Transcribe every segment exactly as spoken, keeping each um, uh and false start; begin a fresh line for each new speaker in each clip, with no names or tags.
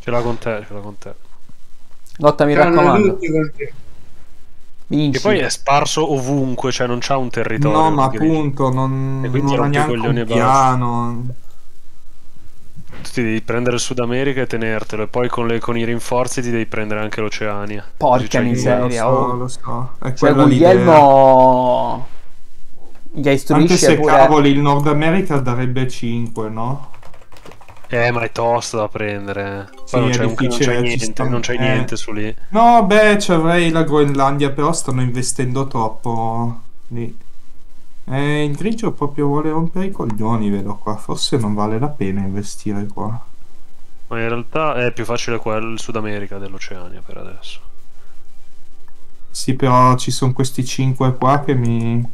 Ce l'ha con te, ce l'ha con te.
Lotta, mi
Stanno
raccomando.
tutti con te.
Vinci.
E poi è sparso ovunque, cioè non c'ha un territorio.
No, ma
il grigio.
appunto, non,
E quindi
non ha
rompi i
neanche
coglioni
un
e basta.
piano.
Tu ti devi prendere il Sud America e tenertelo, e poi con, le- con i rinforzi ti devi prendere anche l'Oceania.
Porca
Così c'hai
miseria.
Lo so,
oh.
lo so. È
Cioè,
quella l'idea.
Guglielmo gli
Anche
istruisce
se,
pure.
cavoli, il Nord America darebbe cinque, no?
Eh, ma è tosto da prendere. Poi
Sì,
non
è
c'è, un, non
difficile,
c'è
ci
niente,
sta-
non c'è
eh.
niente su lì.
No, beh, ci avrei la Groenlandia, però stanno investendo troppo lì. Eh, il grigio proprio vuole rompere i coglioni, vedo qua. Forse non vale la pena investire qua.
Ma in realtà è più facile quello, il Sud America dell'Oceania per adesso.
Sì, però ci sono questi cinque qua che mi...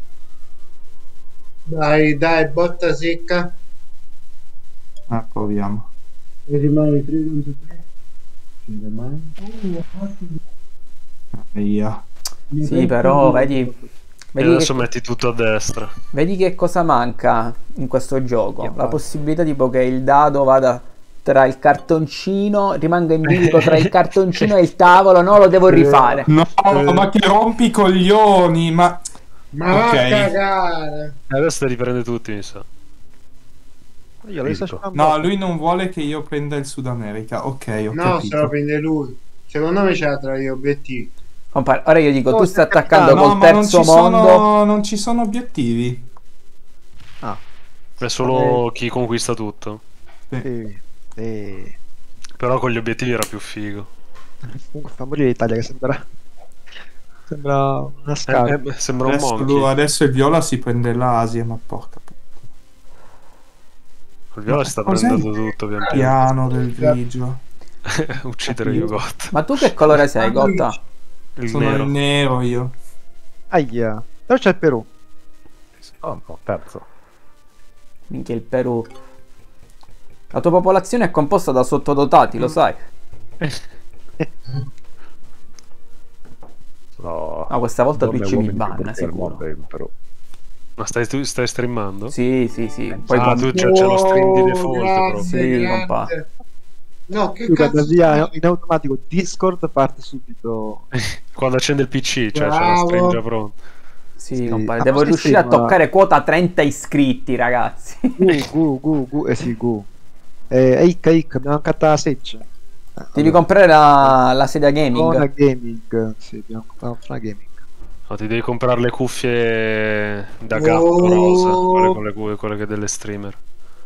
Dai, dai, botta secca.
Ah, proviamo.
E rimani tre contro tre. Ci rimani.
Ah, via.
Sì, però vedi,
E
vedi,
adesso
che,
metti tutto a destra.
vedi che cosa manca in questo gioco?
Che
La
manca?
possibilità tipo che il dado vada tra il cartoncino, rimanga in bilico tra il cartoncino e il tavolo, no, lo devo rifare.
No,
Eh.
ma che rompi i coglioni, ma...
Ma va
Ok.
a cagare.
E adesso te li prende tutti, mi sa.
Io le sto
Ecco.
cercando.
No, lui non vuole che io prenda il Sud America. Ok, ho
No, se
capito.
lo prende lui. Secondo me c'ha tra gli obiettivi.
Compare, ora io dico,
Oh,
tu stai
stai
attaccando
No,
col
ma non
terzo
ci,
mondo.
sono, non ci sono obiettivi.
Ah,
È solo chi conquista tutto.
sì. Sì.
Però con gli obiettivi era più figo.
Comunque fa morire l'Italia che sembra. Sembra una
Eh,
scala.
eh, sembra un
Adesso,
monkey.
lui- adesso il viola si prende l'Asia, ma porca puttana.
Il viola si sta
Cos'è
prendendo tutto pian piano.
Piano del grigio.
Uccidere Yugot.
Ma tu che colore sei, Gotta?
Il
Sono
nero.
in nero io.
Aia. Però c'è il Perù.
Oh, no, terzo.
Minchia, il Perù. La tua popolazione è composta da sottodotati, lo sai.
No,
No, questa volta
donne e
Twitch mi
uomini
banna,
più brutti al
sicuro.
mondo, eh, però.
Ma stai, tu stai streamando?
Sì, sì, sì. Poi
Ah,
com-
tu c'è, c'è lo stream di
Oh,
default
grande,
proprio.
Sì,
grande.
compa.
No, che
Lui quando
cazzo
avvia
fai?
in automatico Discord parte subito.
Quando accende il P C, cioè c'è la
Bravo.
stream già pronta.
Sì,
Sì.
compare.
Ah,
Devo
così
riuscire a
stream-
toccare quota trenta iscritti, ragazzi.
Gu, gu, gu, gu. Eh sì, gu. Eh, Icca, Icca, mi è mancata la seccia.
Devi comprare la, la sedia
Una
gaming.
gaming. Sì, abbiamo comprato una gaming.
No, ti devi comprare le cuffie da gatto
Oh.
rosa, quelle, con le cu- quelle che delle streamer.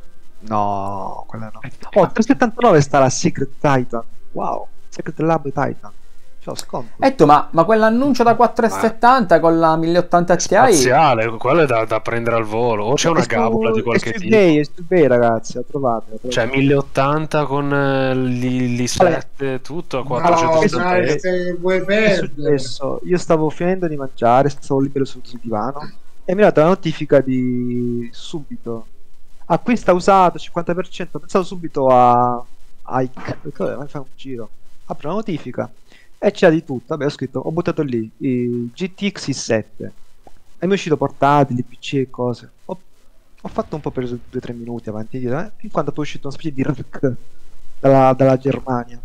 No, quella no. Oh, trecentosettantanove sta la Secret Titan. Wow, Secret Lab Titan. C'ho sconto.
Etto, ma, ma quell'annuncio da quattro e settanta con la mille ottanta
È
Ti?
spaziale, quello è da, da prendere al volo. O c'è una
È su-
gabola di qualche
è su
tipo.
eBay, è su eBay, ragazzi, la trovate. la trovate.
Cioè mille ottanta con eh, l'I sette, tutto a
No,
quattrocentosettanta
sai,
euro.
se vuoi
Che è
perdere.
successo? Io stavo finendo di mangiare, stavo libero sul sul divano e mi è arrivata la notifica di subito. Acquista usato cinquanta per cento. Ho pensato subito a Ike. Perché vabbè, vai a fare un giro. Apro la notifica e c'era di tutto. Vabbè, ho scritto, ho buttato lì i G T X i sette. E mi è uscito portatili, P C e cose. Ho, ho fatto un po' per due o tre minuti avanti e indietro, eh, fin quando poi è uscito una specie di R C dalla, dalla Germania.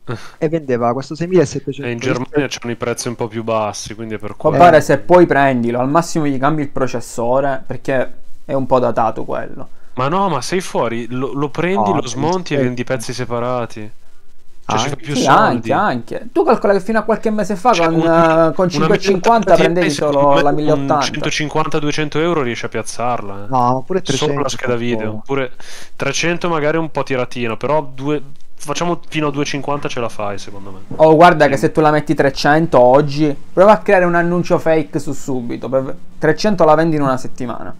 E vendeva questo seimilasettecento.
E in Germania c'hanno i prezzi un po' più bassi, quindi è per quello.
Compare, se puoi prendilo, al massimo gli cambi il processore, perché è un po' datato quello.
Ma no, ma sei fuori, lo, lo prendi,
No,
lo smonti e
sì.
vendi i pezzi separati. Cioè
Ah,
ci fai più
Sì,
soldi.
anche, anche. Tu calcola che fino a qualche mese fa
Cioè,
con,
un-
eh, con
una
cinquecentocinquanta
mille ottanta
prendevi
Ti, secondo
solo
me,
la
un
mille ottanta.
centocinquanta duecento euro riesci a piazzarla. Eh.
No, ma pure trecento.
Solo la scheda video. Oppure trecento magari un po' tiratino, però due... facciamo fino a duecentocinquanta ce la fai, secondo me.
Oh, guarda che se tu la metti trecento oggi, prova a creare un annuncio fake su subito. per- trecento la vendi in una settimana.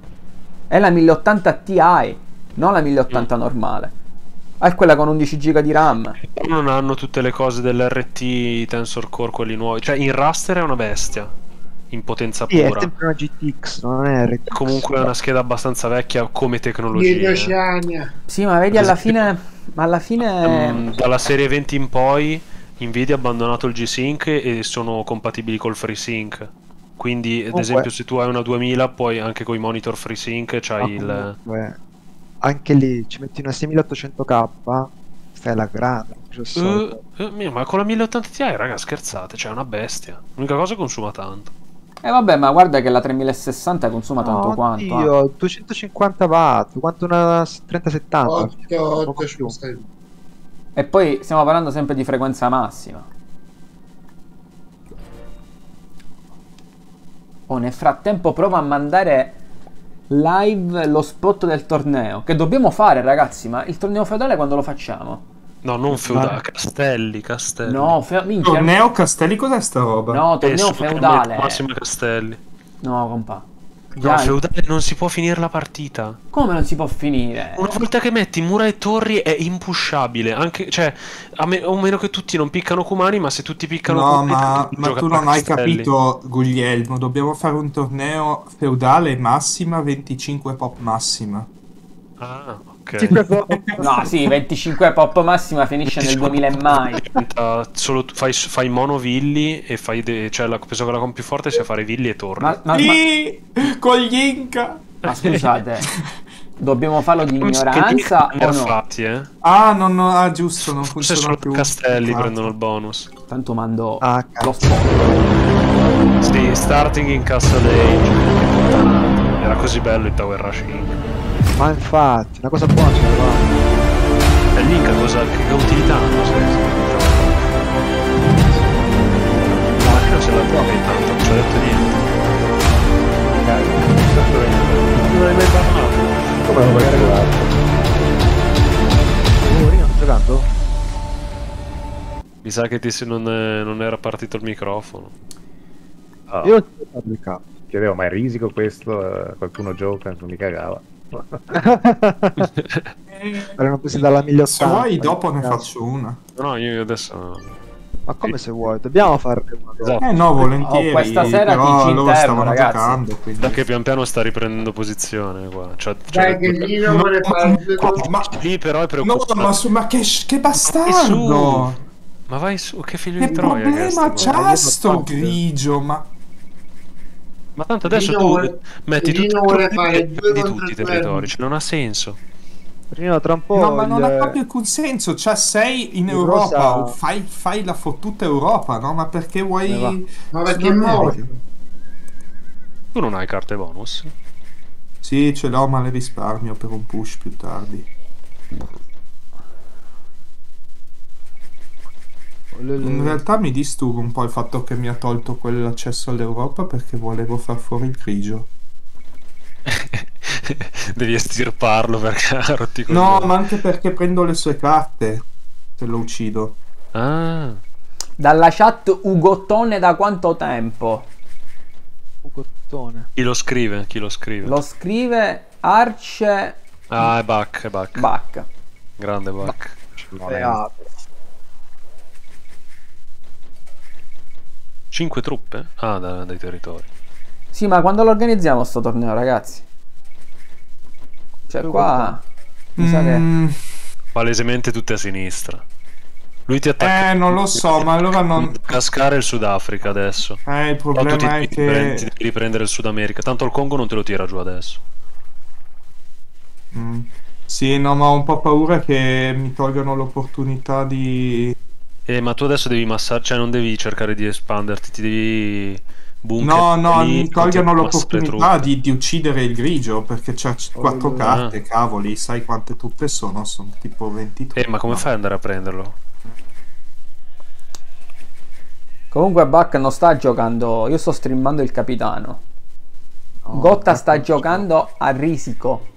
È la mille ottanta Ti, non la mille ottanta
Mm.
normale. È quella con undici giga di RAM.
Non hanno tutte le cose dell'R T, i Tensor Core, quelli nuovi. Cioè, in raster è una bestia. In potenza
Sì, è
pura.
sempre una G T X, non è R T X.
Comunque è una scheda abbastanza vecchia come
Dietro
tecnologia.
Oceania.
Sì, ma vedi alla fine. Ma alla fine.
Mm, dalla serie venti in poi Nvidia ha abbandonato il G-Sync e sono compatibili col FreeSync. Quindi, ad
Comunque-
esempio, se tu hai una duemila, poi anche con i monitor FreeSync c'hai il...
Ma comunque, anche lì ci metti una seimilaottocento K, fai la grande.
Uh, uh, mio, ma con la mille ottanta Ti, raga, scherzate, cioè è una bestia. L'unica cosa consuma tanto.
E vabbè, ma guarda che la tremila sessanta consuma tanto quanto.
Io,
eh.
duecentocinquanta watt, quanto una trenta settanta.
otto, otto,
Poco più.
E poi stiamo parlando sempre di frequenza massima. Oh, nel frattempo prova a mandare live lo spot del torneo. Che dobbiamo fare, ragazzi, ma il torneo feudale quando lo facciamo?
No, non feudale,
Ma-
Castelli, Castelli.
No, fe- minchia.
Torneo Castelli, cos'è sta roba?
No,
Eh,
torneo
Super
feudale.
Massimo Castelli.
No, compa.
No,
Già-
feudale non si può finire la partita.
Come non si può finire?
Una volta che metti mura e torri è impushabile. Anche, cioè, a, me- a meno che tutti non piccano Kumani, ma se tutti piccano
No,
Kumani,
ma,
tutti
ma
giocano
tu
a
non hai
Castelli.
capito, Guglielmo. Dobbiamo fare un torneo feudale massima, venticinque pop massima.
Ah, ok.
No, sì, venticinque pop massima finisce nel duemila e mai.
Diventa solo tu- fai, fai mono villi e fai de- cioè la, penso che la con più forte sia fare villi e torri.
Ma, ma- ma-
Sì, con gli Inca.
ma scusate, dobbiamo farlo di
Mi sa che
ignoranza
li hanno
o no?
fatti, eh?
Ah, no, no, ah, giusto, non
Forse
funziona
solo
più.
Castelli
Peccato.
prendono il bonus.
Tanto mando
Ah,
lo
cazzo.
spot.
Sì, starting in Castle Age. Era così bello il Tower Rushing.
Ma infatti, una cosa buona ce l'avevamo.
E l'Inca cosa, che utilità hanno? Se, se ma io se la trovi intanto, non ci ho detto niente.
Non hai mai parlato? Come non vuoi arrivare?
Oh, Rino, sto giocando?
Mi sa che ti se non, è- non era partito il microfono.
Ah,
Io non ti ho fatto il capo.
chiedevo, ma è risico questo? Eh, Qualcuno gioca? Non mi cagava.
Erano presi dalla mille
Se
ottanta.
vuoi, dopo ne
Cazzo.
faccio una.
No, io adesso...
Ma come se vuoi? Dobbiamo farne una.
Esatto.
Eh no, volentieri.
Oh, questa sera
però
ti ci
loro
interno,
stavano
ragazzi.
giocando, quindi...
Da che pian piano sta riprendendo posizione qua. Cioè,
Dai, che lì non vuole fare due
Ma-
cose.
ma,
lì però è
no,
preoccupante.
ma, su- ma che, che
Vai su.
bastardo!
Ma vai su, che figlio
Che
di troia che è
problema
sto qua.
c'ha sto grigio? Ma
Ma tanto adesso
Lino
tu
vuole-
metti tutti
Lino
i
vuole
problemi
fare
e
due
prendi
contro
tutti i
due.
territori, cioè non ha senso.
Rino, tra un po'.
no, ma non ha
il-
proprio alcun senso. Cioè, sei in
il
Europa,
rosa-
fai, fai la fottuta Europa, no? Ma perché
Come va?
vuoi...
Ma perché è morto?
Tu non hai carte bonus?
Sì, ce l'ho, ma le risparmio per un push più tardi. In realtà mi disturba un po' il fatto che mi ha tolto quell'accesso all'Europa perché volevo far fuori il grigio.
Devi estirparlo perché ha rotti i
No,
coglioni.
ma anche perché prendo le sue carte se lo uccido.
Ah,
Dalla chat Ugottone da quanto tempo?
Ugottone.
chi lo scrive? Chi lo scrive?
Lo scrive Arce
Ah, è Buck, è Buck.
Bacca.
Grande Buck.
Non è-
Teatro.
Cinque truppe? Ah, da- dai territori.
Sì, ma quando lo organizziamo sto torneo, ragazzi? Cioè qua mi sa che
Mm,
Palesemente tutte a sinistra. Lui ti attacca.
eh, non lo so, ma allora non...
Cascare il Sudafrica adesso.
Eh, il
Però tu ti
problema è
devi, riprendere, ti
che...
devi riprendere il Sud America. Tanto il Congo non te lo tira giù adesso.
Mm, sì, no, ma ho un po' paura che mi tolgano l'opportunità di...
Eh, ma tu adesso devi massare, cioè non devi cercare di espanderti, ti devi bunker.
No, no,
lì,
mi tolgano
continui a massare
l'opportunità
truppe.
di, di uccidere il grigio perché c'ha c- quattro
Oh,
carte, cavoli, sai quante truppe sono? Sono tipo venti truppe.
Eh, ma come
no?
fai ad andare a prenderlo?
comunque Buck non sta giocando, io sto streamando il capitano.
No,
Gotta
Buck
sta
non
giocando a risico.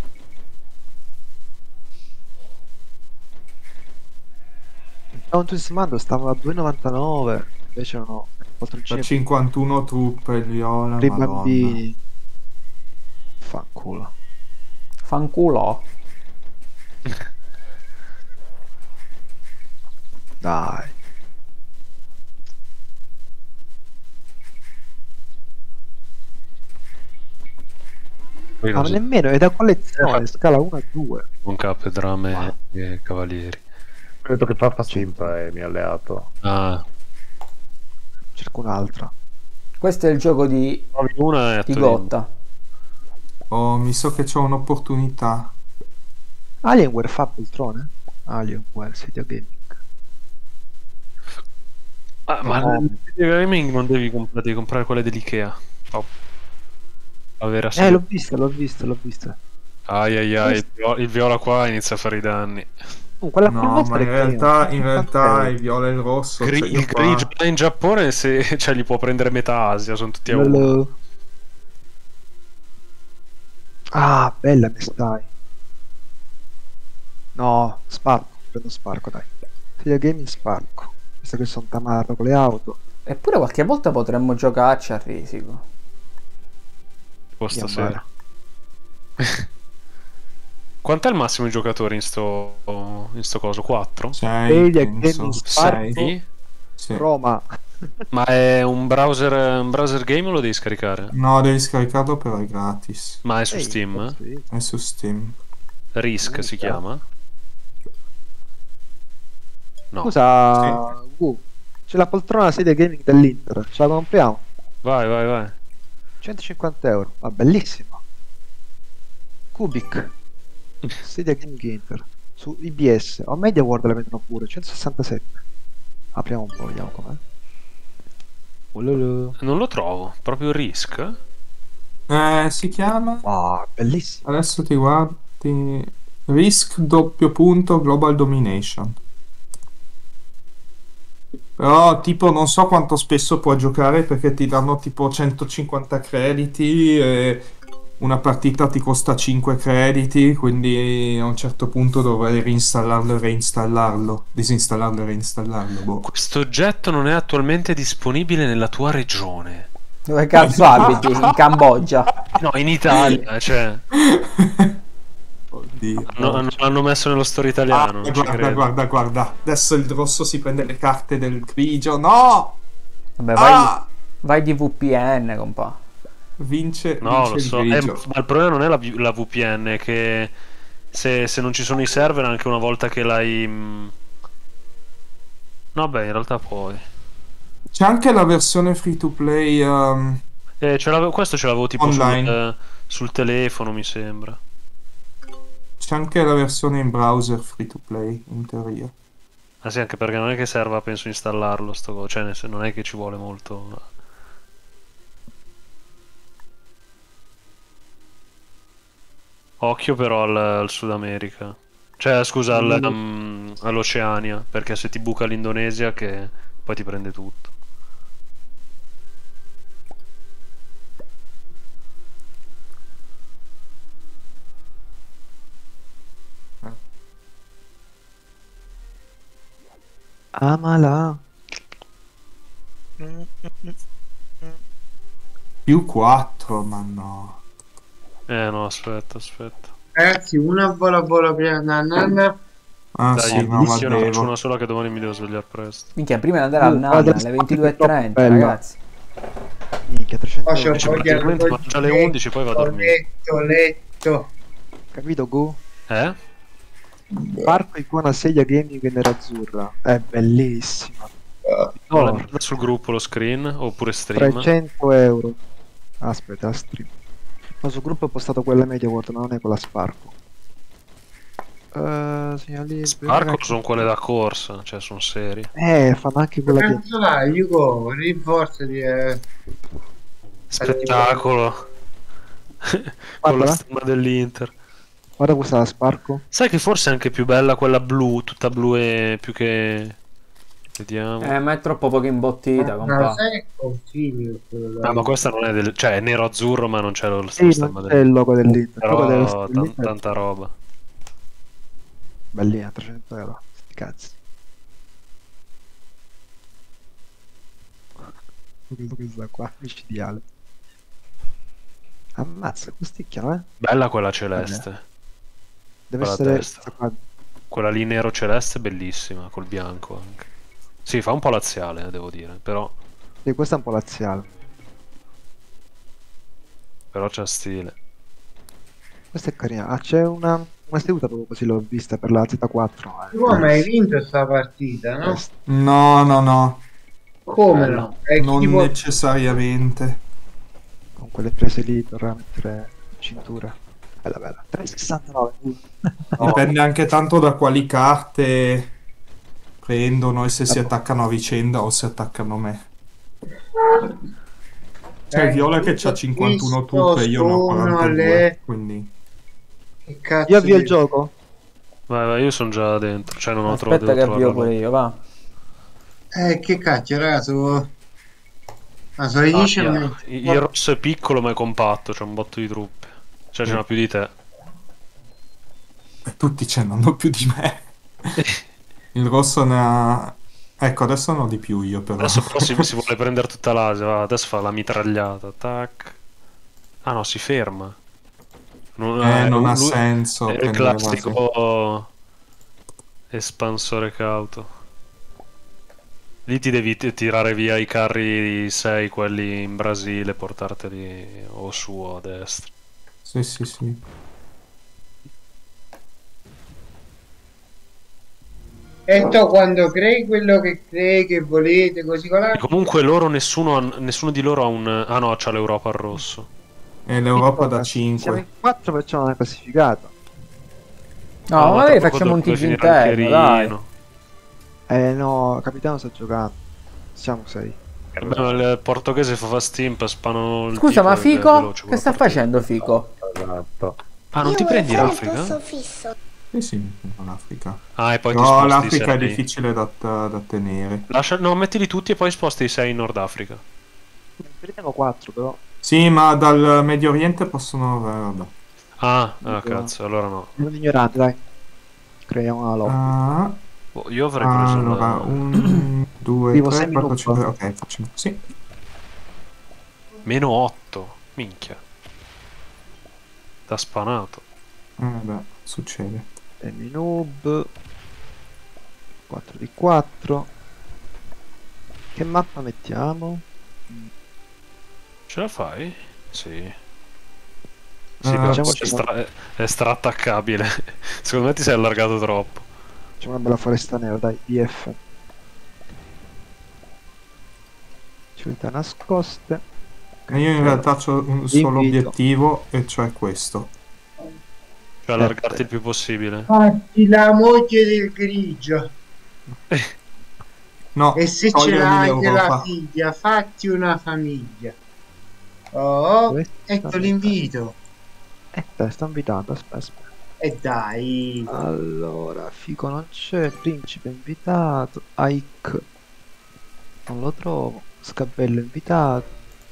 Stavo entusiasmando, stavo a due virgola novantanove. Invece no.
Da
quattrocento
cinquantuno truppe, il viola,
per i
madonna.
bambini. Fanculo.
Fanculo.
Dai.
Poi
Ma
non so-
nemmeno, è da collezione, scala uno a due.
con cappe, drame e cavalieri.
Credo che fa Facimpa è mio alleato.
Ah,
Cerco un'altra.
Questo è il gioco di,
trovi una e
di
Torino.
Gotta.
Oh, mi so che c'ho un'opportunità.
Alienware fa poltrone? Alienware, Cydia Gaming.
Ah, ma
No.
nel videogaming non devi, comp- devi comprare quelle dell'Ikea. Oh. La vera
Eh,
serie.
l'ho vista, l'ho vista, l'ho vista.
Ai ai ai, il viola, il viola qua inizia a fare i danni.
Oh, quella
No,
quel
ma
mostro
in
è carino,
realtà, in
cinquanta
realtà
euro.
il viola e il rosso.
Gri-
cioè io
il
qua-
grigio in Giappone se, cioè, gli può prendere metà Asia, sono tutti a uno.
Lolo. Ah, bella mi stai. No, Sparco, prendo Sparco, dai. Video gaming Sparco. Visto che sono tamato con le auto.
Eppure qualche volta potremmo giocarci a risico.
Tipo
Io
stasera. Quant'è il massimo di giocatori in sto, in sto coso? quattro?
Sei,
Media
penso.
Gaming Sparco.
Sei.
Sì?
Sì.
Roma.
Ma è un browser, un browser game o lo devi scaricare?
No, devi scaricarlo però è gratis.
Ma è su
Ehi,
Steam?
sì.
È su Steam.
Risk si chiama? No.
Scusa, uh, c'è la poltrona sedia gaming dell'Inter. Ce la compriamo?
Vai, vai, vai.
centocinquanta euro. Ma bellissimo. Cubic. Sedia gaming Inter. Su I B S. O Media World la vendono pure. centosessantasette. Apriamo un po', vediamo com'è. Ululu.
Non lo trovo. Proprio Risk?
Eh, si chiama...
Ah, bellissimo.
Adesso ti guardi... Risk doppio punto Global Domination. Però tipo non so quanto spesso puoi giocare perché ti danno tipo centocinquanta crediti e una partita ti costa cinque crediti, quindi a un certo punto dovrai reinstallarlo e reinstallarlo, disinstallarlo e reinstallarlo. Boh.
Questo oggetto non è attualmente disponibile nella tua regione.
Dove cazzo abiti? In Cambogia.
No, in Italia, cioè.
Oddio.
No, non l'hanno messo nello store italiano,
Ah,
non ci
guarda,
credo.
guarda, guarda. Adesso il rosso si prende le carte del grigio. No!
Vabbè, vai,
Ah!
vai di V P N, compa.
Vince,
No,
vince
lo
il
so. Eh,
grigio.
ma il problema non è la, V- la V P N, è che se, se non ci sono i server, anche una volta che l'hai... mh, no, beh, in realtà puoi.
C'è anche la versione free to play. um,
Eh, ce l'avevo- questo ce l'avevo tipo sul,
Online.
eh, sul telefono, mi sembra.
C'è anche la versione in browser free to play, in teoria.
Ah sì, anche perché non è che serva, penso, installarlo sto co- cioè nel sen- non è che ci vuole molto. Occhio però al, al Sud America. Cioè, scusa, al, um, all'Oceania, perché se ti buca l'Indonesia che poi ti prende tutto.
Amala.
Più quattro, ma no.
Eh no, aspetta, aspetta.
Ragazzi, una vola vola prima nanana.
Ah
Dai,
sì, no, ma
io ne faccio
devo.
una sola che domani mi devo svegliare presto.
Minchia, prima di andare al
Uh,
Nan
guarda,
alle ventidue e trenta,
bella.
ragazzi.
Minchia, trecento
Faccio
euro.
Cioè,
un po' di
praticamente mangio alle undici, poi vado a dormire.
letto, letto.
Capito, Gu?
Eh?
Parco icona sedia gaming nerazzurra. È bellissima.
No,
Oh,
manda sul gruppo lo screen oppure stream.
trecento euro. Aspetta, stream. No, sul gruppo ho postato quella Media World, ma non è quella Sparco. Uh, segnali...
Sparco sono quelle da corsa, cioè sono serie.
Eh, fanno anche quella che...
Cazzo là, Hugo, rinforzati. Eh.
Spettacolo. Con
Guarda,
la stemma dell'Inter.
guarda questa la Sparco.
Sai che forse è anche più bella quella blu, tutta blu e più che... Vediamo.
Eh, ma è troppo poco imbottita,
Ma
compa.
sai consiglio quello là?
Ah, ma questa non è del... cioè è nero-azzurro ma non c'è lo
Sì,
stemma
non c'è il logo dell'Inter.
Però
Quello
tan-
dell'Inter.
tanta roba.
Bellina, trecento euro. Sti cazzi. Questa qua, micidiale. Ammazza, costicchiano, eh?
Bella quella celeste.
Deve
Quella
essere
testa.
questa qua.
Quella lì nero celeste è bellissima, col bianco anche. Sì, fa un po' laziale, eh, devo dire, però,
Sì, questa è un po' laziale.
però c'ha stile.
Questa è carina. Ah, c'è una, una seduta proprio così l'ho vista per la Z quattro. Eh.
Tu ma hai vinto sta partita, no?
Questa.
No, no, no.
Come
Bello.
no? È
Non
tipo...
necessariamente.
Con quelle prese lì per mettere cintura. Bella bella. tre virgola sessantanove.
Dipende anche tanto da quali carte prendono e se si
Ah,
attaccano a vicenda o se attaccano a me. C'è il
Eh,
Viola che
tutto
c'ha cinquantuno
questo
truppe e io ne ho
sono
quarantadue,
le-
quindi...
Che cazzo
Io avvio il
di-
gioco.
Vai, vai, io sono già dentro. Cioè, non ho trovato.
Aspetta che
devo
avvio
trovarla.
pure io, va.
Eh, che cacchio, raga, sono... Ma sono le
Ah,
dieci e
via.
mezza.
Il il rosso è piccolo ma è compatto, c'è un botto di truppe. Cioè, ce n'ha più di te.
E tutti ce n'hanno più di me. Il rosso ne ha... Ecco, adesso ne ho di più io però.
Adesso però si, si vuole prendere tutta l'Asia, va, adesso fa la mitragliata, tac. Ah no, si ferma. Non,
Eh,
eh,
non ha
lui-
senso
È il
prendere
classico espansore cauto. Lì ti devi ti- tirare via i carri sei, quelli in Brasile, portarteli o su o a destra.
Sì, sì, sì.
E tu quando crei quello che crei, che volete, così con
E comunque loro, nessuno, ha- nessuno di loro ha un... Ah no, c'ha l'Europa al rosso.
E l'Europa da
Siamo in
cinque.
quattro perciò non è classificato.
No,
Ah, ma
magari
tra poco
facciamo un
dovrebbe
T G
finire anche
interno, dai.
Rino.
Eh no, capitano sta giocando. Siamo sei.
Vabbè, ma il portoghese fa fast imp, spanano il
Scusa,
tipo
ma
ed è
Fico?
veloce
Che
quella
sta
partita.
facendo Fico?
Esatto.
Ah, non ti prendi l'Africa?
Sì, sì, con l'Africa.
Ah, e poi ti
No,
sposti i
l'Africa è
sei.
difficile da, da tenere.
Lascia... No, mettili tutti e poi sposti i sei in Nord Africa.
Ne prendiamo quattro però.
Sì, ma dal Medio Oriente possono... eh, vabbè.
Ah, ah cazzo, allora no.
Non ignorante, dai. Creiamo una lobby.
Ah,
Boh, io avrei preso
allora,
la...
un, due,
Vivo
tre,
sei
quattro,
minuti.
cinque... Ok, facciamo così.
Meno otto. Minchia. Da spanato.
Eh, beh, succede.
E mi noob. quattro di quattro. Che mappa mettiamo?
Ce la fai? Sì. Sì,
Ah,
però
facciamo-
è, stra- è- è strattaccabile. Secondo me ti sei allargato troppo.
C'è una bella foresta nera, dai, B F. Civiltà nascoste.
E io in realtà ho un solo
Invito.
obiettivo, e cioè questo.
Cioè allargarti il più possibile.
Fatti la moglie del grigio.
No,
E se ce
togliermi
l'hai della
l'Europa.
figlia, fatti una famiglia. Oh,
Dove
ecco
sta?
l'invito.
Eh, dai, sto invitando, aspetta, aspetta.
E dai.
Allora, Fico non c'è, Principe invitato, Ike non lo trovo, Scabello invitato.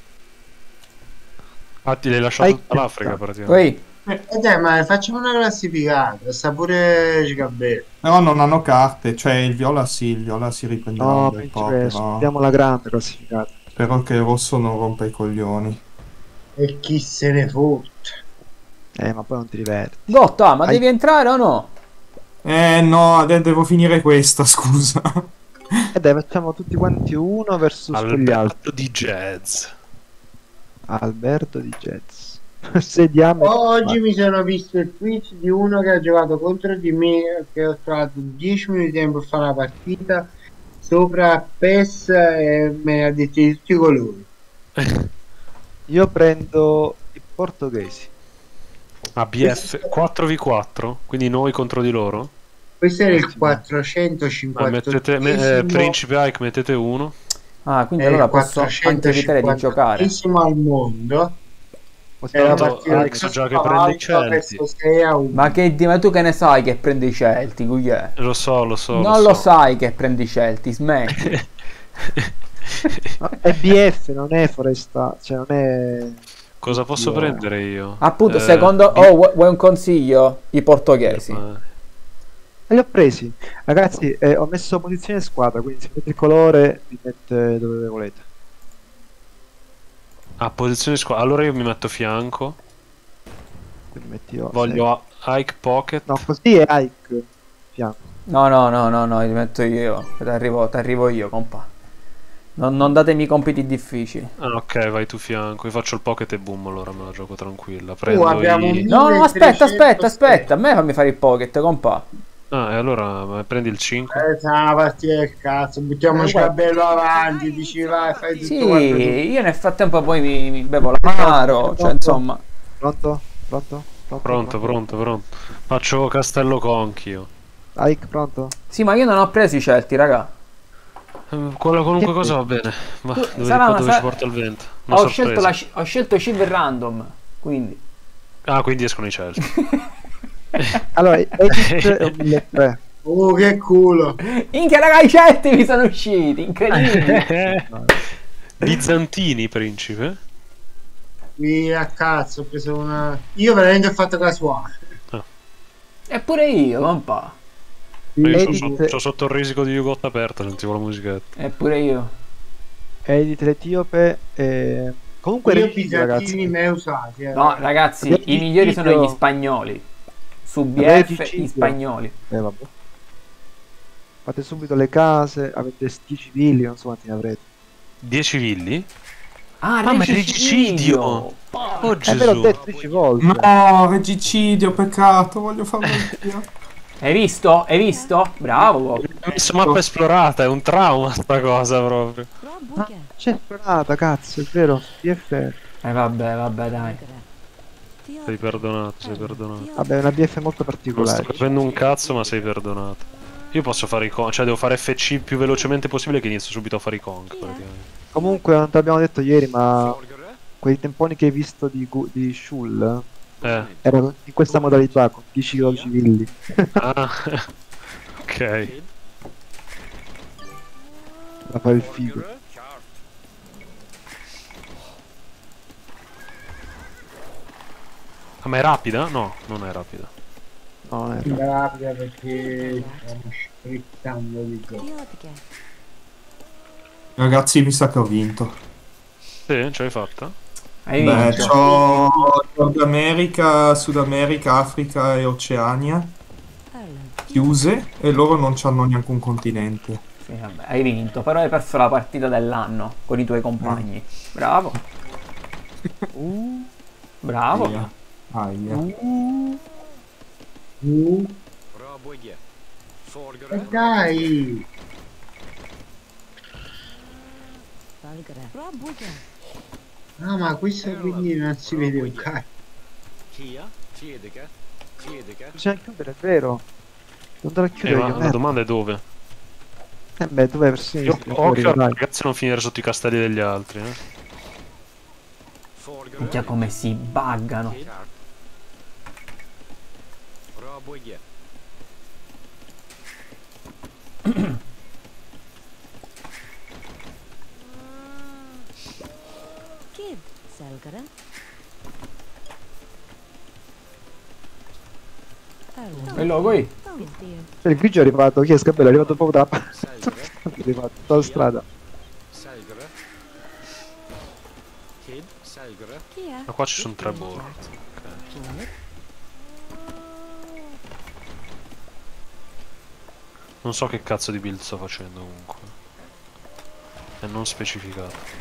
Ah, ti l'hai lasciato
Hai
tutta l'Africa
pensato.
praticamente.
Poi,
E dai, ma facciamo una classificata. Sta pure Gigabello.
Però non hanno carte, cioè il viola sì, il viola si riprenderà
No,
un bel po',
Principe,
però...
abbiamo la grande classificata.
Spero che il rosso non rompa i coglioni.
E chi se ne fotte.
Eh, ma poi non ti rivedi.
Gotta, ma
Hai-
devi entrare o no?
Eh no, de- devo finire questa, scusa.
E dai, facciamo tutti quanti uno versus quegli altri.
Alberto di jazz.
Alberto di Jets. Sediamo.
Oggi mi sono visto il tweet di uno che ha giocato contro di me, che ho trovato dieci minuti di tempo per fare una partita sopra P E S e me ne ha detto di tutti i colori.
Io prendo i portoghesi.
A B F quattro vu quattro, quindi noi contro di loro.
Questo era il
Ah,
quattrocentocinquanta.
mettete, me- eh, Principe Ike mettete uno.
Ah, quindi
È
allora
il
posso anche evitare di giocare.
al mondo. È la
Tanto
partita
Ike sa già che prende i Celti.
sei a uno.
Ma che di- ma tu che ne sai che prendi i Celti, Gugliè?
Lo so, lo so.
Non lo
so.
sai che prendi i Celti, smetti.
No, è B F, non è foresta, cioè non è.
Cosa posso
Io-
prendere io?
Appunto,
Eh,
secondo...
di-
Oh, vu- vuoi un consiglio? I portoghesi.
Eh,
E li ho presi. Ragazzi, eh, ho messo posizione squadra, quindi se vedete il colore vi mette dove volete.
Ah, posizione squadra. Allora io mi metto fianco.
Quindi metti io.
Voglio Ike Pocket.
No, così è Ike. Fianco.
No, no, no, no, no, li metto io. Ti arrivo, t'arrivo io, compa. Non, non datemi compiti difficili.
Ah, ok, vai tu fianco. Io faccio il pocket e boom, allora me la gioco tranquilla. Prendo
abbiamo
i...
un-
No, no, aspetta,
milletrecento
aspetta, aspetta. A me fammi fare il pocket, compa.
Ah, e allora eh, prendi il cinque.
Eh, sarà una partita del cazzo, buttiamoci
Eh, guarda.
bello avanti, dici vai, fai tutto
Sì,
quanto tu.
io nel frattempo poi mi, mi bevo l'amaro. Cioè, insomma.
Pronto? Pronto?
Pronto, pronto, pronto. Faccio Castello Conchio.
Ike, pronto?
Sì, ma io non ho preso i Celti, raga.
Eh, quella- qualunque
Che-
cosa va bene. Ma
Tu-
dove,
sarà una
dove
sa-
ci porta il vento? Una
Ho scelto,
sorpresa.
la, ho scelto cibo random, quindi.
Ah, quindi escono i Chelsea.
Allora, Edith è un milletrecento.
Oh, che culo.
Minchia, raga, i Celti mi sono usciti, incredibile.
Bizantini, principe.
Mi a cazzo, ho preso una... Io veramente ho fatto casuale.
Eppure io, compa.
Io
Edith-
c'ho, c'ho sotto il risico di Yugot aperto, sentivo la musichetta.
Eppure io.
Edith l'Etiope e... Comunque
Io
regicidio,
bizantini
ragazzi.
mai usati. Eh.
No, ragazzi,
Regicidio.
i migliori sono gli spagnoli. Su B F,
Regicidio.
gli spagnoli.
Eh, vabbè. Fate subito le case, avete sti civili, non so quanti ne avrete.
dieci villi?
Ah,
Ah, ma è
regicidio.
regicidio!
Porca-
Oh
Eh, ve l'ho
Gesù!
detto dieci volte.
No, regicidio, peccato, voglio farlo anch'io.
Hai visto? Hai visto? Bravo. Bob.
Ho messo mappa esplorata, è un trauma sta cosa proprio.
Ah, c'è esplorata, cazzo, è vero. P F R.
Eh vabbè, vabbè, dai.
Sei perdonato, sei perdonato.
Vabbè, è una B F molto
Non sto
particolare.
capendo un cazzo, ma sei perdonato. Io posso fare i con, cioè devo fare F C il più velocemente possibile che inizio subito a fare i conk. praticamente.
Comunque, non te l'abbiamo detto ieri, ma quei temponi che hai visto di, Gu- di Shul
Eh.
erano in questa modalità, con dieci civili.
Ah. Ok.
Da fare il figo.
Ah, ma è rapida? No, non è rapida.
No, non è
Mi rapida perché stiamo sprizzando di gioco.
Ragazzi, mi sa che ho vinto.
Sì, ce l'hai fatta?
Hai
Beh,
vinto.
c'ho Nord America, Sud America, Africa e Oceania chiuse e loro non c'hanno neanche un continente.
Sì, vabbè, hai vinto, però hai perso la partita dell'anno con i tuoi compagni. Bravo. Bravo.
Aia. Aia.
Uh, e dai! Ah, ma questo quindi non si vede un cazzo.
Bisogna chiudere, è vero. Non te la
Eh,
chiudere
ma
io,
la
merda.
domanda è dove?
Eh beh, dov'è per
Io,
sinistra?
occhio,
dai.
ragazzi, non finire sotto i castelli degli altri. Eh.
Minchia come si buggano. E il logo lì.
Cioè, il grigio è arrivato, chi è Scabello? È arrivato proprio da... è arrivato tutta la strada.
Ma qua ci sono tre board. Ok. Non so che cazzo di build sto facendo comunque. È non specificato.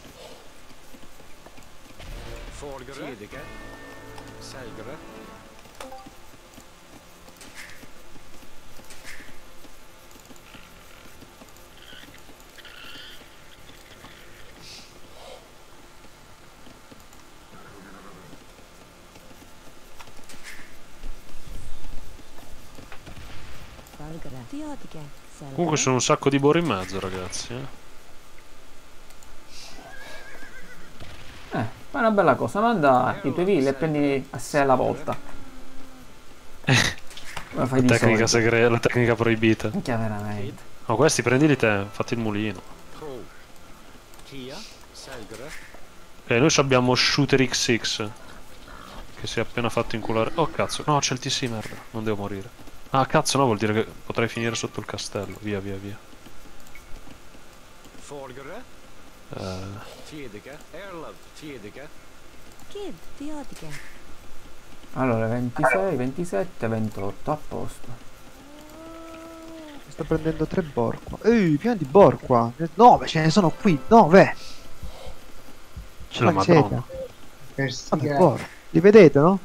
Comunque ci sono un sacco di board in mezzo, ragazzi. Eh.
Eh, ma è una bella cosa. Manda i tuoi villi e prendi a sé alla volta. Come fai
La
di
tecnica
solito.
segreta, la tecnica proibita.
Minchia veramente.
No, questi prendili te, fatti il mulino. Ok, noi ci abbiamo Shooter X X. Che si è appena fatto inculare. Oh cazzo, no, c'è il T C, merda. Non devo morire. Ah cazzo, no, vuol dire che potrei finire sotto il castello. Via, via, via. Eh,
Allora, ventisei, ventisette, ventotto, a posto.
Sto prendendo tre board qua. Ehi, pieno di board qua. nove, ce ne sono qui, nove.
la
Ma siete?
madonna.
Per sti
Vabbè,
cazzi.
board. Li vedete, no?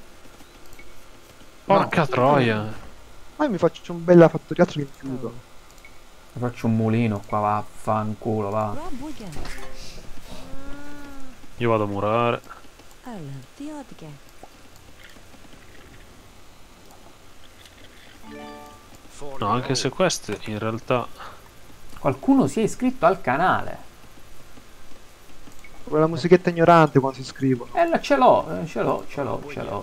Porca troia.
Ma io mi faccio un bella fattoria, altro che chiudo.
Mi faccio un mulino qua, vaffanculo, va.
Io vado a murare. No, anche se queste in realtà...
Qualcuno si è iscritto al canale.
Quella musichetta ignorante quando si scrivono.
E là ce l'ho, eh, ce l'ho, ce l'ho, ce l'ho.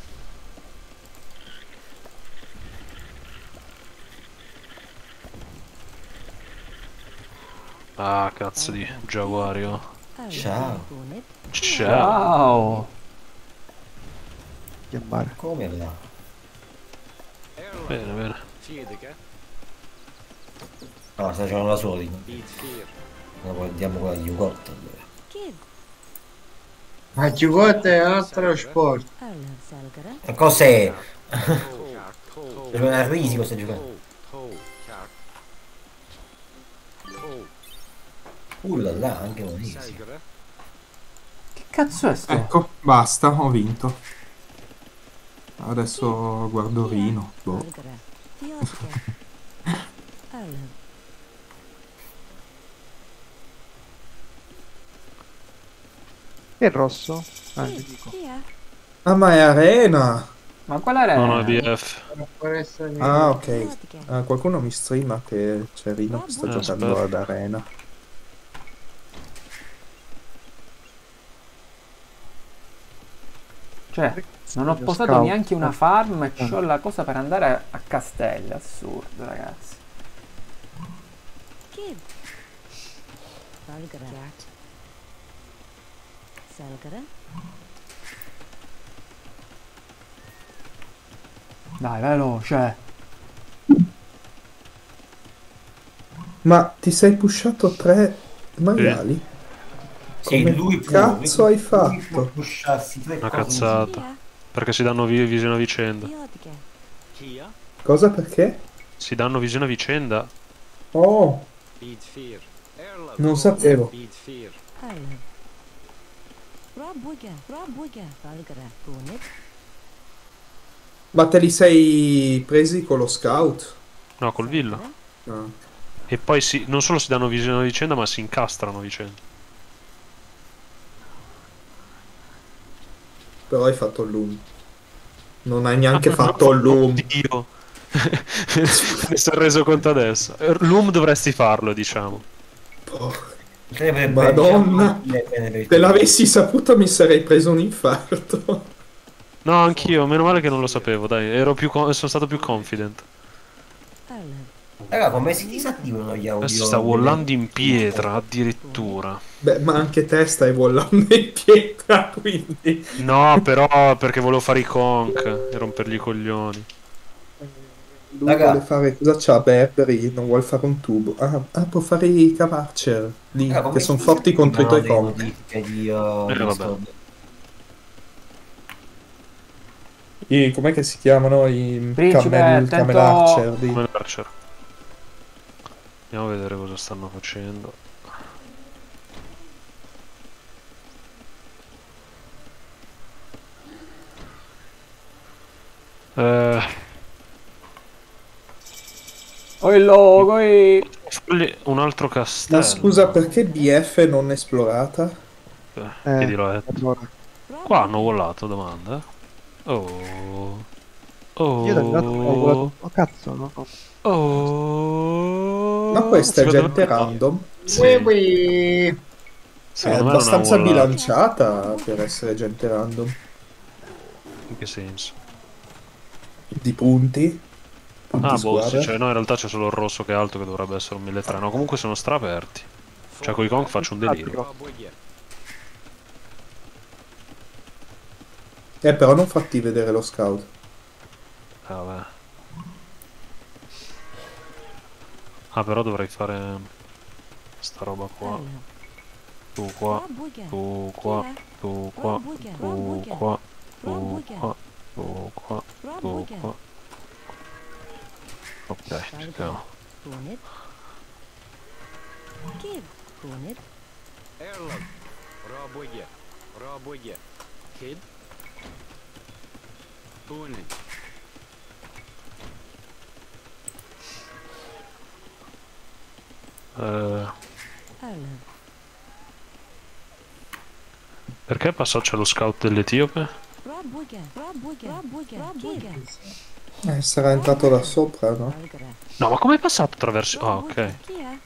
Ah, cazzo di Giaguario.
Ciao.
Ciao.
Ciao.
Chiamare.
Come va?
Bene, bene.
No, sta giocando da soli. Allora, andiamo con la Yugotto.
Ma Giugotta è un altro sport.
Ma cos'è? Sto giocando a risico, sto giocando. Uh là là, anche un risico.
Che cazzo è sto?
Ecco, basta, ho vinto. Adesso guardo Rino. Boh.
E il rosso? Ah, vi dico.
Ah, ma è Arena!
Ma qual era?
No, no, è B F.
Per essere...
Ah, ok. Ah, qualcuno mi streama che c'è Rino che sta
Eh,
giocando
aspetta.
ad Arena.
Cioè, non ho
Lo
posato
scout.
neanche una farm e c'ho la cosa per andare a, a Castello. Assurdo, ragazzi. Dai, veloce.
Ma ti sei pushato tre maiali?
Sì,
Come
lui può.
cazzo hai
lui può
fatto?
pusharsi tre
Una
cose
cazzata. Perché si danno vi- visione a vicenda.
Cosa perché?
Si danno visione a vicenda.
Oh, non sapevo. Ma te li sei presi con lo scout?
No, col villo.
No.
E poi si, non solo si danno visione a vicenda, ma si incastrano a vicenda.
Però hai fatto il loom. Non hai neanche fatto il loom.
Oddio. Mi sono reso conto adesso. Loom dovresti farlo, diciamo.
Porca
Sarebbe
Madonna.
bene per
Se
te.
l'avessi saputo mi sarei preso un infarto.
No, anch'io, meno male che non lo sapevo, dai. Ero più con- sono stato più confident.
Raga, come si disattivano gli audio?
Adesso sta wallando in pietra, addirittura.
Beh, ma anche te stai vollando in pietra, quindi...
No, però perché volevo fare i conk e rompergli i coglioni.
Lui
Raga.
vuole fare... Cosa c'ha Berberi? Non vuole fare un tubo. Ah, ah, può fare i Cavarcher lì,
Raga, come
che
si
sono forti contro i tuoi
disattivano le
conk.
notifiche di, uh,
Eh, vabbè.
Discord?
I, com'è che si chiamano? I
Principe,
camel,
attento.
camel archer di...
Come l'Archer. Andiamo a vedere cosa stanno facendo. Eh,
Oh il logo, eh.
fargli un altro castello.
Ma scusa, perché B F non esplorata?
Eh,
Eh,
chiedilo a Ed.
allora.
Qua hanno wallato, domanda. Oh. Oh.
Io da lato ho volato. Oh cazzo, no? no.
Oh.
Ma questa è
Secondo
gente
me-
random?
Sì,
Ui, ui.
È
secondo me non ha
abbastanza
wallato.
bilanciata per essere gente random.
In che senso?
Di punti? Punti
Ah, boh,
squadra?
sì, cioè, no, in realtà c'è solo il rosso che è alto che dovrebbe essere un milletrecento. No, comunque sono straperti. Cioè, con i Kong faccio un delirio.
Eh, però non fatti vedere lo scout.
Eh, vabbè. Ah, però dovrei fare sta roba qua. Tu qua, tu qua, tu qua, tu qua, tu qua, tu qua, tu qua. Ok, ci siamo. Eh, perché passa c'è lo scout dell'Etiope?
Eh, sarà entrato da sopra, no?
No, ma come è passato attraverso... Ah, ok.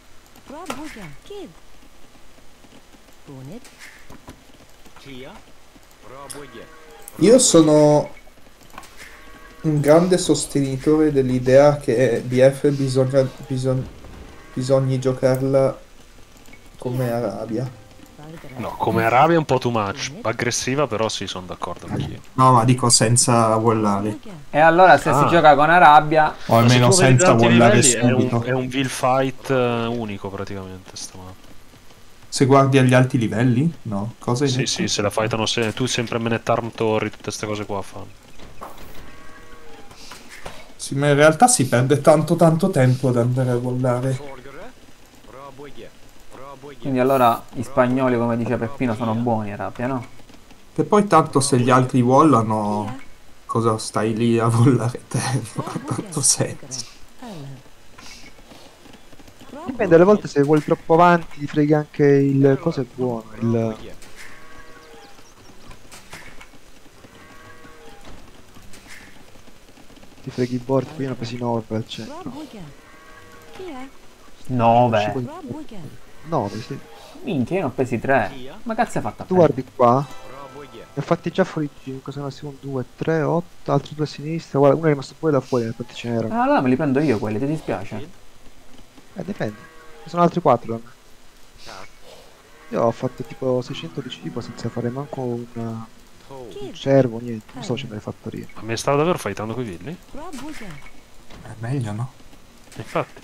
Io sono un grande sostenitore dell'idea che B F bisogna, bisog- bisogni giocarla come Arabia.
No, come Arabia è un po' too much. Aggressiva, però sì, sono d'accordo anch'io.
No, ma dico senza wallare.
E allora se
Ah.
si gioca con Arabia,
O almeno
Ma se tu vedi
senza
tanti
wallare
livelli, è
subito.
un, è un will fight eh, unico praticamente. Sta mappa.
Se guardi agli alti livelli? No. Cosa hai
Sì,
detto?
sì, se la fightano se tu sempre Menet Arm Torri, tutte queste cose qua fanno.
Sì, ma in realtà si perde tanto tanto tempo ad andare a wallare.
quindi allora gli spagnoli, come dice Peppino, sono buoni Arabia, no?
Che poi tanto se gli altri wallano, cosa stai lì a wallare te? Non ha tanto senso.
Dipende, alle volte se vuoi troppo avanti ti freghi anche il... cosa è buono, il... ti freghi i board, qui ne ho presi nove al centro.
nove.
nove, sì.
Minchia, io ne ho presi tre. Ma cazzo hai fatto a
Tu
prendere?
guardi qua, ne ho fatti già fuori cinque, se no siamo due, tre, otto, altri due a sinistra, guarda, uno è rimasto pure da fuori, nel quanti ce n'erano.
Ah, allora me li prendo io quelli, ti dispiace?
Eh, dipende, ci sono altri quattro da me. Io ho fatto tipo seicento di cibo senza fare manco un, un cervo, niente, non so se me l'hai fatto io.
Ma mi stava davvero fightando coi villi?
È meglio, no?
Infatti.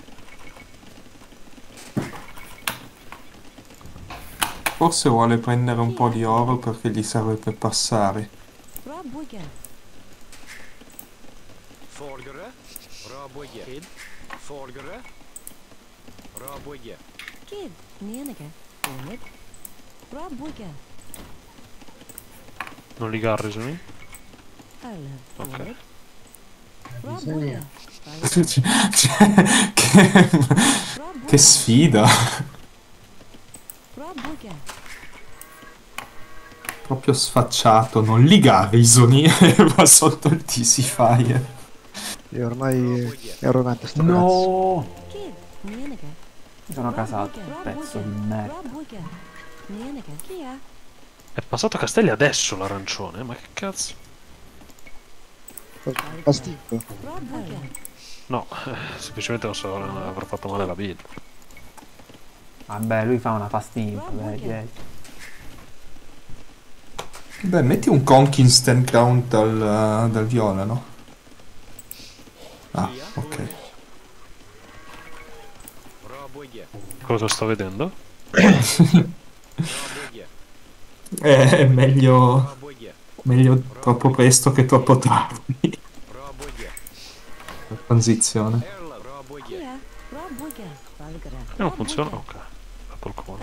Forse vuole prendere un po' di oro perché gli serve per passare.
Non li garrisoni? Ok.
Bisogna-
Cioè, che... che sfida! Proprio sfacciato, non li garrisoni, va sotto il T C Fire.
E ormai è arrogante sto cazzo.
No! Mi sono casato, pezzo di merda.
È passato a Castelli adesso l'arancione, ma che cazzo?
Fa stinco.
No, eh, semplicemente non so, non avrò fatto male la build.
Vabbè, lui fa una fast imp, vedi, vedi.
Beh, metti un conch instant count dal, dal viola, no? Ah, ok.
Cosa sto vedendo?
Eh, è meglio... meglio troppo presto che troppo tardi. La transizione.
E non funziona? Ok. Fatto il culo.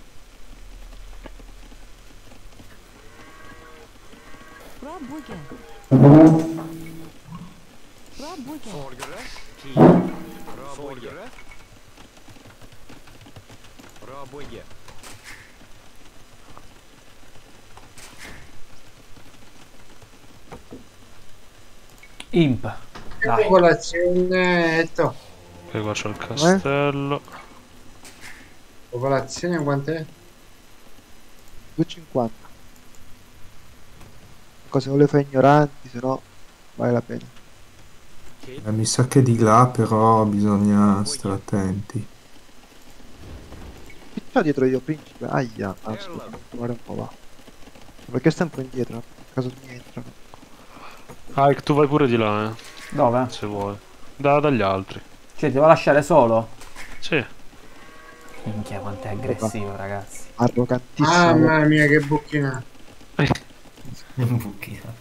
Imp. Dai.
Popolazione, Etto.
E qua c'è il castello.
Popolazione quant'è?
due e cinquanta. Cosa non le fai ignoranti, se no vale la pena.
Eh, mi sa che di là però bisogna stare attenti.
Chi c'ho dietro io, principe? Aia, ah, scusa, guarda un po' va. Perché sta un po' indietro? A caso mi entrano.
Ah, tu vai pure di là, eh,
Dove?
se vuoi. Da, dagli altri.
Cioè, ti devo lasciare solo?
Sì.
Minchia, quanto è aggressivo, ragazzi.
Arrogantissimo.
Mamma mia, che bucchina.
Un buchino.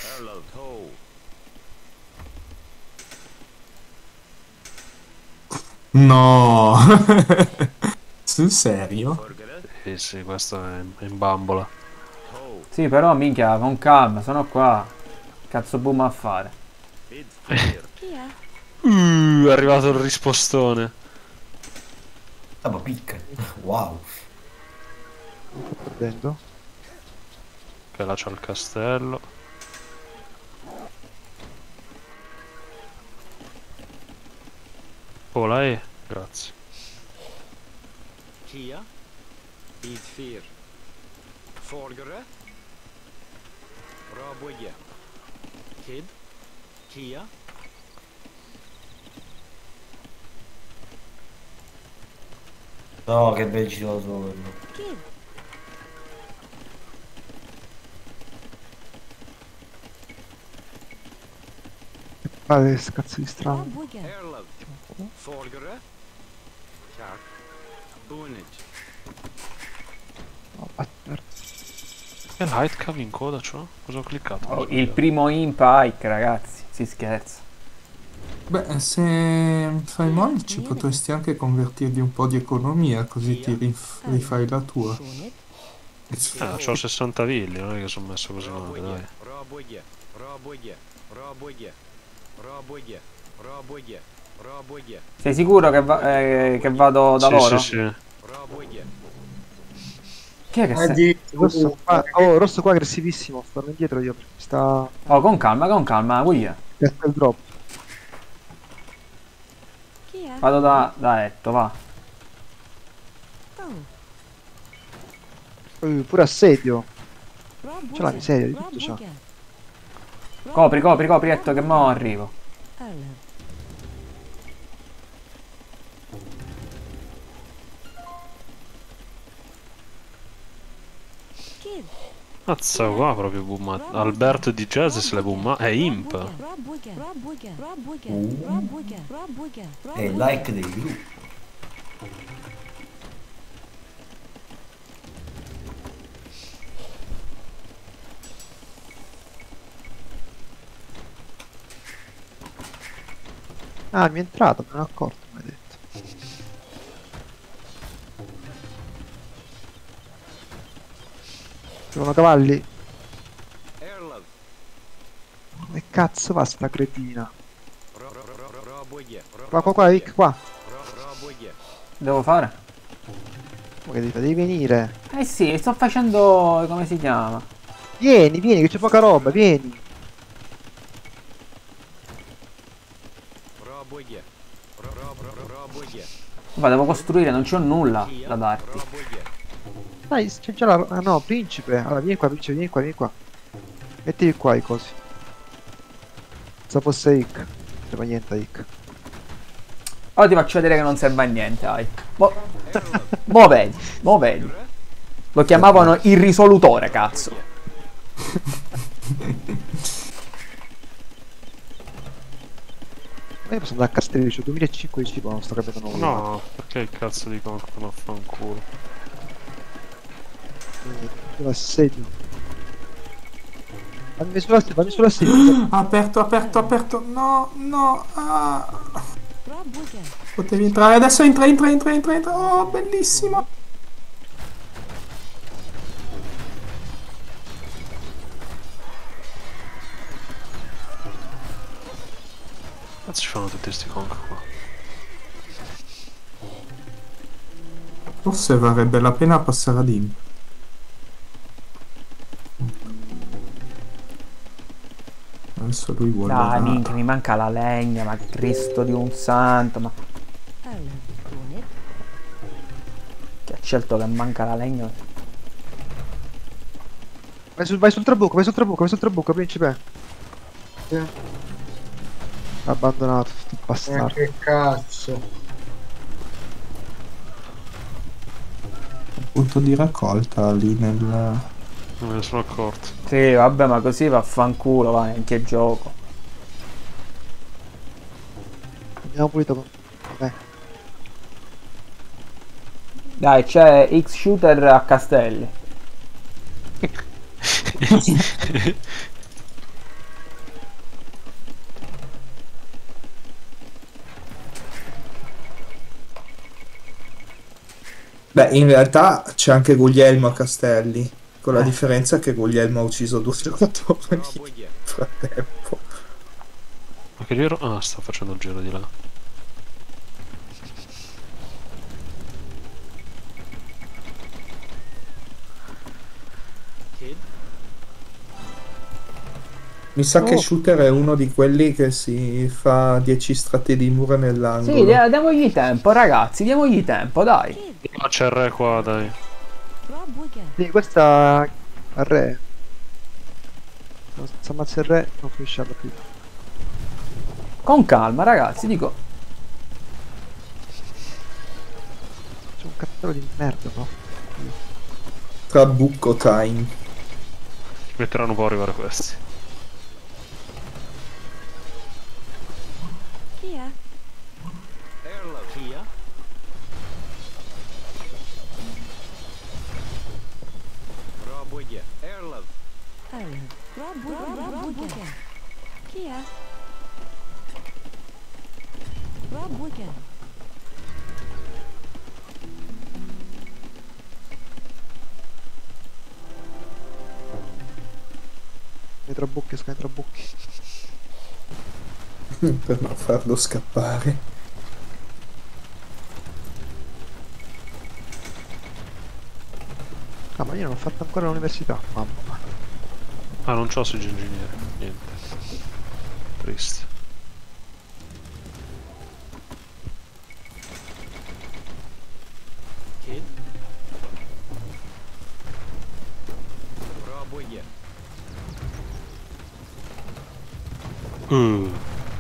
No! Sul serio?
Sì, sì, questo è è in bambola.
Sì, però, minchia, con calma, sono qua. Cazzo boom a fare.
Uh, è arrivato il rispostone.
Ah, ma picca. Wow.
Sto perdendo.
Che là c'è il castello. Oh, la E, grazie.
Kia. Id fyr. Folgere. Raboye. Kid. Kia.
No, che bello quello.
Kid.
Fare che cazzo di strano.
Raboye.
Erlov. Folgere. Kak. Bunage.
No, aspetta.
E light cave in coda, cioè? Cosa ho cliccato?
Oh, il primo imp Ike, ragazzi, si scherza.
Beh, se fai male ci potresti anche convertirti un po' di economia, così ti rif- rifai la tua.
Ah, c'ho sessanta villi, non è che sono messo così male, dai.
Raboye. Raboye. Raboye. Raboye. Raboye. Raboye.
Sei sicuro che, va- eh, che vado da
Sì,
loro?
sì, sì.
Raboye.
Chi è che sei?
Addirittura.
Rosso qua, oh, rosso qua aggressivissimo, sto indietro io perché sta.
Oh, con calma, con calma, guida.
Questo è il drop.
Chi è?
Vado da, da Etto, va.
Oh.
Eh, pure assedio.
Raboye.
C'è la miseria di tutto, c'ha.
Raboye.
Copri, copri, copri, Etto, che mo arrivo.
Erlov. Kid.
Mazza qua proprio boomato. Alberto di Jazz se l'è boomato. È imp.
Raboye. Raboye. Raboye.
Uh.
Raboye. Raboye.
È il like dei gruppi.
Ah, mi è entrato, me ne ho accorto, mi hai detto. Sono cavalli.
Erlov.
Che cazzo va sta cretina?
Raboye.
Qua, qua, qua, Vic, qua.
Raboye.
Devo fare?
Ma che devi fare? Devi venire.
Eh sì, sto facendo... come si chiama?
Vieni, vieni, che c'è poca roba, vieni.
Raboye. Raboye.
Vabbè, devo costruire, non c'ho nulla da darti.
Raboye.
Dai, c'è già la... Ah no, principe. Allora, vieni qua, principe, vieni qua, vieni qua. Mettili qua i cosi. Se fosse Ick. Non serve niente a Ick.
Ora ti faccio vedere che non serve a niente, Ike. Mo, mo vedi, mo vedi. Lo chiamavano il risolutore, cazzo.
Ma io posso andare a Castelli, c'ho duemilacinque di cibo, non sto capendo nulla.
No, perché il cazzo di conco affanculo.
L'assedio. Fammi sull'assedio, fammi sull'assedio.
Aperto, aperto, aperto. No, no. Ah.
Raboye.
Potevi entrare. Adesso entra, entra, entra, entra, entra. Oh, bellissimo.
Cazzo ci fanno tutti sti conco qua?
Forse varrebbe la pena passare ad Imp. Adesso lui vuole...
Dai,
la-
minchia, mi manca la legna, ma Cristo di un santo, ma
Erlov. Bunit.
chi ha scelto che manca la legna?
Vai sul, vai sul trabucco, vai sul trabucco, vai sul trabucco, principe.
Sì.
Abbandonato, sto
Ma
bastardo.
che cazzo.
Punto di raccolta lì nel...
Non me ne sono accorto.
Sì, vabbè, ma così vaffanculo, va, neanche gioco.
Abbiamo pulito. Vabbè.
Dai, c'è X Shooter a Castelli.
Beh, in realtà c'è anche Guglielmo a Castelli, con la differenza che Guglielmo ha ucciso due giocatori
Raboye.
nel frattempo.
Ma che giro? Ah, sta facendo il giro di là.
Kid.
Mi sa che
Oh.
Shooter è uno di quelli che si fa dieci strati di mura nell'angolo.
Sì, dia- diamogli tempo, ragazzi, diamogli tempo, dai.
No, c'è il re qua, dai.
Пробуйте.
Sì, questa al re. No, se ammazza il re non finisce la partita.
Con calma, ragazzi, dico.
C'è un cappello di merda, no?
Trabucco time.
Ci metteranno un po' a arrivare questi.
Chi è?
Erla, Kia. Пробуйте. Erla.
Ален. Пробуйте. Пробуйте. Chi è? Пробуйте.
Nei trabocchi, sca nei trabocchi.
Per non farlo scappare.
Ah, ma io non ho fatto ancora l'università. Mamma mia.
Ah, non c'ho sugli ingegneri. Niente. Triste.
Kid. Пробуйте.
Uh.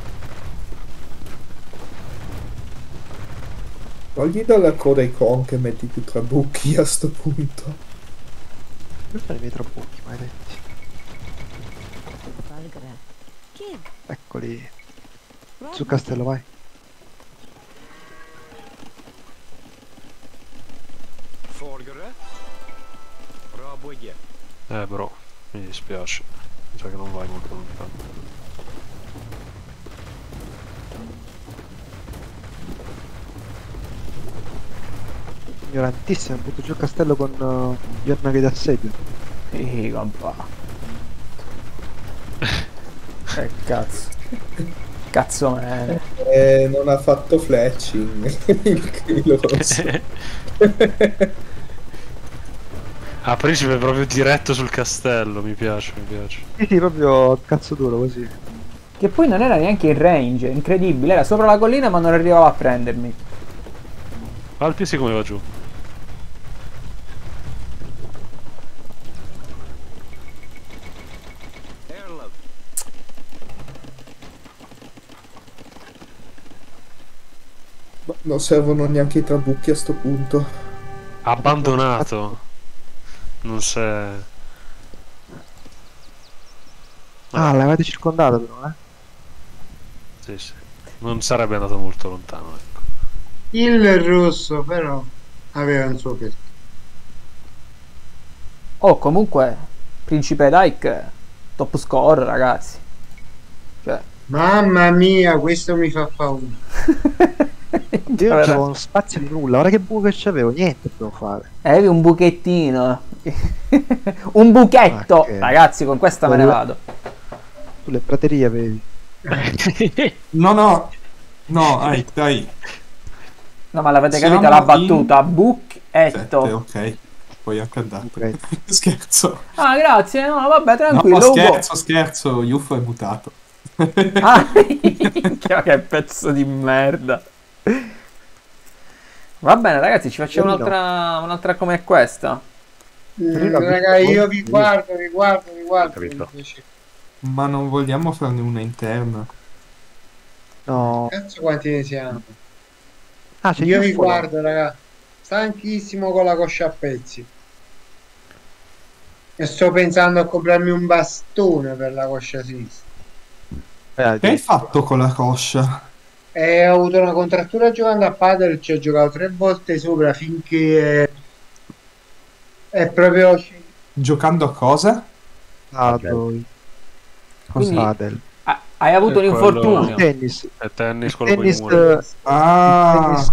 Togli dalla coda i con che metti più trabucchi a sto punto.
Dove sono i miei trabocchi, maledetti?
Valgre. Chi?
Eccoli. Sul castello, vai.
Folgere. Пробуйте.
Eh, bro, mi dispiace. Mi sa che non vai molto lontano.
Ignorantissimo, butto giù il castello con uh, gli ornaghi d'assedio.
Sì, compa. Che cazzo. Cazzo me.
Eh, non ha fatto fletching. Il Krilo rosso.
Ah, principe proprio diretto sul castello, mi piace, mi piace.
Sì, sì, proprio a cazzo duro così.
Che poi non era neanche in range, incredibile. Era sopra la collina ma non arrivava a prendermi.
Alpi sì, come va giù?
Erla.
Ma non servono neanche i trabucchi a sto punto.
Abbandonato. Non c'è...
Ah, l'avete circondato però, eh?
Sì, sì. Non sarebbe andato molto lontano, ecco.
Il rosso però aveva un suo perché.
Oh, comunque, Principe Dyke, top score, ragazzi. Cioè,
Mamma mia, questo mi fa paura.
Io non c'avevo uno spazio di nulla, ora che buco che c'avevo, niente devo fare.
avevi un buchettino. Un buchetto.
Ok.
Ragazzi, con questa me ne vado.
Tu le praterie avevi.
No, no. No, dai, dai.
No, ma l'avete
Siamo
capita la
in
battuta? Buchetto.
Sette, ok. Poi anche andato.
Ok.
Scherzo.
Ah, grazie. No, vabbè,
No,
tranquillo. Ugo.
scherzo, scherzo. Yuffo è mutato.
Ah, minchia, che pezzo di merda. Va bene, ragazzi, ci facciamo
Io no.
un'altra, un'altra come questa.
Mm,
l'ho
raga,
visto
io
molto,
vi
io.
guardo, vi guardo, vi guardo.
Capito.
mi piace.
Ma non vogliamo farne una interna.
No.
Cazzo quanti ne siamo?
Ah, c'è
Io vi
Yuffo là.
guardo, raga. Stanchissimo con la coscia a pezzi. E sto pensando a comprarmi un bastone per la coscia sinistra.
Eh,
Che hai fatto con la coscia?
E ho avuto una contrattura giocando a padel, ci ho giocato tre volte sopra finché è, è proprio...
Giocando a cosa?
Padel.
Quindi-
Padel.
Ah, hai avuto un
Eh, quello-
infortunio.
Tennis.
È tennis, quello con i
Tennis.
muri.
eh,
Ah,
tennis-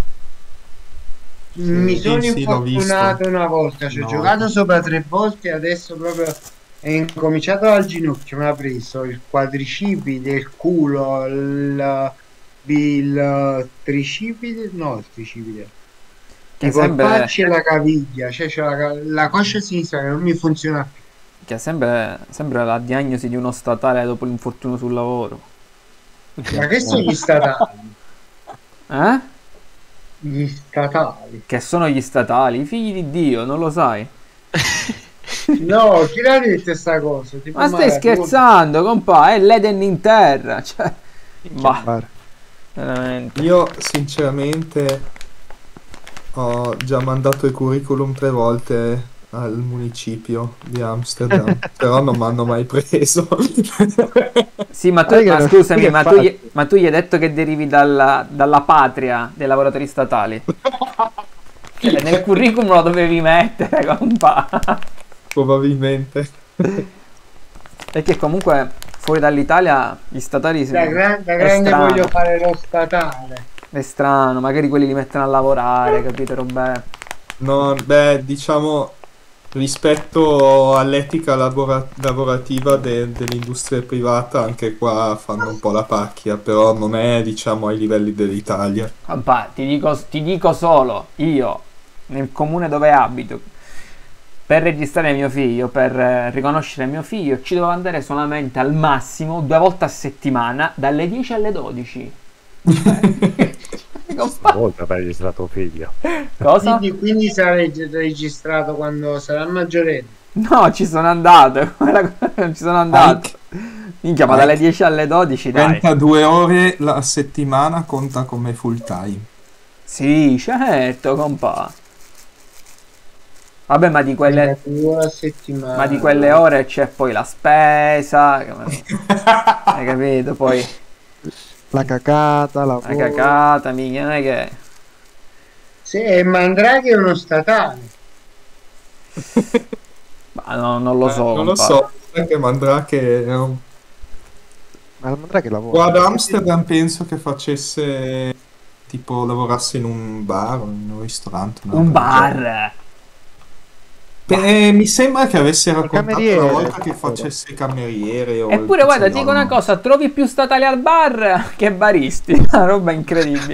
Mi
Sì,
sono
sì, l'ho
infortunato
visto.
una volta, ci ho
No.
giocato sopra tre volte e adesso proprio è incominciato dal ginocchio, mi ha preso il quadricipite, il culo, il, il tricipite, no il tricipite,
Che
tipo il
sembra-
faccia e la caviglia, cioè c'è la, ca- la coscia sinistra che non mi funziona più.
Che sembra, sembra la diagnosi di uno statale dopo l'infortunio sul lavoro.
Ma che sono gli statali?
Eh?
Gli statali?
Che sono gli statali? I figli di Dio, non lo sai?
No, chi l'ha detto sta cosa? Tipo
Ma stai
Maradona.
scherzando, compà? È l'Eden in terra. Cioè, bah,
Bar.
veramente.
Io sinceramente ho già mandato il curriculum tre volte al municipio di Amsterdam, però non mi hanno mai preso.
Sì, ma tu,
Sai che
ma
non-
scusami,
che
ma tu,
fai?
gli, ma tu gli hai detto che derivi dalla, dalla patria dei lavoratori statali? Cioè, nel curriculum lo dovevi mettere, compà.
Probabilmente.
Perché comunque fuori dall'Italia gli statali
Da, gran- da
è
grande
strano.
voglio fare lo statale.
È strano, magari quelli li mettono a lavorare, capite, robe.
No, beh, diciamo rispetto all'etica lavora- lavorativa de- dell'industria privata, anche qua fanno un po' la pacchia, però non è, diciamo, ai livelli dell'Italia.
Compà, ti dico, ti dico solo, io, nel comune dove abito, per registrare mio figlio, per eh, riconoscere mio figlio, ci devo andare solamente al massimo due volte a settimana, dalle dieci alle dodici.
Una volta per registrato figlio.
Cosa?
Quindi, quindi sarà reg- registrato quando sarà maggiorenne.
No, ci sono andato, ci sono andato. Minchia, ma dalle dieci alle dodici, dai.
trentadue ore la settimana conta come full time.
Sì, certo, compà. Vabbè, ma di quelle,
Due a settimana.
ma di quelle ore c'è poi la spesa, hai capito? Poi
La cacata, la
la cacata, minchia, non è che...
Sì, e Mandraghi è uno statale.
Ma no, non lo
Eh,
so,
non lo
compà.
so, anche Mandrake è un-
Ma la mandrà che
qua
lavora.
ad Amsterdam penso che facesse tipo lavorasse in un bar o in un ristorante. una
Un
roba del genere.
bar.
Beh, mi sembra che avesse raccontato
cameriere,
una volta che
sicuro.
facesse cameriere o
Eppure,
il
guarda, ti
pizzaiolo.
dico una cosa, trovi più statali al bar che baristi. Una roba incredibile.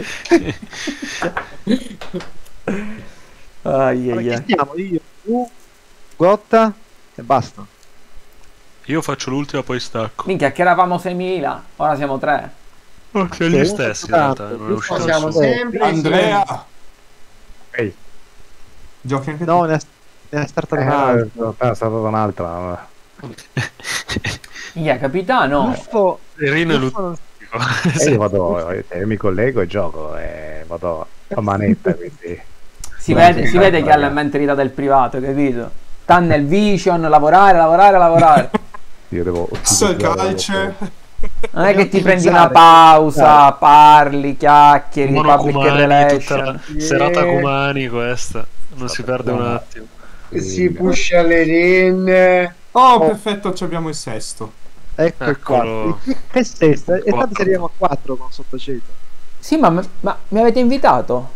Ai,
Ma
ai,
chi
ai.
stiamo? Io, tu, Gotta e basta.
Io faccio l'ultima, poi stacco.
Minchia, che eravamo seimila, ora siamo tre.
Oh, siamo
Sì,
gli
uno
stessi in
tanto,
realtà, non è
io
uscito
Siamo
nessuno.
sempre
Andrea,
Ehi,
giochi anche
No,
tu?
ne ha, ne ha startato
eh,
un altro.
è stata un'altra.
Minchia, capitano.
Luffo,
Rino e
Luffo non-
Ludovico.
E io vado, eh, mi collego e gioco e vado a manetta, quindi...
Si vede, si vede che ha la mentalità del privato, capito? Sta nel vision, lavorare, lavorare, lavorare.
Io devo...
Hustle culture.
Non è che ti prendi una
utilizzare.
pausa, parli, chiacchieri, public
Monocumani, tutta
relation.
la
Sì.
serata cumani questa. Non si perde un attimo.
si puscia le renne.
Oh, perfetto, ci abbiamo il sesto.
Ecco il
Eccolo.
quattro. Che sesto? E tanto
Quattro.
se arriviamo a quattro con sottocento.
Sì, ma, ma mi avete invitato?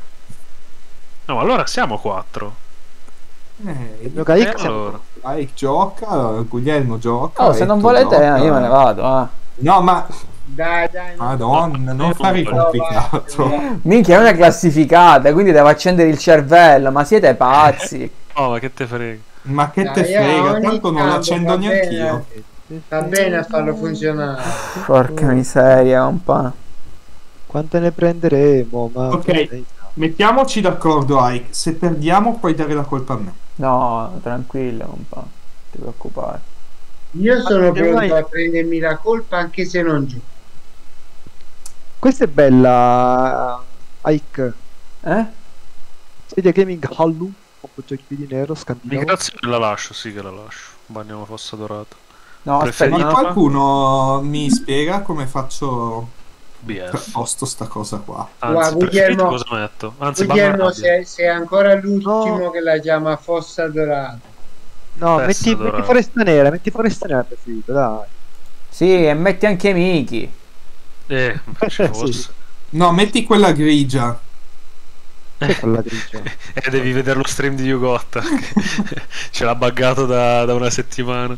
No, allora siamo quattro.
Eh,
Gioca
E
X.
allora?
Ike gioca, Guglielmo gioca.
Oh, se non
Etto
volete,
gioca.
eh, io me ne vado. Ah.
No, ma
Dai, dai. non-
Madonna, non
no,
fare
no,
complicato.
Minchia, non è classificata, quindi devo accendere il cervello. Ma siete pazzi?
Oh, ma che te frega.
Ma che te
Dai, io
frega,
ogni
tanto non
tanto
l'accendo
va
neanch'io.
bene. Va bene a farlo funzionare.
Porca miseria, compa.
Quante ne prenderemo? Ma
Ok. Mettiamoci d'accordo, Ike. Se perdiamo puoi dare la colpa a me.
No, tranquillo, compa. Non ti preoccupare.
Io sono
Ma
pronto
vai.
a prendermi la colpa anche se non gioco.
Questa è bella, Ike.
Eh?
Stadia Gaming Hallu, con giochi di nero, scandinavo.
Migrazione la lascio, sì che la lascio. Bagniamo fossa dorata.
No,
Preferito-
aspetta,
Ma
no.
qualcuno mi spiega come faccio
B
per
F.
posto sta cosa qua?
Anzi,
Guarda,
preferito
Guglielmo-
cosa metto? Anzi,
Guglielmo,
banana
sei, sei ancora l'ultimo
No.
che la chiama Fossa Dorata.
No,
Testa
metti,
dorata.
metti Foresta Nera, metti Foresta Nera preferito, dai.
Sì, e metti anche Miki.
Eh, ci
Sì.
fosse.
No, metti quella grigia.
Che quella grigia.
E devi vedere lo stream di Yugotta. Ce l'ha buggato da, da una settimana.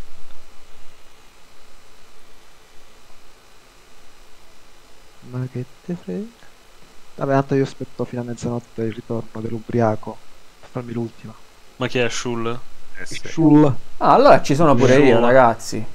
Ma che te frega? Vabbè, tanto io aspetto fino a mezzanotte il ritorno dell'ubriaco per farmi l'ultima.
Ma chi è Shul?
Eh sì.
Shul.
Ah, allora ci sono pure io,
Giuro.
ragazzi.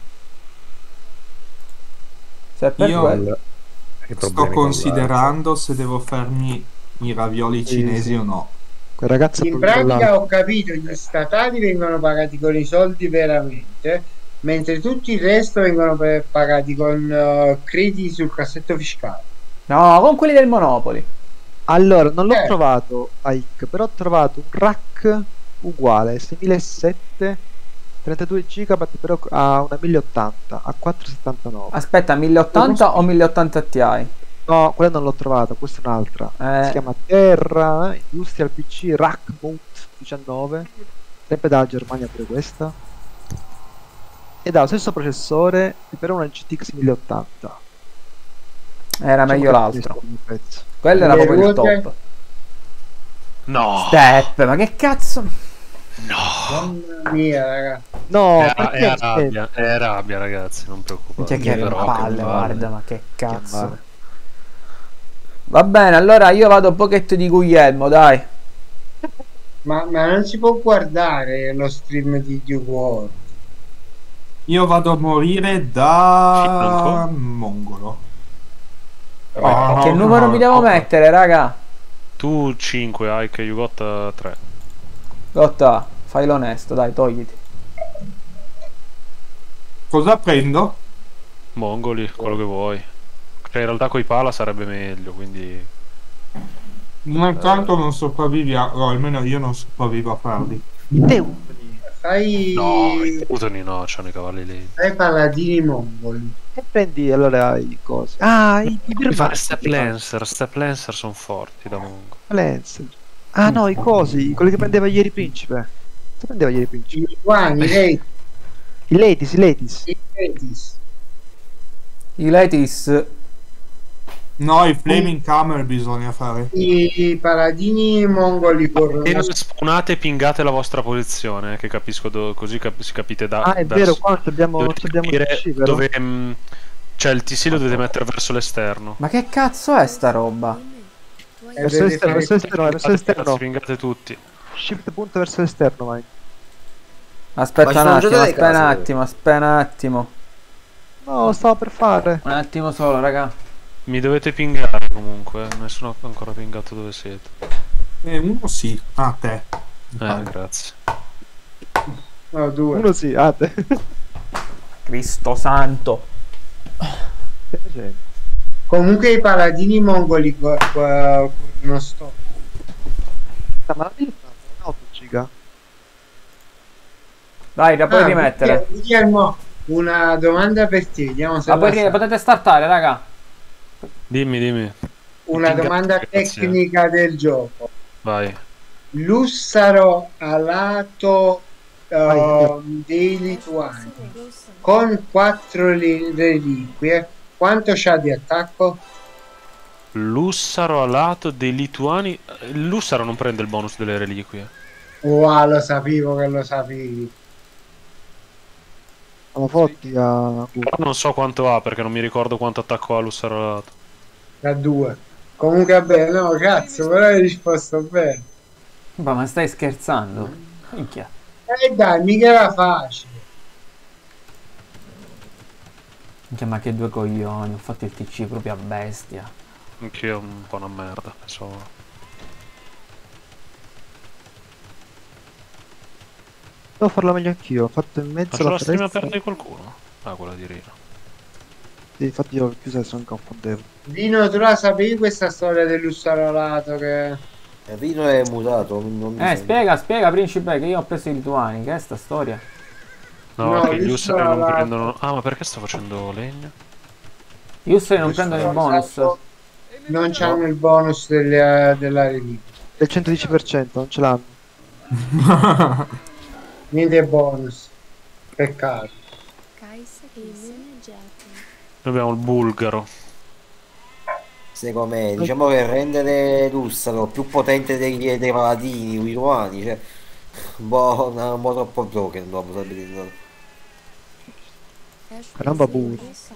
Se è per
Io-
quello.
Che
Sto
problemi con
considerando se devo farmi i ravioli
Sì,
cinesi
sì.
o no.
Quel ragazzo ha
In
problemi con
pratica
l'altro.
ho capito, gli statali vengono pagati con i soldi veramente, mentre tutto il resto vengono pe- pagati con eh, crediti sul cassetto fiscale.
No, con quelli del Monopoli.
Allora, non l'ho
Eh.
trovato Ike, però ho trovato un rack uguale, seimilasette, trentadue giga, però a una mille ottanta, a quattrocentosettantanove.
Aspetta, mille ottanta o mille ottanta Ti?
No, quella non l'ho trovata, questa è un'altra.
Eh.
Si chiama Terra Industrial P C Rack Mount diciannove, sempre dalla Germania pure questa. Ed ha lo stesso processore, però una G T X mille ottanta.
Era
Diciamo
meglio
che
l'altro.
questo è il prezzo.
Quello era
Le
proprio il
ruote?
top.
No.
Step, ma che cazzo?
Mamma mia, raga.
No,
È,
perché
è
aspetta?
rabbia, è rabbia, ragazzi, non preoccupate.
Che, che
Però,
palle,
che
guarda, ma che
Che
cazzo.
male.
Va bene, allora io vado a pochetto di Guglielmo, dai.
Ma, ma non si può guardare lo stream di Duke World.
Io vado a morire da
Franco?
mongolo.
Vai.
Che numero mi devo mettere, raga?
Tu cinque, Ike, you got tre.
Lotta, fai l'onesto, dai, togliti.
Cosa prendo?
Mongoli, quello che vuoi. Cioè, in realtà coi pala sarebbe meglio, quindi...
Ma tanto non sopravviviamo, o almeno io non sopravvivo a farli.
I Teutoni.
Fai,
No, i Teutoni no, c'hanno i cavalli lì.
fai paladini mongoli.
E prendi allora i cosi. Ah, i, i
Devi fare
birbacci.
Step Lancer, Step Lancer sono forti da Mongo.
Lancer. Ah no, i cosi, quelli che prendeva ieri Principe. Che prendeva ieri Principe?
I guani, lei,
I ladies, i ladies.
i Betis.
I Letis.
No, i Flaming Camel bisogna fare.
I paladini mongoli corrono.
Appena spawnate pingate la vostra posizione, che capisco do- così cap- si capite da...
Ah, è
verso-
vero, qua non abbiamo, non
dovete
abbiamo
capire
T C, vero?
dove... mh, cioè il T C lo dovete mettere verso l'esterno.
Ma che cazzo è sta roba?
E
Verso
deve
l'esterno,
fare-
verso l'esterno, verso
Ragazzi,
l'esterno.
pingate tutti.
Shift punto verso l'esterno, vai.
Aspetta
Ma ci
un
sono
attimo,
già delle
aspetta un
case,
attimo, aspetta un attimo.
No, lo stavo per fare.
Un attimo solo, raga.
Mi dovete pingare comunque, nessuno ha ancora pingato dove siete.
Eh, uno sì. Ah, te.
Eh, grazie.
No, due.
Uno sì, ah, te.
Cristo santo.
Stai facendo?
Comunque i paladini mongoli co- co- non sto.
Ah, ma la mia è otto giga.
Dai, la puoi
Ah,
rimettere.
Guglielmo, una domanda per te, vediamo se
La puoi
la
ri-
sai.
potete startare, raga.
Dimmi, dimmi.
Una
Pinga-
domanda
grazie.
tecnica del gioco.
Vai.
Lussaro alato ehm, dei Lituani con quattro li- reliquie, quanto c'ha di attacco?
Lussaro alato dei lituani. Il Lussaro non prende il bonus delle reliquie.
Wow, lo sapevo che lo sapevi.
Alla fotti a...
Però non so quanto ha perché non mi ricordo quanto attacco ha Lussaro alato.
Da due. Comunque vabbè, no, cazzo, però hai risposto bene.
Ma, ma stai scherzando? Minchia.
Eh dai, mica era facile.
Minchia, ma che due coglioni. Ho fatto il T C proprio a bestia.
Anch'io un po' una merda. So.
Devo farlo meglio anch'io. Ho fatto in
Ma
mezzo
c'è
la
la stream
finestra.
aperta di qualcuno? Ah, quella di Rino.
Sì, infatti io l'ho chiusa e sono confondevo.
Dino, tu la sapevi questa storia del Lussaro alato che...
Il Rino è mutato. Non mi
Eh,
sembra.
spiega, spiega, principe, che io ho preso i lituani. Che è sta storia?
No,
No,
che gli
Lussaro
Lussari non
alato.
prendono. Ah, ma perché sto facendo legno?
Io se non prendono il bonus.
Non c'hanno il bonus delle- della reliquia.
Del centodieci per cento, non ce l'hanno.
Niente bonus. Peccato.
Noi abbiamo il bulgaro.
Secondo me, diciamo che rendere Lussaro più potente dei, dei paladini lituani, cioè un po', un po' troppo broken dopo, sarebbe diventato.
Caramba, bue.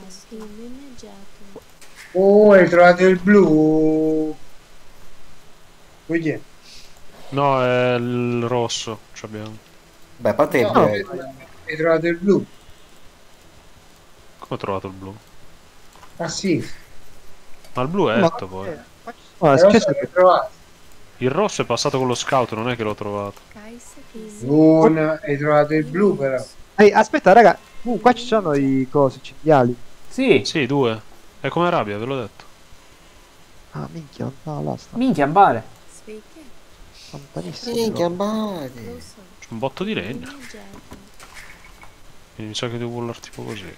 Oh, hai trovato il blu. Guglielmo.
No, è il rosso. Ci abbiamo.
Beh, a parte che
No,
eh,
hai trovato il blu.
Come ho trovato il blu?
Ah sì,
Ma il blu è
Ma-
etto poi.
No,
però
scherzo
se
che-
l'hai trovato.
Il rosso è passato con lo scout, non è che l'ho trovato.
Un, hai trovato il blu però.
Ehi, aspetta, raga. Uh, qua ci sono i cosi, i cinghiali.
Sì,
Sì, due. È come rabbia, ve l'ho detto.
Ah, minchia, no, là sta.
minchia, bare.
Lontanissimo.
sì,
però.
chiamate.
C'è un botto di legno. Quindi mi sa che devo volare tipo così.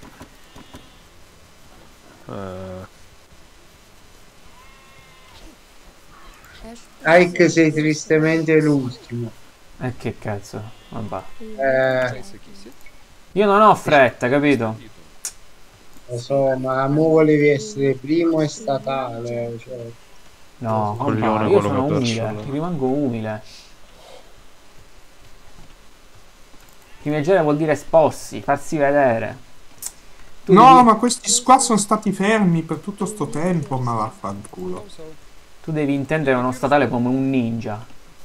Eh,
Ike sei tristemente l'ultimo.
E che cazzo, vabbè.
Eh,
Io non ho fretta, capito?
lo so, ma mo volevi essere primo e statale. Cioè.
No,
Coglione
compà, io
quello
sono
che ha perso
umile,
allora.
rimango umile. Primeggiare vuol dire espossi, farsi vedere. Tu
No,
devi,
ma questi qua sono stati fermi per tutto sto tempo, ma vaffanculo.
tu devi intendere uno statale come un ninja.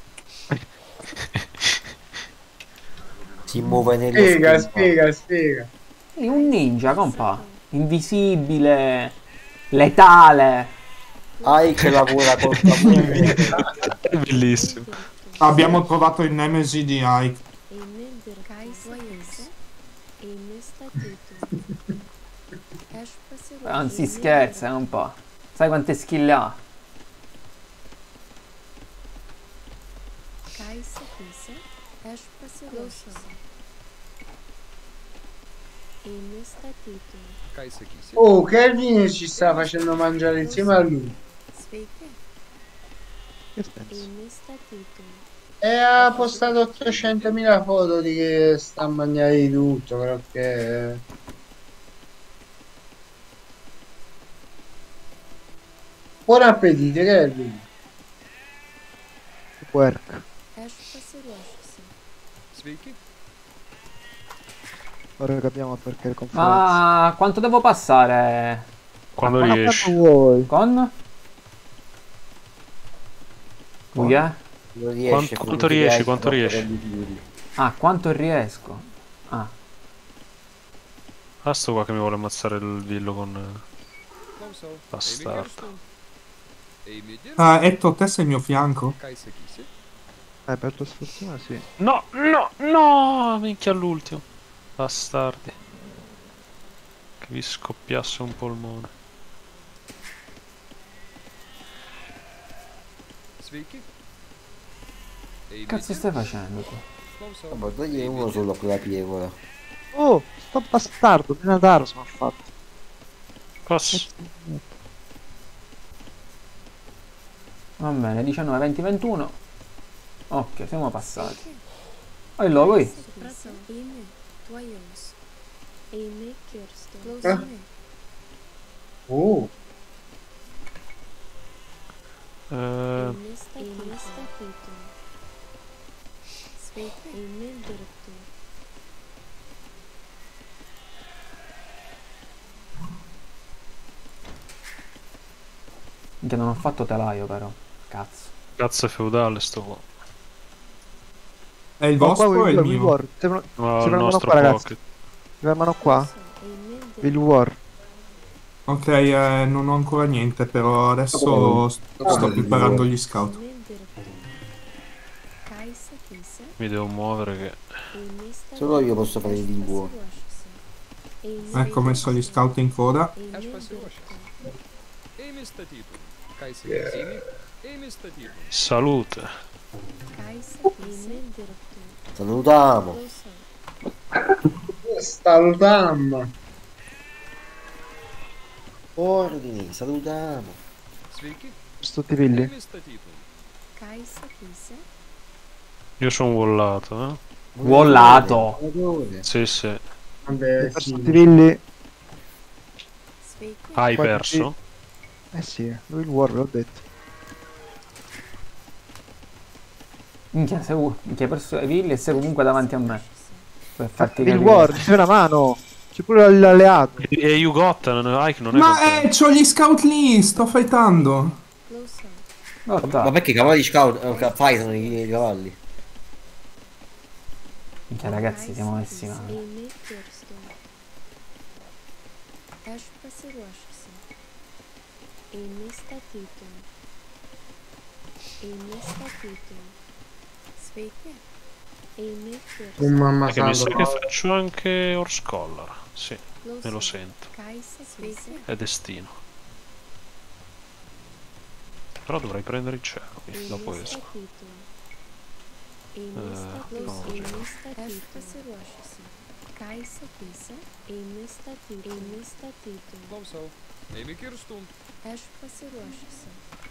Si muove nello
Spiega,
schermo.
spiega, spiega.
Sì, un ninja, compà. Invisibile, letale.
Ike lavora con Samuele.
È bellissimo.
Abbiamo trovato il nemesi di Ike.
Non si scherza, un po'. Sai quante skill ha?
Oh, Kelvin ci sta facendo mangiare insieme a lui.
Che pensi?
E ha postato ottocentomila foto di che sta a mangiare di tutto, perché... Buon appetito, Kelvin.
Work. Ora capiamo perché le conferenze.
Ma quanto devo passare?
Quando
Ma
riesci.
quanto vuoi?
Con? Lui è?
Non riesce,
Quanto-
con
quanto
tutti gli
riesci,
altri,
quanto
troppo
riesci?
renditivi.
Ah, quanto riesco? Ah,
Ah, sto qua che mi vuole ammazzare il villo con... eh, bastardo.
Ah, Etto, te sei il mio fianco?
Eh, per tua sfortuna sì.
No, no, no! Minchia all'ultimo. Bastardi. Che vi scoppiasse un polmone.
che cazzo stai facendo tu?
Vabbè, togli uno solo con la piegola.
Oh, sto bastardo, Minataro sono fatto.
Cosa?
Va bene, diciannove, venti, ventuno. Ok, siamo passati. Allora, lui.
Eh? Oh,
Eh,
Che non ho fatto telaio però. Cazzo.
cazzo è feudale sto qua.
È il
Ma qua
vostro o è il
Will, Will
mio?
War. Si fermano,
No,
si
il
fermano
nostro
qua, ragazzi.
pocket.
Si fermano qua. Will War.
Ok, eh, non ho ancora niente, però adesso st- sto preparando gli scout.
Mi devo muovere che...
Solo io posso fare il linguo.
Ecco, ho messo gli scout in coda.
Salute.
Salutiamo.
salutiamo.
Ordini, salutiamo.
Sto tivilli.
Io sono wallato, eh.
Wallato.
Sì, sì.
Vabbè,
Sto
sì.
tivilli.
Hai
Qua-
perso?
Eh sì, Will War, l'ho detto.
Minchia, sei, minchia, hai perso i villi e sei comunque davanti a me. Per farti
Will
capire.
War, c'è una mano. C'è pure l'alleato.
E you got, non Ike non è
Ma
contento.
eh, c'ho gli scout lì, sto fightando.
Guarda.
Ma perché i cavalli scout eh, fightano i, i cavalli?
Minchia, ragazzi, siamo messi male.
Eini pirštų. Aš pasiruošusi. Eini statytų. Eini statytų. Sveiki. Eini pirštų.
Un mamma
Perché mi sa
santo.
che faccio anche Horse Collar. Sì, me lo sento.
Ką įsakysi?
È destino. Però dovrei prendere il cielo, quindi dopo
Eini
esco.
statytų. Eini
Eh,
statytų.
no,
Eini
sì.
statytų. Aš pasiruošusi. Ką įsakysi? Eini statytų. Eini statytų.
Klausau. Eimi kirstų.
Aš pasiruošusi.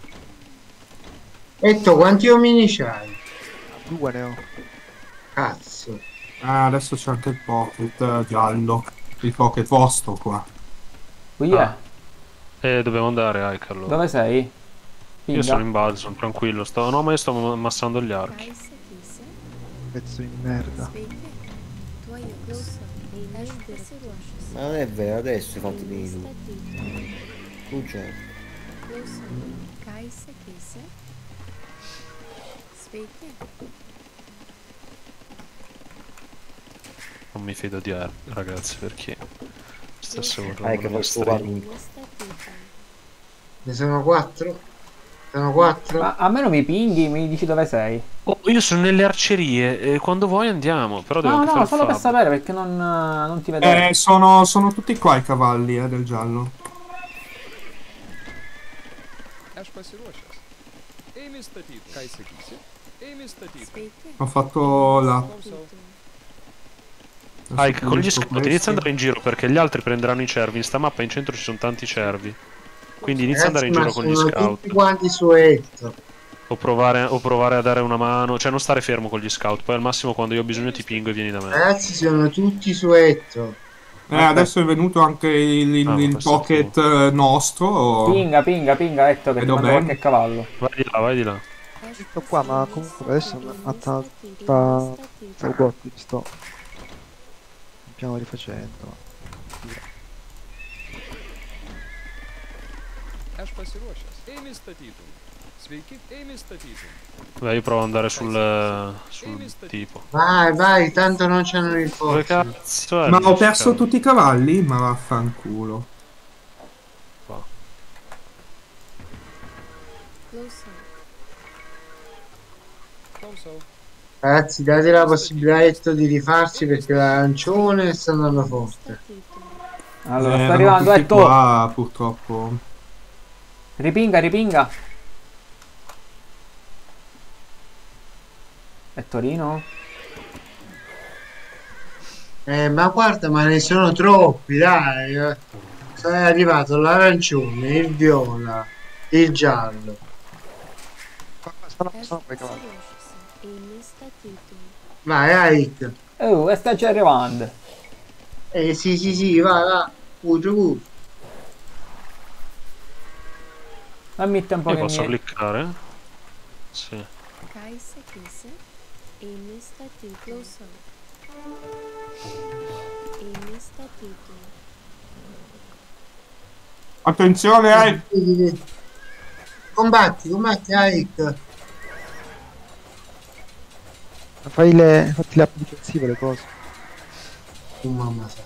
Etto, quanti uomini c'hai?
Due ne ho.
Cazzo.
Ah, adesso c'è anche il pocket eh, giallo. Il pocket vostro qua.
Qui è?
Ah. E dobbiamo andare, Ike, allora.
Dove sei?
Io
Pinga?
sono in balzo, sono tranquillo. Sto... No, ma io sto ammassando gli
Ką
archi.
įsakysi?
Pezzo di merda.
Sveiki. Tuoj jau klausau. Eini aš pasiruošusi.
Ma non è vero, adesso i fatti
Eini
miei tu.
statytų.
Tu già.
Klausau. Ką įsakysi? Sveiki.
Non mi fido di Ar, ragazzi, perché stesso
Ah, che fa sto panino.
Eini statytų.
Ne sono quattro? Sono quattro?
Ma a me non mi pinghi, mi dici dove sei?
Oh, io sono nelle arcerie, e quando vuoi andiamo, però devo
No,
anche
no,
fare
solo
il
per
fab.
sapere perché non, non ti vedo.
Eh, sono, sono tutti qua i cavalli eh, del giallo.
Aš pasiruošęs. Eimi statyti. Ką įsakysi? Eimi statyti.
Sveiki.
Ho fatto la...
Klausau.
adesso
Ike, con gli
pulisco
scout inizia
questi.
ad andare in giro perché gli altri prenderanno i cervi. In sta mappa in centro ci sono tanti cervi. Quindi inizia ad andare in
Ragazzi,
giro
ma
con gli
sono
scout.
tutti quanti su Etto.
O provare, o provare a dare una mano. Cioè non stare fermo con gli scout. Poi al massimo quando io ho bisogno ti pingo e vieni da me.
Ragazzi, sono tutti su Etto.
Eh, adesso è venuto anche il, il-
Ah,
il
questo è
pocket eh, nostro.
Pinga, pinga, pinga, detto che ti
Vedo
mando
bene.
qualche cavallo.
Vai di là, vai di là.
Sto qua, ma comunque adesso a sta, sta, sta Ugotti sto. Stiamo rifacendo.
Aš pasiruošęs. Eimi statyti. Sveiki. Eimi statyti.
Beh, io provo ad andare sul, sul tipo.
Vai, vai, tanto non c'hanno il
Dove
forza.
cazzo è?
Ma
il
ho perso
scout?
tutti i cavalli? Ma vaffanculo.
Qua.
Klausau.
Klausau.
Ragazzi, date la possibilità a Etto di rifarsi perché l'arancione sta andando forte.
Statytų.
Allora,
Eh,
sto
erano
arrivando,
tutti
Etto.
qua, purtroppo.
Ripinga, ripinga. È Torino?
Eh, ma guarda, ma ne sono troppi, dai. eh. È arrivato l'arancione, il viola, il giallo.
Sono,
Aš
sono quei cavalli.
pasiruošusi. Eini statytų.
Vai, Ike.
Oh, e sta già arrivando.
Eh, sì, sì, sì, vai, va. Uso, uso.
Dammi tempo
Io
che
posso
mi...
cliccare? Sì.
Ką įsakysi? Eini statyti. Klausau. Eini statyti.
Attenzione, eh!
Combatti, combatti, Ike.
Fai le, fatti le app difensive, le cose.
Oh, mamma santa.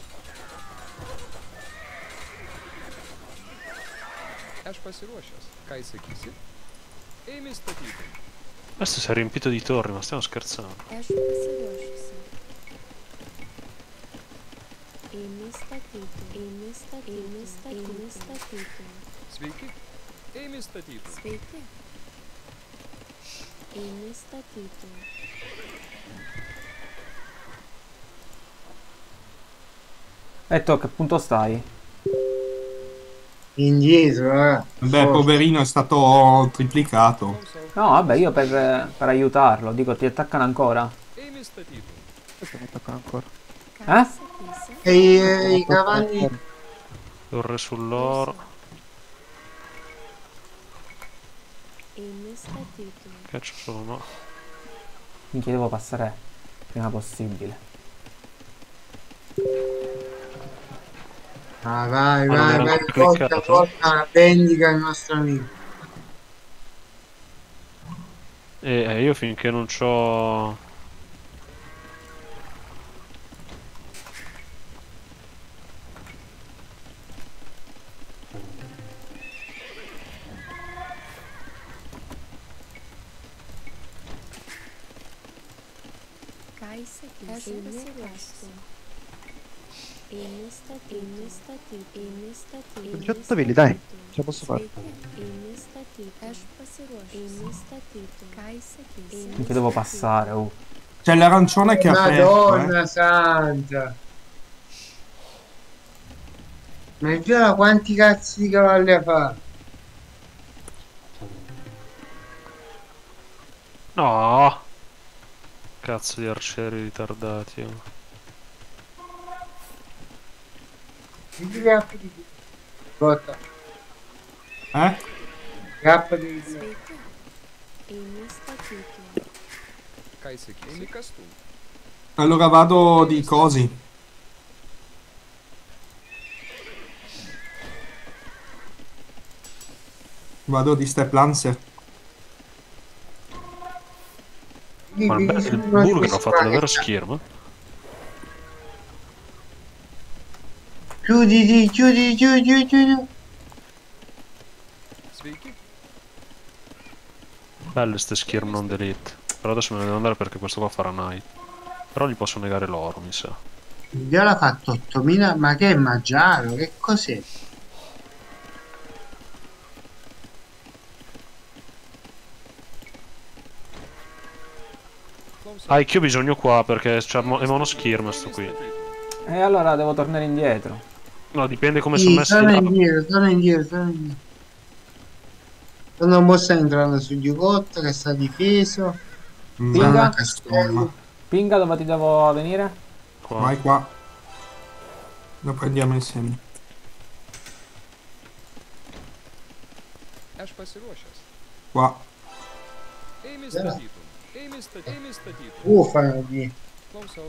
Aš pasiruošęs. Ką įsakysi? Eimi statyti.
Questo si è riempito di torri, ma stiamo scherzando.
Aš pasiruošusi. Eini statyti. Eini statyti. Eini statyti. Eini statyti.
Sveiki. Eimi statyti.
Sveiki. Eini statyti.
Etto, che punto stai?
Indietro, eh.
Beh,
Forza.
poverino è stato triplicato.
No, vabbè, io per, per aiutarlo. Dico, ti attaccano ancora.
Eimi statyti.
Questo mi attacca ancora.
Ką
Eh?
įsakysi?
E i, eh, i cavalli.
Torre sull'oro.
Eini statyti.
Che ci sono?
Minchia, devo passare prima possibile.
Ah, vai,
Ma non
vai,
era
vai,
cliccato?
porta, porta, vendica il nostro amico.
E eh, io finché non c'ho...
Кайся, киса, иместативу. Иместативу. Иместативу.
diciotto veli, dai, ce la posso fare.
Che devo passare, oh.
C'è l'arancione che ha aperto,
Madonna
eh.
santa. Ma già quanti cazzo di cavalli ha fatto?
No! Cazzo di arcieri ritardati. Oh.
Di gap di botta.
Eh?
Gap di
Kaiseki, mi costum.
Allora vado di cosi. Vado di Step Lancer.
Ma il il Burger ha fatto davvero schirma.
Chiuditi, chiudi, chiudi, chiudi.
Sveiki.
Belle ste schirm non delete. Però adesso me ne devo andare perché questo qua farà night. Però gli posso negare l'oro, mi sa.
Dio l'ha fatto ottomila, ma che è Maggiaro? Che cos'è?
Ah, io ho bisogno qua perché c'è mo- è monoschirm sto qui.
E allora devo tornare indietro.
No, dipende come
Sì,
sono messi
torna
là.
indietro, torna indietro, torna indietro. Non posso entrare su Giugotto che sta difeso.
Pinga?
Castello.
Pinga, dove ti devo venire?
Qua.
Vai qua. Lo prendiamo insieme.
Aš pasiruošęs.
Qua.
Eimi statytum. Eimi statytum. Eimi statytum.
Ufano di.
Klausau.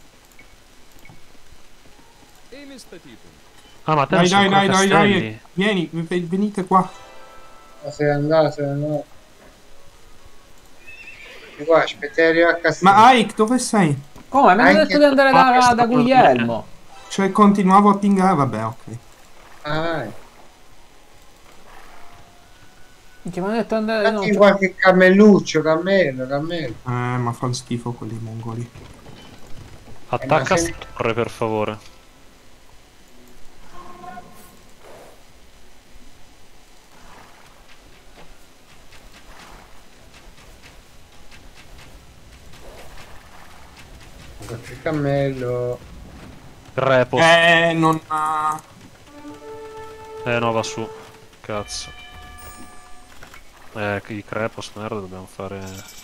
Eimi statytum.
Ah, ma te
Dai,
non sono
dai,
ancora
dai, dai,
castelli?
dai. Vieni, v- venite qua.
Ma sei andato, sei andato. E qua, aspettiamo a Castello.
Ma Ike, dove sei?
Come? Mi hanno
Anche-
detto di andare
Ah,
da,
sto
da
con-
Guglielmo.
Cioè, continuavo a pingare, vabbè, ok.
Ah, vai.
Che mi hanno detto di andare... no,
Fatti
cioè-
qualche cammelluccio, cammello, cammello.
Eh, ma fanno schifo quelli mongoli.
Attacca
Eh, ma se-
sta torre, per favore.
Qualche cammello.
Repos.
Eh, non ha...
Eh no, va su. Cazzo. Eh, i crepos, merda, dobbiamo fare...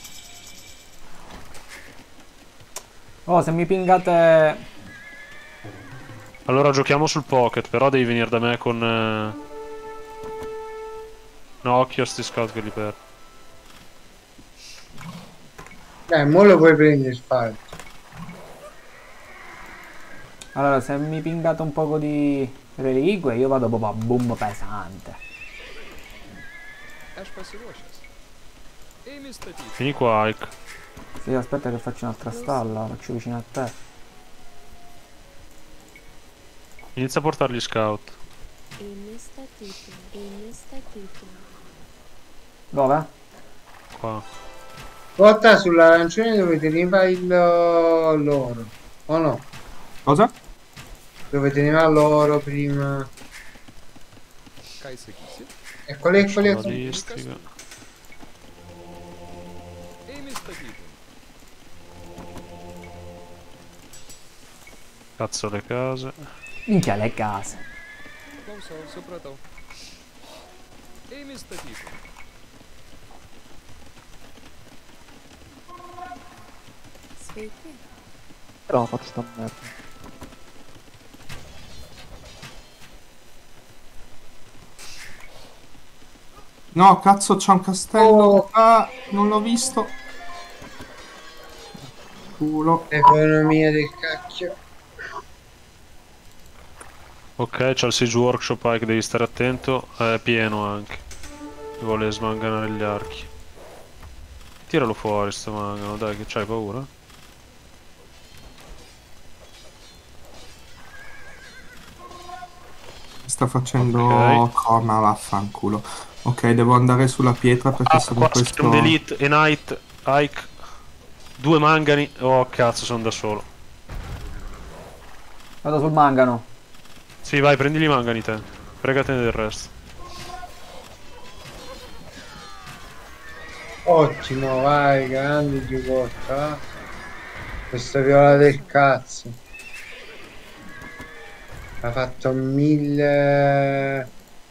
Oh, se mi pingate...
Allora giochiamo sul pocket, però devi venire da me con... eh, No, occhio a sti scout che li perdo.
Dai, mo lo puoi prendere il falco.
Allora, se mi pingate un poco di reliquie, io vado proprio a boom pesante.
Aš pasiruošęs. Eimi statytum.
Vieni qua, Ike.
Sì, aspetta che faccio un'altra stalla, faccio vicino a te.
Inizia a portare gli scout.
Dove?
Qua.
Porta sull'arancione dove teneva il l'oro. O no?
Cosa?
Dove teneva l'oro prima.
Kaiseki.
Eccolo, eccolo, eccolo.
Balistica.
Eimi statytum.
Cazzo le case.
Minchia le case.
Klausau, supratau. Eimi statytum.
Sveiki.
Però ho fatto sta merda.
No, cazzo, c'è un castello.
Oh.
Ah, non l'ho visto. Culo.
Economia del cacchio.
Ok, c'è il Siege Workshop, Ike, devi stare attento. È pieno anche. Vuole smanganare gli archi. Tiralo fuori sto mangano, dai, che c'hai paura?
Sta facendo
Ok.
corna, vaffanculo. Ok, devo andare sulla pietra perché
Ah,
sono
qua
questo...
Storm Elite e Knight, Ike. Due mangani. Oh cazzo, sono da solo.
Vado sul mangano.
Sì, vai, prendili i mangani te. Fregatene del resto.
Ottimo, vai, grande giugotta. Questa viola del cazzo. Ha fatto mille...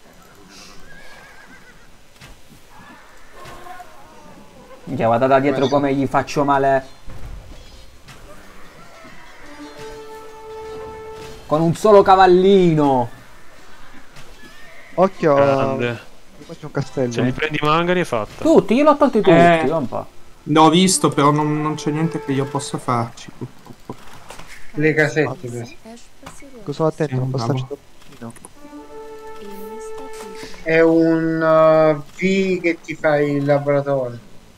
Minchia, vado da dietro come gli faccio male. Con un solo cavallino.
Occhio.
Grande.
Faccio un castello.
Se li prendi i mangani è fatta.
Tutti, io l'ho tolti tutti,
Eh.
compa.
No, ho visto, però non, non c'è niente che io possa farci. Purtroppo.
Le casette queste.
Cosa attento, non posso
bravo.
starci troppo vicino.
È un uh, V che ti fai il laboratorio.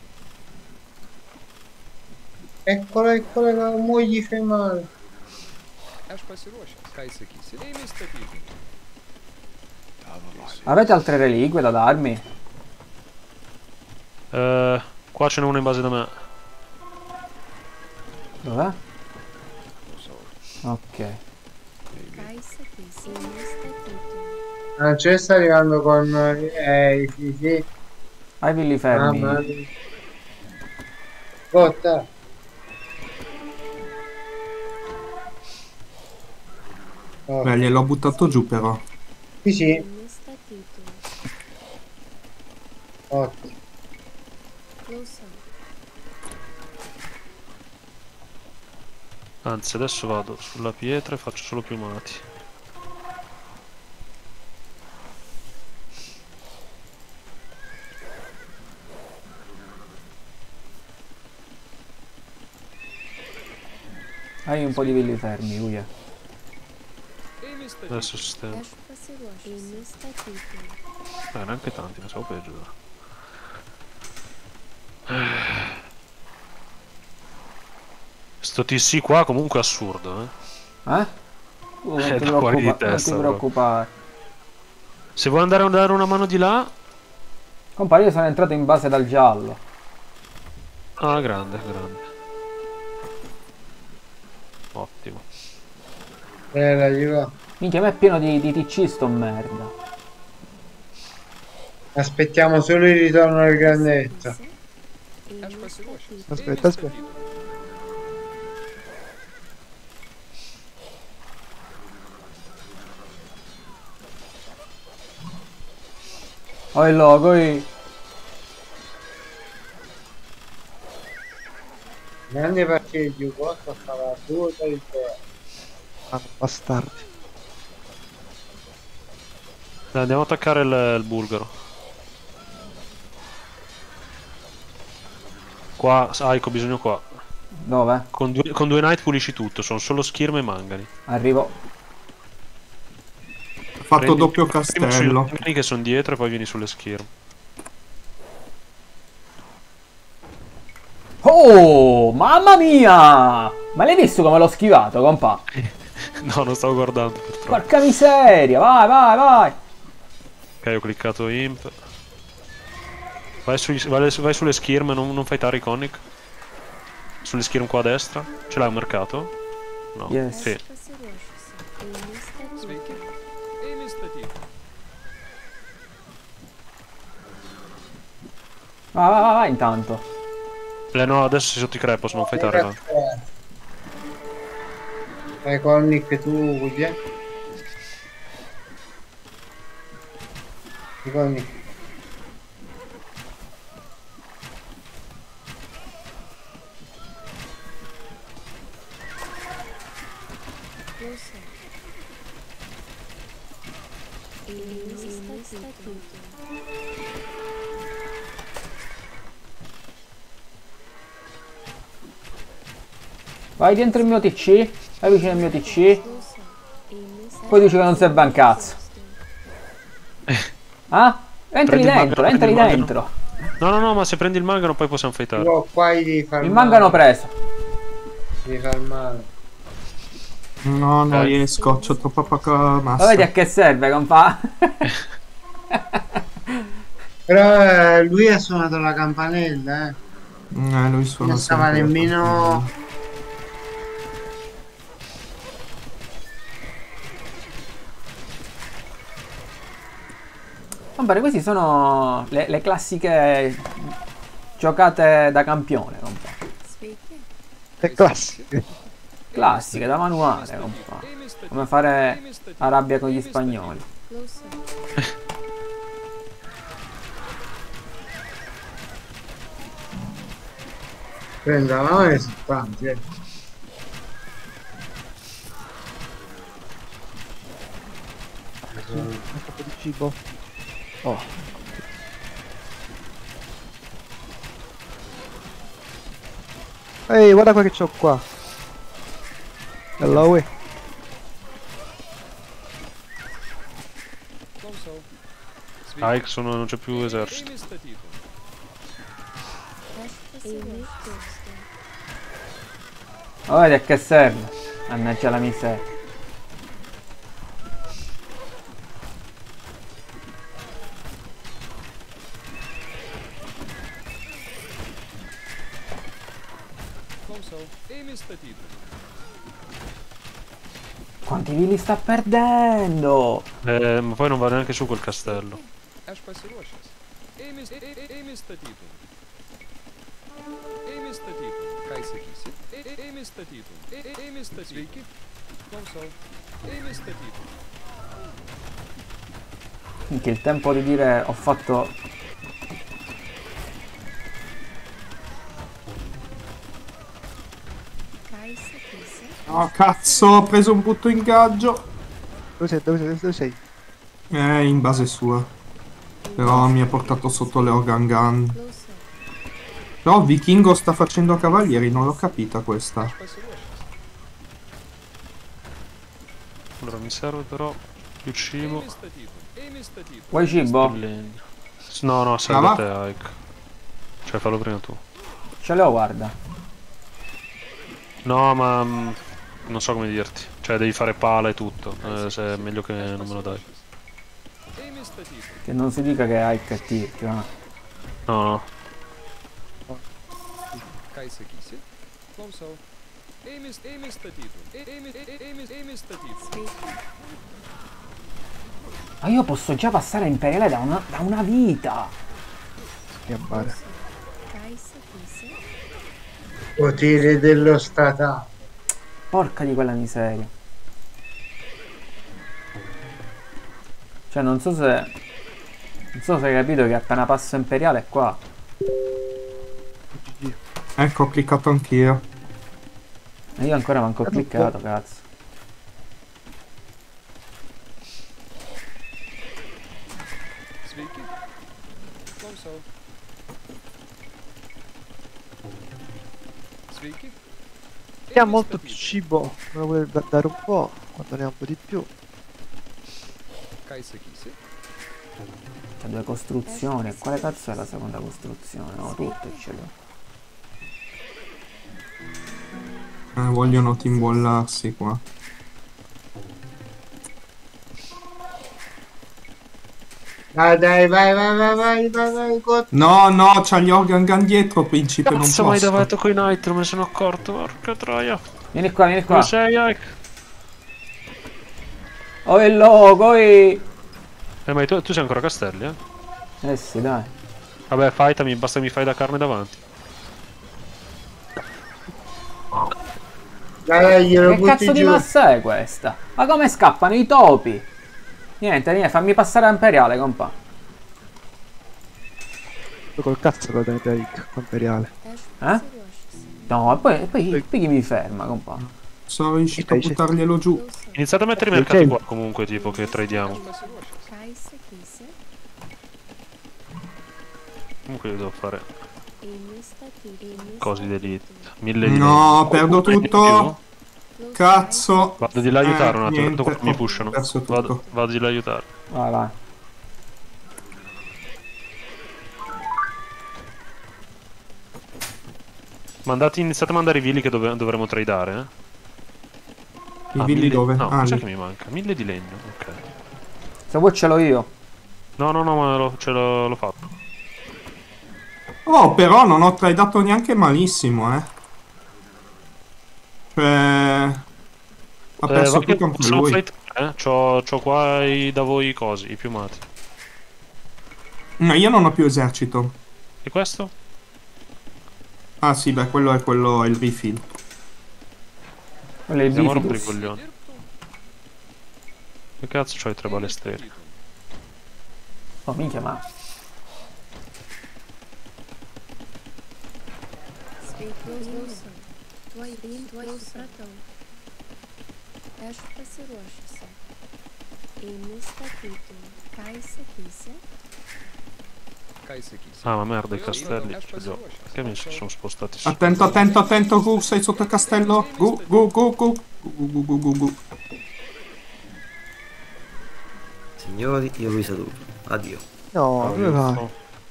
Eccola, eccola, mo gli fai male.
Aš pasiruošęs. Ką įsakysi? Eimi statyti.
Avete altre reliquie da darmi?
Eh, qua ce n'è una in base da me.
Dov'è? Ok.
Ah, ce sta arrivando con eh, sì, sì.
Ai villi fermi.
Mamma mia. Botta. Oh.
Beh, gliel'ho buttato giù però.
Sì, sì. Ottimo.
Anzi, adesso vado sulla pietra e faccio solo piumati.
Hai un po' di villi fermi, Uia.
Eimi statyti.
Adesso sistema. Eh, neanche tanti, ne so peggio. Eh. Sto T C qua comunque è assurdo, eh.
Eh? Tu non
Eh,
ti
da fuori di
preoccupa- non
testa,
ti
bro.
preoccupare.
Se vuoi andare a dare una mano di là...
Compa, io sono entrato in base dal giallo.
Ah, grande, grande. Ottimo.
Eh, la Juve.
Minchia, a me è pieno di, di T C sto merda.
Aspettiamo solo il ritorno del grandetto.
Aš pasiruošęs.
Aspetta, aspetta.
Ho il logo, i-
Grande partita di Giugotta stava tutto il tempo.
Ah, bastardi.
Dai, andiamo ad attaccare il, il bulgaro. Qua, Aiko, bisogno qua.
Dove?
Con due, con due knight pulisci tutto, sono solo schirme e mangani.
Arrivo.
Ho fatto
Prendi-
doppio
prima sui
castello.
mangani che sono dietro e poi vieni sulle schirme.
Oh, mamma mia! Ma l'hai visto come l'ho schivato, compa?
No, non stavo guardando purtroppo.
Porca miseria, vai, vai, vai!
Ok, ho cliccato imp. Vai, sui- vai, vai sulle schirme, non, non fai tari Conic. Sulle schirme qua a destra. Ce l'hai un mercato? No.
Yes.
Sì.
Sveiki. Eimi statyti.
Vai, vai, vai, vai intanto.
Eh no, adesso sei sotto i crepos, non fai tari là.
Fai con Nick tu, Guglielmo. Fai con Nick.
Vai dentro il mio T C. Vai vicino al mio T C. Poi dici che non serve un cazzo. Ah? Entri
Prendi il
dentro,
mangano,
entri
prendi il
dentro.
No, no, no, ma se prendi il mangano poi possiamo fightare.
No, qua gli devi far
Il
male.
mangano preso.
Devi far male.
No, non
Ok.
riesco, c'ho troppa poca
Ma
massa.
vedi a che serve, compa?
Però eh, lui ha suonato la campanella, eh.
Eh, lui suona
Non stava
sempre la
nemmeno...
campanella.
Va bene, queste sono le, le classiche giocate da campione, compa.
È classico.
Classiche, da manuale, compa. Come fare la rabbia con gli spagnoli.
Prenda la mano e si tanti, eh.
Un po' di cibo. Oh. Ehi, guarda qua che c'ho qua. Hello, eh.
Ike, sono, non c'è più esercito.
Oh, vedi a che serve? Mannaggia la miseria. Quanti vili sta perdendo?
Eh, ma poi non va neanche su quel castello.
Aš pasiruošęs. Ėmė st- ė- ė- ėmė statytum. Ėmė statytum. Ką įsakysi? Ė- ė- Ėmė statytum. Ė- ė- Ėmė statytum. Sveiki. Klausau. Ėmė statytum.
Anche il tempo di dire ho fatto...
Oh cazzo, ho preso un butto ingaggio.
Dove sei? Dove sei? Dove sei?
Eh, in base sua. Però mi ha portato sotto le organ gun. Però Vichingo sta facendo cavalieri, non l'ho capita questa.
Allora mi serve però più cibo.
Vuoi cibo?
Legno. No, no, serve
Ah,
a te, Ike. Cioè, fallo prima tu.
Ce l'ho, guarda.
No, ma mm, non so come dirti. Cioè, devi fare pala e tutto. Eh, se è meglio che non me lo dai.
Che non si dica che hai cattivo, no?
No, no.
Ką įsakysi? Klausau. Ėmė st- ėmė statytum. Ė- Ėmė ė- ėmė ėmė statytum.
Ma io posso già passare a imperiale da una, da una vita.
Schiabbare.
Potere dello statale.
Porca di quella miseria. Cioè non so se... Non so se hai capito che appena passo imperiale è qua.
Ecco, ho cliccato anch'io.
E io ancora manco ho cliccato, cazzo.
Sveiki. Klausau. Sveiki.
Abbiamo molto più cibo. Me lo vuoi dare un po'? Quando ne ha un po' di più.
Ką įsakysi?
C'è due costruzioni. E quale cazzo è la seconda costruzione? No, tutte ce l'ho.
Eh, vogliono timbollarsi qua.
Dai, dai, vai, vai, vai, vai, vai, vai, go-
No, no, c'ha gli organ gun dietro, principe, non
Cazzo, mi hai
posso.
davanti con i nitro, me ne sono accorto. Porca troia.
Vieni qua, vieni qua.
Dove sei, Ike?
Oh, il logo, eh.
Eh, ma tu, tu sei ancora a Castelli, eh?
Eh sì, dai.
Vabbè, fightami, basta mi fai da carne davanti.
dai, dai, glielo
Che
butti
cazzo di
giù.
massa è questa? Ma come scappano i topi? Niente, niente, fammi passare a imperiale, compa.
Col cazzo lo dai per il imperiale.
Eh? No, e poi, e poi, e poi chi mi ferma, compa?
Sono riuscito a buttarglielo giù.
Iniziate a mettere i mercati qua comunque, tipo, che tradiamo. Comunque io devo fare cosi d'elite. Mille di
No,
legno.
perdo
Qualcuno
tutto.
più?
Cazzo.
Vado di là a aiutare
Eh,
un attimo,
niente,
tanto qua mi
ho
pushano.
perso tutto.
Vado, vado di là a aiutare.
Vai, vai.
Mandate, iniziate a mandare i villi che dove, dovremo tradare, eh?
I
Ah,
villi
mille-
dove?
No,
Ah,
cos'è
lì.
che mi manca? Mille di legno, ok.
Se vuoi ce l'ho io.
No, no, no, ma lo, ce l'ho l'ho fatto.
Oh, però non ho tradato neanche malissimo, eh. Cioè... Ha
Eh,
perso
vai che
tutto anche
possiamo
lui.
fightare, eh? C'ho, c'ho qua i, da voi i cosi, i piumati.
No, io non ho più esercito.
E questo?
Ah sì, beh, quello è quello, è il refill.
Quello è il
Andiamo a rompere i
bifidus.
coglioni. Che cazzo c'ho i tre balesteriche?
Oh, minchia, ma...
Sveiki, tuoj tuoj supratau. Aš pasiruošusi. Eini statyti. Ką įsakysi?
Ah, ma merda, i castelli. ce li ho. Perché mi si sono spostati su?
Attento, attento, attento, Gu, sei sotto il castello? Gu, Gu, Gu, Gu. Gu, Gu, Gu, Gu, Gu.
Signori, io vi saluto. Addio.
No, dove vai?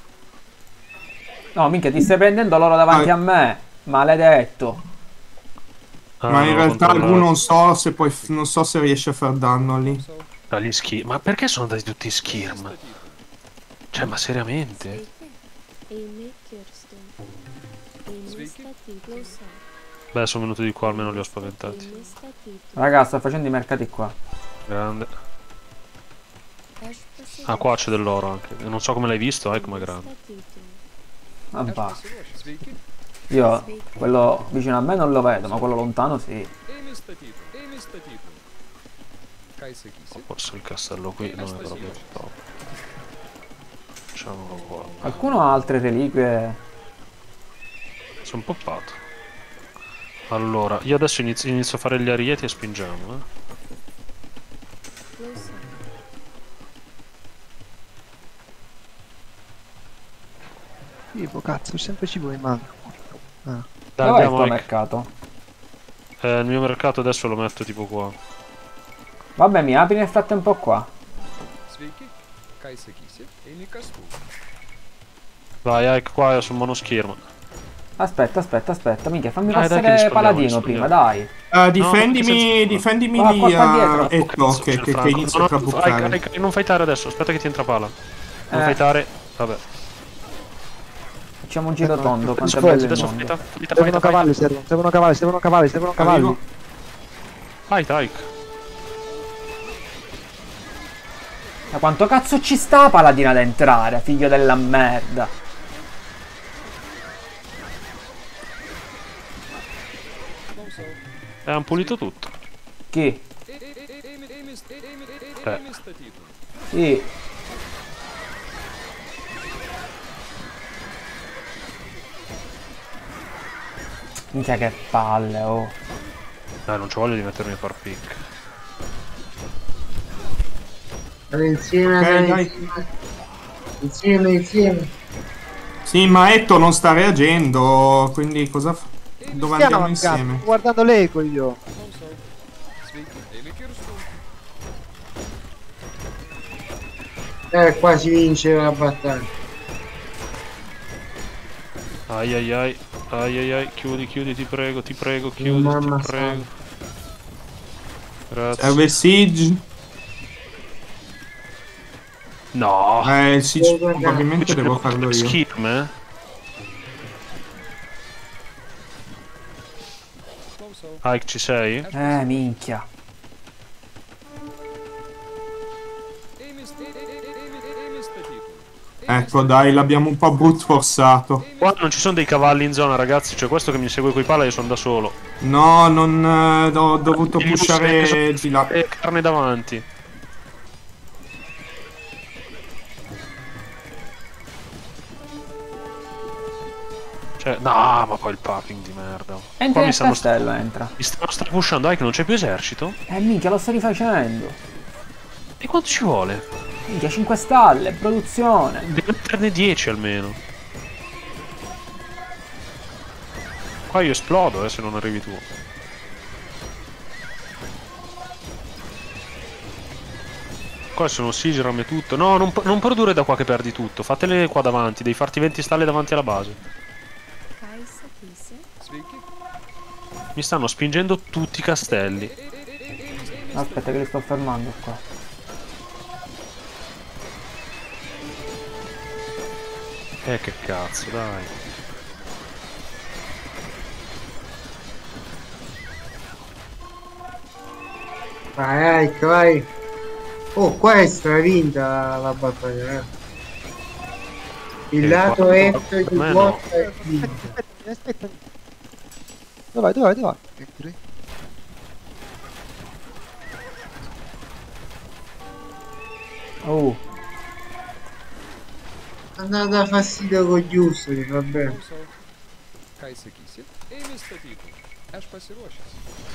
No, minchia, ti stai prendendo loro davanti a me. Maledetto.
Ah,
Ma in
no,
realtà
controllato.
Gu non so se poi non so se riesce a far danno lì.
Dagli skirm. Ma perché sono andati tutti skirm? Cioè, ma seriamente?
Eini kirsti. Eini statyti. Klausau.
Beh, sono venuti di qua, almeno li ho spaventati.
Eini statyti.
Raga, sto facendo i mercati qua.
Grande.
Aš pasiruošusi.
Ah, qua c'è dell'oro anche. Non so come l'hai visto, eh, com'è grande.
Statyti.
Vabbè. Io, quello vicino a me non lo vedo, ma quello lontano sì.
Forse il castello qui non è proprio top. Facciamolo qua.
Qualcuno ha altre reliquie?
Sono poppato. Allora, io adesso inizio, inizio a fare gli arieti e spingiamo, eh.
Klausau.
Cibo, cazzo, sempre cibo mi manca. Ah.
Dai,
Dov'è il
andiamo,
tuo
Ike.
mercato?
Eh, il mio mercato adesso lo metto tipo qua.
Vabbè, mi apri nel frattempo qua.
Vai, Ike, qua sul monoschermo.
Aspetta, aspetta, aspetta. Minchia, fammi
Dai, dai, che
passare
li sfogliamo,
Paladino
li
prima,
sfogliamo.
dai.
Uh, difendimi,
No,
difendimi
Qua,
lì
qua, qua
a
dietro.
Etto,
Cazzo,
che,
c'è il
che, che
Franco.
inizia
No,
a
no,
trabuccare.
Ike, Ike, non fightare adesso, aspetta che ti entra pala. Non
Eh.
fightare, vabbè.
Facciamo un giro tondo, quanto è
Adesso
bello il
Adesso
mondo.
fighta, fighta,
Servono
fighta,
cavalli,
fighta.
servono, servono cavalli, servono cavalli, servono cavalli.
Arrivo.
Fight, Ike.
Ma quanto cazzo ci sta Paladino ad entrare, figlio della merda?
E hanno pulito tutto.
Chi?
Eh.
Sì. Minchia che palle, oh.
Dai, non ci voglio di mettermi a far pick.
Dai, insieme,
Ok,
dai,
dai.
insieme. Insieme, insieme.
Sì, ma Etto non sta reagendo, quindi cosa fa? Dove andiamo insieme?
Sto guardando l'eco io.
Eh, qua si vince la battaglia.
Ai ai ai, ai ai ai, chiudi, chiudi, ti prego, ti prego, chiudi,
Mamma
ti prego. Grazie.
Serve il Siege?
No!
Eh, il Siege probabilmente devo farlo io.
Skirm, eh? Ike, ci sei?
Eh, minchia.
Ecco, dai, l'abbiamo un po' brute forzato.
Qua non ci sono dei cavalli in zona, ragazzi. Cioè, questo che mi segue coi pala, io sono da solo.
No, non eh, ho dovuto
Gli
pushare
usse che
di là.
sono- e carne davanti. Cioè, no, ma poi il popping di merda.
Entra
Qua mi
nel
stanno,
castello, entra.
mi stanno strapushando, Ike, non c'è più esercito?
Eh, minchia, lo sto rifacendo.
E quanto ci vuole?
Minchia, cinque stalle, produzione.
Devo metterne dieci almeno. Qua io esplodo, eh, se non arrivi tu. Qua sono Sigeram e tutto. No, non, non produrre da qua che perdi tutto. Fatele qua davanti, devi farti venti stalle davanti alla base.
Ką įsakysi?
Mi stanno spingendo tutti i castelli.
Aspetta che li sto fermando qua.
Eh che cazzo, dai.
Vai, vai, vai. Oh, qua è stravinta la battaglia, eh. Il
Eh,
lato
qua-
est
per
di
me
Watt
no.
è vinto.
Aspetta, aspetta. Dove vai, dove vai, dove vai? Entri.
Oh,
Andate a dar fastidio con gli ussoli, va bene.
Klausau. Ką įsakysi? Eimi statyti. Aš pasiruošęs.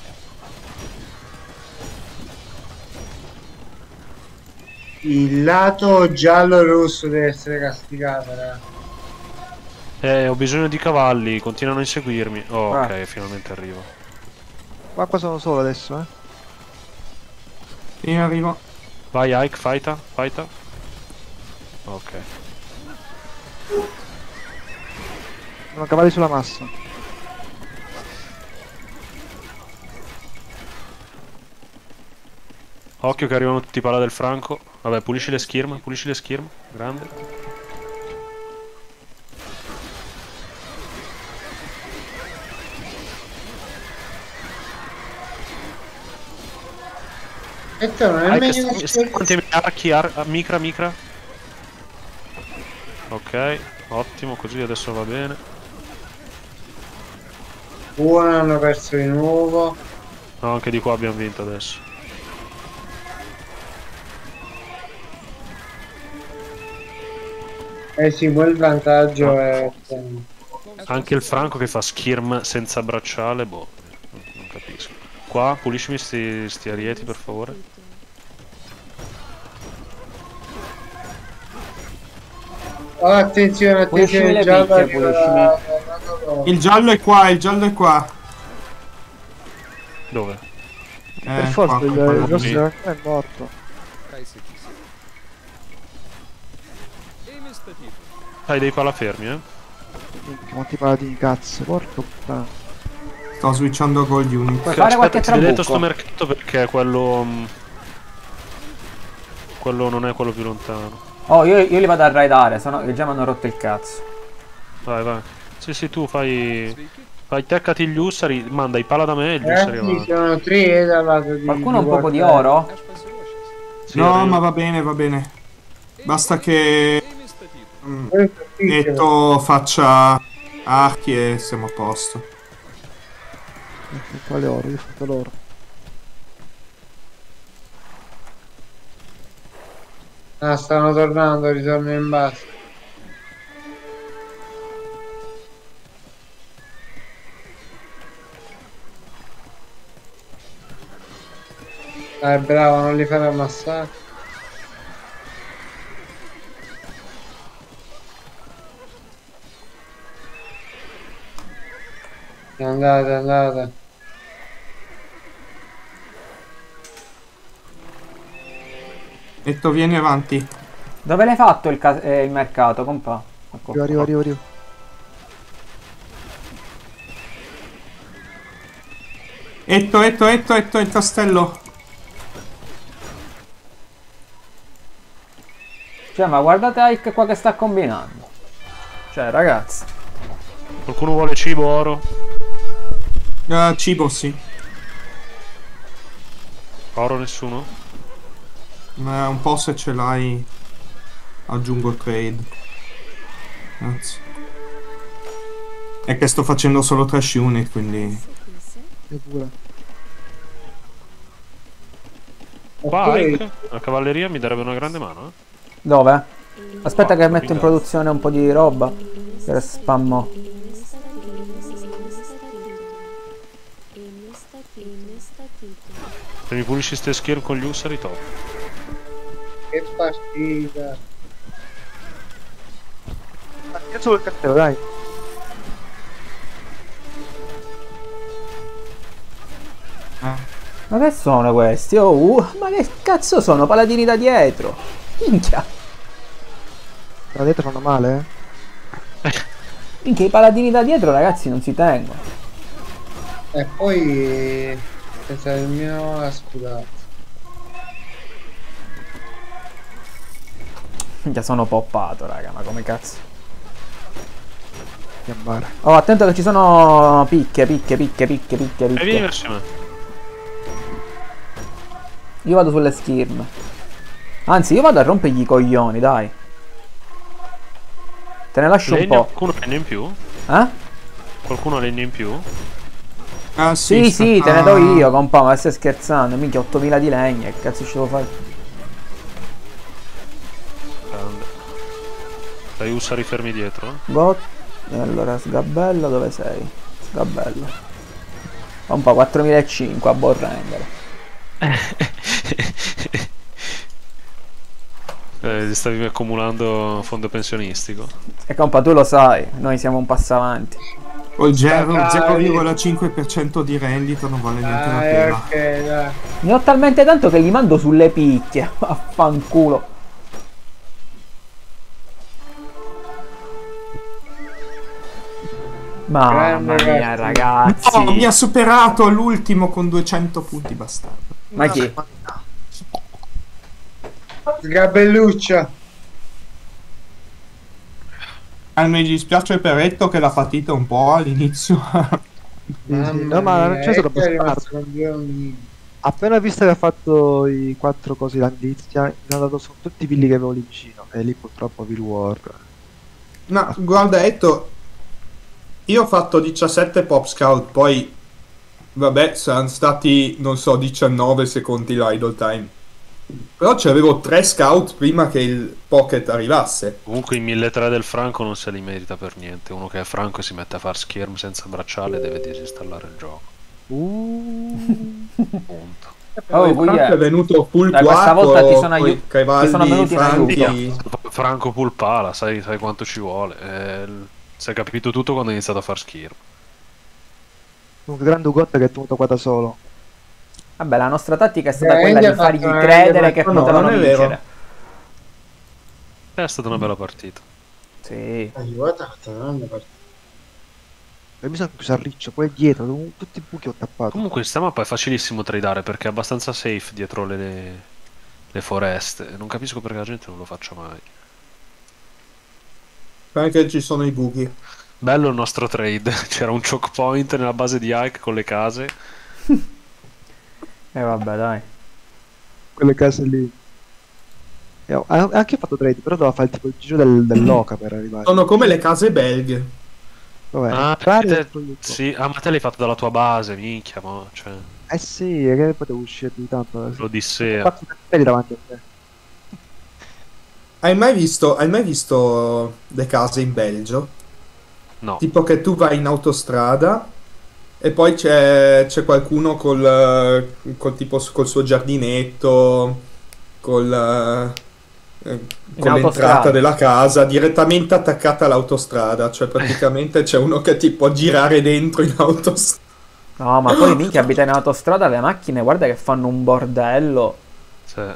Il lato giallo-rosso deve essere castigato, raga.
Eh, ho bisogno di cavalli, continuano a inseguirmi. Oh,
Ah.
ok, finalmente arrivo.
Qua, qua sono solo adesso, eh.
Sì, arrivo.
Vai Ike, fighta, fighta. Ok.
Sono cavalli sulla massa.
Occhio che arrivano tutti i pala del Franco. Vabbè, pulisci le schirme, pulisci le schirme. Grande.
Aspetta, non è
Ike,
meglio
sta- sta quanti archi, ar- micra, micra. Ok, ottimo, così adesso va bene.
Buono, hanno perso di nuovo.
No, anche di qua abbiamo vinto adesso.
Eh sì, poi il vantaggio
No.
è...
Anche il Franco che fa skirm senza bracciale, boh, non, non capisco. Qua, puliscimi sti, sti arieti per favore.
Oh, attenzione,
Puliscimi
attenzione,
le
il giallo
picche,
arriva-
puliscimi.
Il giallo è qua, il giallo è qua.
Dove?
Per
Eh,
forza,
qua,
il,
qua,
il
qua.
rosso è morto.
Ką įsakysi? Eimi statyti.
Hai dei pala fermi, eh?
Minchia, quanti paladini, cazzo, porco puttana.
Sto switchando con gli unit.
puoi fare qualche
Aspetta, ti detto
trabucco.
sto mercato perché quello... mm, quello non è quello più lontano.
Oh, io, io li vado a raidare, sono, che già mi hanno rotto il cazzo.
Vai, vai. Sì, sì, tu fai... Fai teccati gli ussari, manda i pala da me e gli
Eh
ussari
sì,
avanti.
sono tre dal lato di...
Qualcuno ha
di
un poco di
Watt.
oro?
Aš pasiruošęs.
Sì,
No,
arrivo.
ma va bene, va bene. Basta che
Eimi statyti.
mm,
Questo sì,
Netto faccia archi e siamo a posto.
Quale oro? Io ho fatto l'oro.
Ah, stanno tornando, ritorno in basso. Dai, bravo, non li fare ammassare. Andate, andate.
Netto, vieni avanti.
Dove l'hai fatto il, ca- eh, il mercato, compa? Ecco
Arrivo, arrivo,
qua.
arrivo, arrivo.
Etto, Etto, Etto, Etto, il castello.
Cioè, ma guardate Ike qua che sta combinando. Cioè, ragazzi.
Qualcuno vuole cibo, oro?
Eh, cibo, sì.
Oro nessuno?
Ma un po' se ce l'hai aggiungo trade. Grazie. È che sto facendo solo trash unit, quindi...
Io pure.
Qua
Ok.
Ike, la cavalleria mi darebbe una grande mano, eh?
Dove? Aspetta
Qua,
che metto in
in
produzione un po' di roba. Per spammo.
Eimi statyti. Eimi statyti. Eimi statyti.
Se mi pulisci ste skirm con gli ussari, top.
Che partita.
Cazzo quel castello, dai.
Ma che sono questi? Oh, uh, ma che cazzo sono? Paladini da dietro. Minchia.
Da dietro fanno male, eh.
Minchia, i paladini da dietro, ragazzi, non si tengono.
E poi... Senza il mio... Scusate.
Minchia, sono poppato, raga, ma come cazzo.
Chiamare.
Oh, attento che ci sono picche, picche, picche, picche, picche,
E vieni
picche.
verso me.
Io vado sulle skirm. Anzi, io vado a rompergli i coglioni, dai. Te ne lascio un
Legno,
po'.
qualcuno legno in più?
Eh?
Qualcuno legno in più?
Ah,
Sì,
sta-
sì, te ne do io, compa, ma stai scherzando? Minchia, ottomila di legna, che cazzo ci devo fare?
Grande. Dai, ussari fermi dietro.
Got. E allora, sgabello, dove sei? Sgabello. Compa, quattromilacinquecento a borrendere.
Eh, stavi accumulando fondo pensionistico.
E compa, tu lo sai, noi siamo un passo avanti.
O il zero virgola cinque per cento di rendita non vale neanche la
Dai,
pena.
ok, dai.
Ne ho talmente tanto che gli mando sulle picchie. Affanculo. Mamma
Grande
mia, ragazzi.
Oh, mi ha superato all'ultimo con duecento punti bastardo.
Ma chi?
Sgabelluccia.
Ah, mi dispiace per Etto che l'ha patita un po' all'inizio.
Sì, sì.
Mamma
No, ma non
mia,
c'è stato
ecco è rimasto
bastardo.
con due omini.
Appena visto che ha fatto i quattro cosi l'andizia, mi hanno dato su tutti i pilli che avevo lì vicino. E lì purtroppo Will War.
No, guarda Etto, io ho fatto diciassette pop scout, poi vabbè, saranno stati, non so, diciannove se conti l'idle time. Però c'avevo tre scout prima che il pocket arrivasse.
Comunque i milletrecento del Franco non se li merita per niente. Uno che è Franco e si mette a far skirm senza bracciale deve disinstallare il gioco.
Uh.
Punto.
Oh,
il Franco è venuto full
Dai, questa
quattro,
volta ti sono,
poi
aiu-
Cavalli,
ti sono venuti in
Franchi.
aiuto.
Franco Pulpala, sai, sai quanto ci vuole. Eh, l- si è capito tutto quando ha iniziato a far skirm.
Un grande Ugotta che è tenuto qua da solo.
Vabbè, la nostra tattica è stata
Veramente
quella di
ha
fargli
fatto una
credere
grande
che
partita. No,
potevano
non è vero.
vincere.
È stata una bella partita.
Sì.
Aiuto, ha fatto una grande partita.
E mi sono chiuso a riccio, poi dietro, tu- tutti i buchi ho tappato.
Comunque sta mappa è facilissimo tradare perché è abbastanza safe dietro le, le, le foreste. Non capisco perché la gente non lo faccia mai.
Perché ci sono i buchi.
Bello il nostro trade. C'era un choke point nella base di Ike con le case.
E vabbè, dai.
Quelle case lì. E ho- ha- anche io ho fatto trade, però doveva fare tipo il giro del, dell'oca per arrivare.
Sono come le case belghe.
Vabbè,
Ah,
entrare
te-
dentro il buco.
sì, ah, ma te l'hai fatto dalla tua base, minchia, mo, cioè,
Eh sì, è che potevo uscire di tanto. Ho
l'Odissea.
fatto cappelli davanti a te.
Hai mai visto, hai mai visto le case in Belgio?
No.
Tipo che tu vai in autostrada e poi c'è, c'è qualcuno col, eh, col, tipo, col suo giardinetto, col, eh, eh, con
autostrada.
l'entrata della casa direttamente attaccata all'autostrada. Cioè praticamente c'è uno che ti può girare dentro in autostrada.
No, ma poi minchia abita in autostrada, le macchine, guarda che fanno un bordello.
Cioè,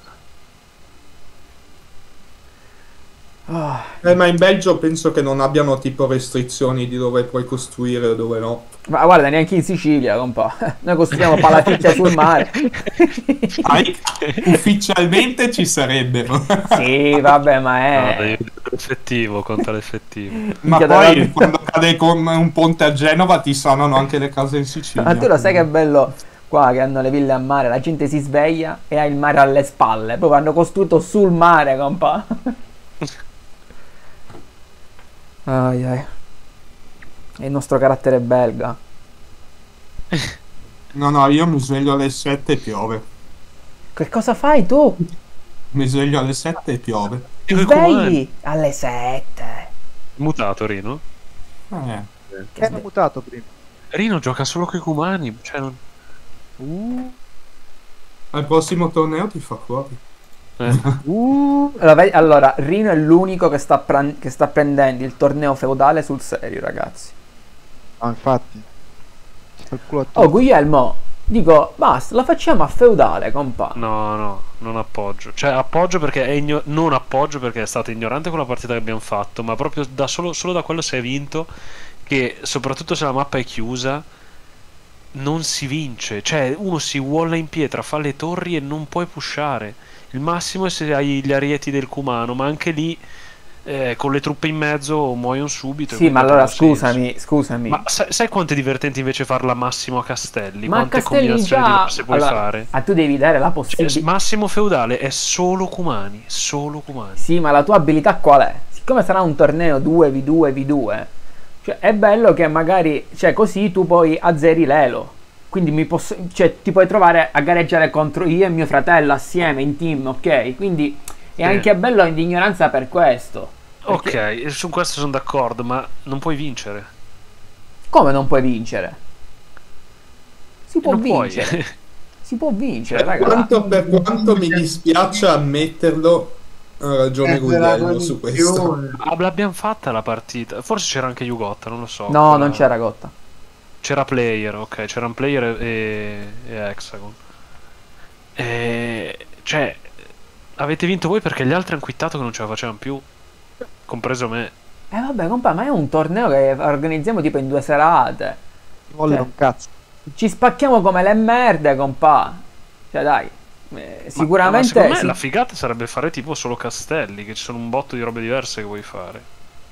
Ah,
Eh, ma in Belgio penso che non abbiano tipo restrizioni di dove puoi costruire o dove no.
ma guarda, neanche in Sicilia, compa. Noi costruiamo palafitte sul mare.
Ai- ufficialmente ci sarebbero.
Sì, vabbè, ma
no,
è...
dai, l'effettivo, conta l'effettivo.
Ma
Minchia,
poi
dai,
quando cade con un ponte a Genova ti sanano anche le case in Sicilia.
Ma tu lo sai che è bello qua che hanno le ville a mare, la gente si sveglia e ha il mare alle spalle. Proprio hanno costruito sul mare, compa. Ai ai. È il nostro carattere belga.
No, no, io mi sveglio alle sette e piove.
Che cosa fai tu?
Mi sveglio alle sette e piove.
Ti svegli alle sette.
Mutato Rino?
Eh.
Che hanno mutato prima.
Rino gioca solo con i cumani, cioè non...
Uh,
Al prossimo torneo ti fa fuori.
Eh.
uh.
Allora, vedi- allora, Rino è l'unico che sta, pran- che sta prendendo il torneo feudale sul serio, ragazzi.
Ah, infatti. Sta il culo a
Oh,
tutti.
Guglielmo, dico, basta, la facciamo a feudale, compa.
No, no, non appoggio. Cioè appoggio perché è igno- non appoggio perché è stato ignorante con la partita che abbiamo fatto, ma proprio da solo, solo da quello si è vinto che soprattutto se la mappa è chiusa non si vince. Cioè uno si walla in pietra, fa le torri e non puoi pushare. Il massimo è se hai gli arieti del Cumano, ma anche lì eh, con le truppe in mezzo muoiono subito. e
Sì,
quindi
ma
ha
allora
proprio senso.
scusami, scusami.
Ma sai, sai quanto è divertente invece farla Massimo a Castelli?
Ma a
Quante
Castelli
combinazioni
già...
diverse puoi
allora,
fare?
a tu devi dare la
Cioè,
possibilità...
Massimo feudale è solo Cumani, solo Cumani.
Sì, ma la tua abilità qual è? Siccome sarà un torneo due vu due vu due, cioè è bello che magari, cioè così tu poi azzeri l'elo. Quindi mi posso, cioè ti puoi trovare a gareggiare contro io e mio fratello assieme in team, ok? Quindi è
Sì.
anche bello di ignoranza per questo. Perché-
Ok, su questo sono d'accordo, ma non puoi vincere.
Come non puoi vincere? Si può
Non puoi.
vincere. Si può vincere,
Per
raga.
quanto, per quanto mi dispiace ammetterlo, ha ragione
È della
Guglielmo su questo.
condizione.
Ah, l'abbiamo fatta la partita. Forse c'era anche Yugotta, non lo so.
No,
Quella-
non c'era Gotta.
C'era Player, ok, c'era un Player e, e Hexagon. E... Cioè, avete vinto voi perché gli altri hanno quittato che non ce la facevano più. Compreso me.
Eh vabbè, compa, ma è un torneo che organizziamo tipo in due serate.
Volle
Cioè,
un cazzo.
Ci spacchiamo come le merde, compa. Cioè, dai. eh,
Ma-
sicuramente...
ma secondo me
sì.
la figata sarebbe fare tipo solo Castelli, che ci sono un botto di robe diverse che vuoi fare.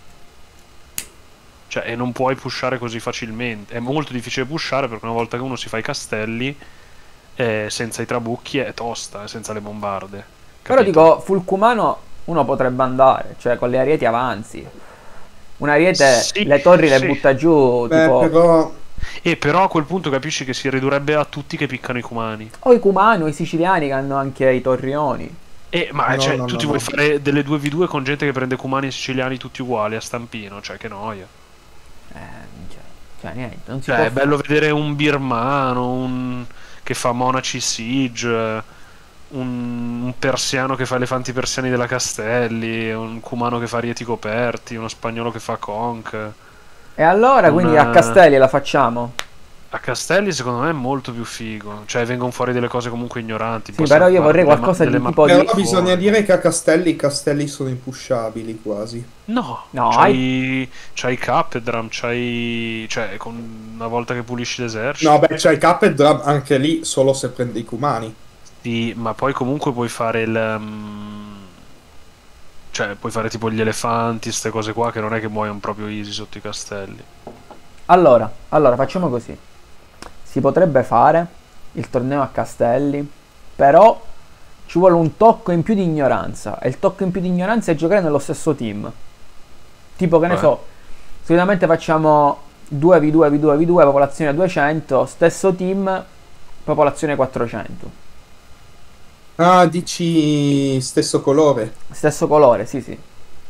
Cioè, e non puoi pushare così facilmente. È molto difficile pushare perché una volta che uno si fa i castelli, eh, senza i trabucchi è tosta, eh, senza le bombarde.
Però
Capito?
dico, Fulcumano uno potrebbe andare, cioè con le arieti avanzi. Un ariete,
Sì,
le torri le
sì.
butta giù,
Beh,
tipo...
però
E però a quel punto capisci che si ridurrebbe a tutti che piccano i cumani.
O i cumani o i siciliani che hanno anche i torrioni.
E, ma
No,
cioè,
no,
tu
no,
ti
no.
vuoi fare delle due vu due con gente che prende cumani e siciliani tutti uguali a stampino? Cioè, che noia.
Eh, cioè, cioè, niente, non si
Cioè,
può
è bello vedere un birmano, un... che fa monaci siege, un... un persiano che fa elefanti persiani della Castelli, un cumano che fa rieti coperti, uno spagnolo che fa conch.
E allora, quindi
Una-
a Castelli la facciamo.
A Castelli secondo me è molto più figo, cioè vengono fuori delle cose comunque ignoranti.
Sì,
possiamo
però io
fare
vorrei
delle ma-
qualcosa di
delle
tipo
mappe
di-
Però
fuori.
bisogna dire che a Castelli i castelli sono impushabili quasi.
No,
No,
c'hai, c'hai Cappedram, c'hai... cioè con... una volta che pulisci l'esercito.
No, beh, c'hai Cappedram anche lì solo se prendi i cumani.
Sì, ma poi comunque puoi fare il... um, cioè puoi fare tipo gli elefanti, queste cose qua che non è che muoiono proprio easy sotto i castelli.
Allora, allora, facciamo così. Si potrebbe fare il torneo a Castelli, però ci vuole un tocco in più di ignoranza. E il tocco in più di ignoranza è giocare nello stesso team. Tipo, che ne
Eh.
so, solitamente facciamo due vu due vu due vu due, popolazione duecento, stesso team, popolazione quattrocento.
Ah, dici stesso colore.
Stesso colore, sì, sì.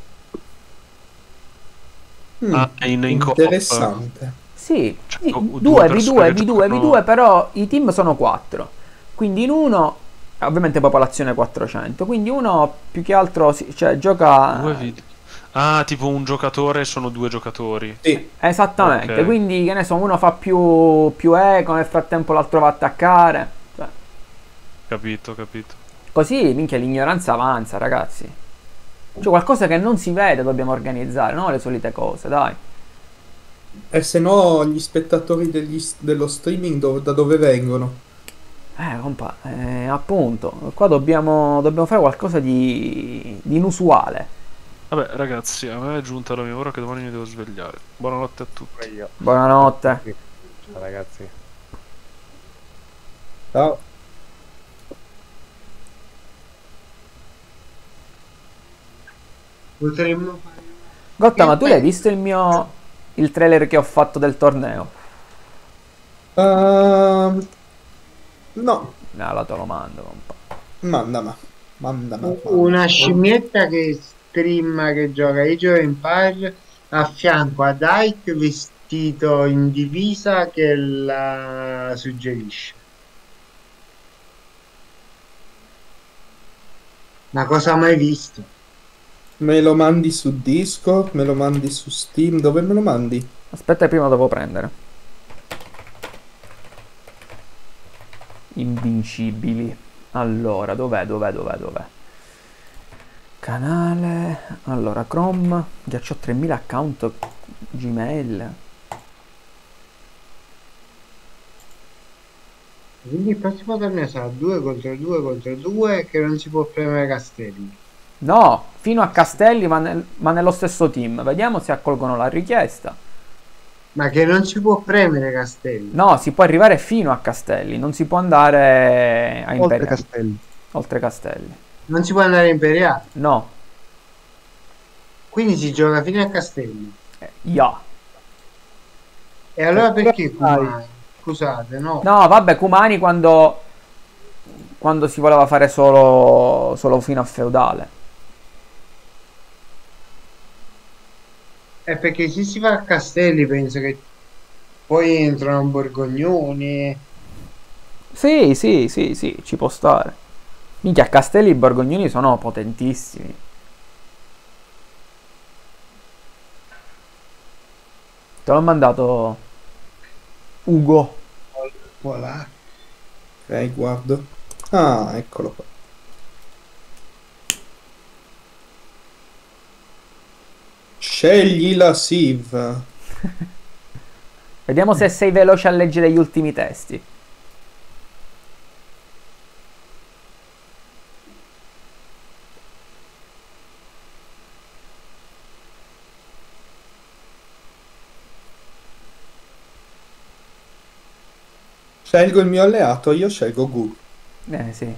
Mm,
Ah, in, in co-op.
interessante.
Sì,
Cioè,
sì,
o- o due
due vu
persone
due
che
vu due vu
giocano-
due, però i team sono quattro. Quindi in uno, ovviamente popolazione quattrocento, quindi uno più che altro si- cioè, gioca...
Due video. Ah, tipo un giocatore sono due giocatori.
Sì,
Esattamente,
Ok.
quindi che ne so, uno fa più, più eco, nel frattempo l'altro va a attaccare. Cioè,
Capito, capito.
così, minchia, l'ignoranza avanza, ragazzi. Cioè, qualcosa che non si vede dobbiamo organizzare, non le solite cose, dai.
e se no gli spettatori degli- dello streaming do- da dove vengono?
Eh, compa, eh, appunto, qua dobbiamo, dobbiamo fare qualcosa di, di inusuale.
Vabbè, ragazzi, a me è giunta la mia ora che domani mi devo svegliare. Buonanotte a tutti.
Io.
Buonanotte.
Ciao ragazzi.
Ciao.
Potremmo fare...
Gotta, ma tu l'hai visto il mio... il trailer che ho fatto del torneo?
Ehm, no,
No, allora te lo mando, compa.
manda ma. Manda ma.
Una scimmietta che streama, che gioca Age of Empires a fianco ad Ike vestito in divisa che la suggerisce. Una cosa mai visto.
Me lo mandi su Discord, me lo mandi su Steam, dove me lo mandi?
Aspetta, prima devo prendere. Invincibili. Allora, dov'è, dov'è, dov'è, dov'è? Canale... Allora, Chrome. Già c'ho tremila account Gmail.
Quindi il prossimo torneo sarà due contro due contro due che non si può premere castelli.
No, fino a Castelli, ma, nel- ma nello stesso team. Vediamo se accolgono la richiesta.
Ma che non si può premere Castelli.
No, si può arrivare fino a Castelli, non si può andare a
Oltre
Imperiale.
Castelli.
Oltre Castelli.
Non si può andare in Imperiale.
No,
Quindi si gioca fino a Castelli.
eh, ya.
E allora perché
Dai.
Kumai? Scusate, no.
No, vabbè, Cumani quando, quando si voleva fare solo, solo fino a feudale.
È perché se si va a Castelli penso che poi entrano Borgognoni.
Sì, sì, sì, sì, ci può stare. Minchia, Castelli e Borgognoni sono potentissimi. Te l'ho mandato Ugo.
Voilà.
Ok, guardo. Ah, eccolo qua. Scegli la Siv.
Vediamo se sei veloce a leggere gli ultimi testi.
Scelgo il mio alleato, io scelgo Gu.
Eh sì.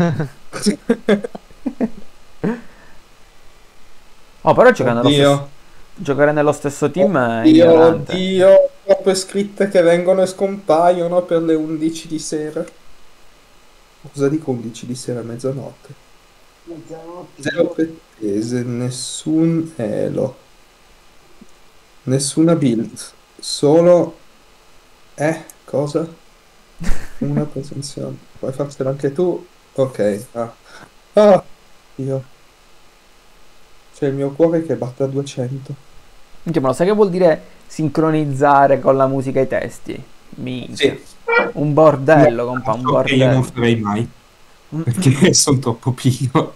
Oh, però giocare nello
Oddio.
stesso, giocare nello stesso team è
Dio,
ignorante.
oddio, troppe scritte che vengono e scompaiono per le undici di sera. Cosa dico undici di sera? Mezzanotte. Zero pretese, nessun elo. Nessuna build. Solo... Eh, cosa? Una presenzione. Puoi farcela anche tu? Ok. Ah. Ah, io. C'è il mio cuore che batte a duecento.
Minchia, ma lo sai che vuol dire sincronizzare con la musica i testi? Minchia.
Sì.
Un bordello, compa, un
Ciò che io non
bordello.
farei mai. Perché sono troppo pigro.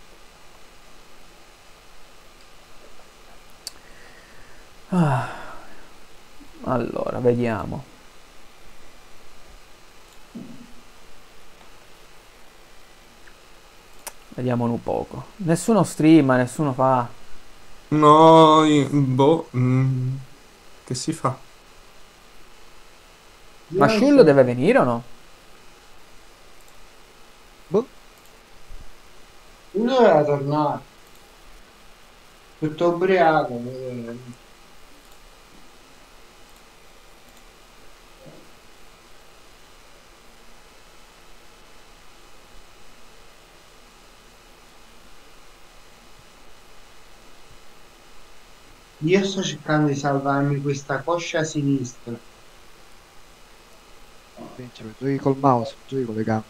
Ah. Allora, vediamo. Vediamo un poco. Nessuno streama, nessuno fa...
No, io- boh. mm, che si fa?
Ma Shullo deve venire o no?
Uno doveva tornare. Tutto ubriaco. eh. Io sto cercando di salvarmi questa coscia a sinistra.
Cioè, giochi col mouse, giochi con le gambe.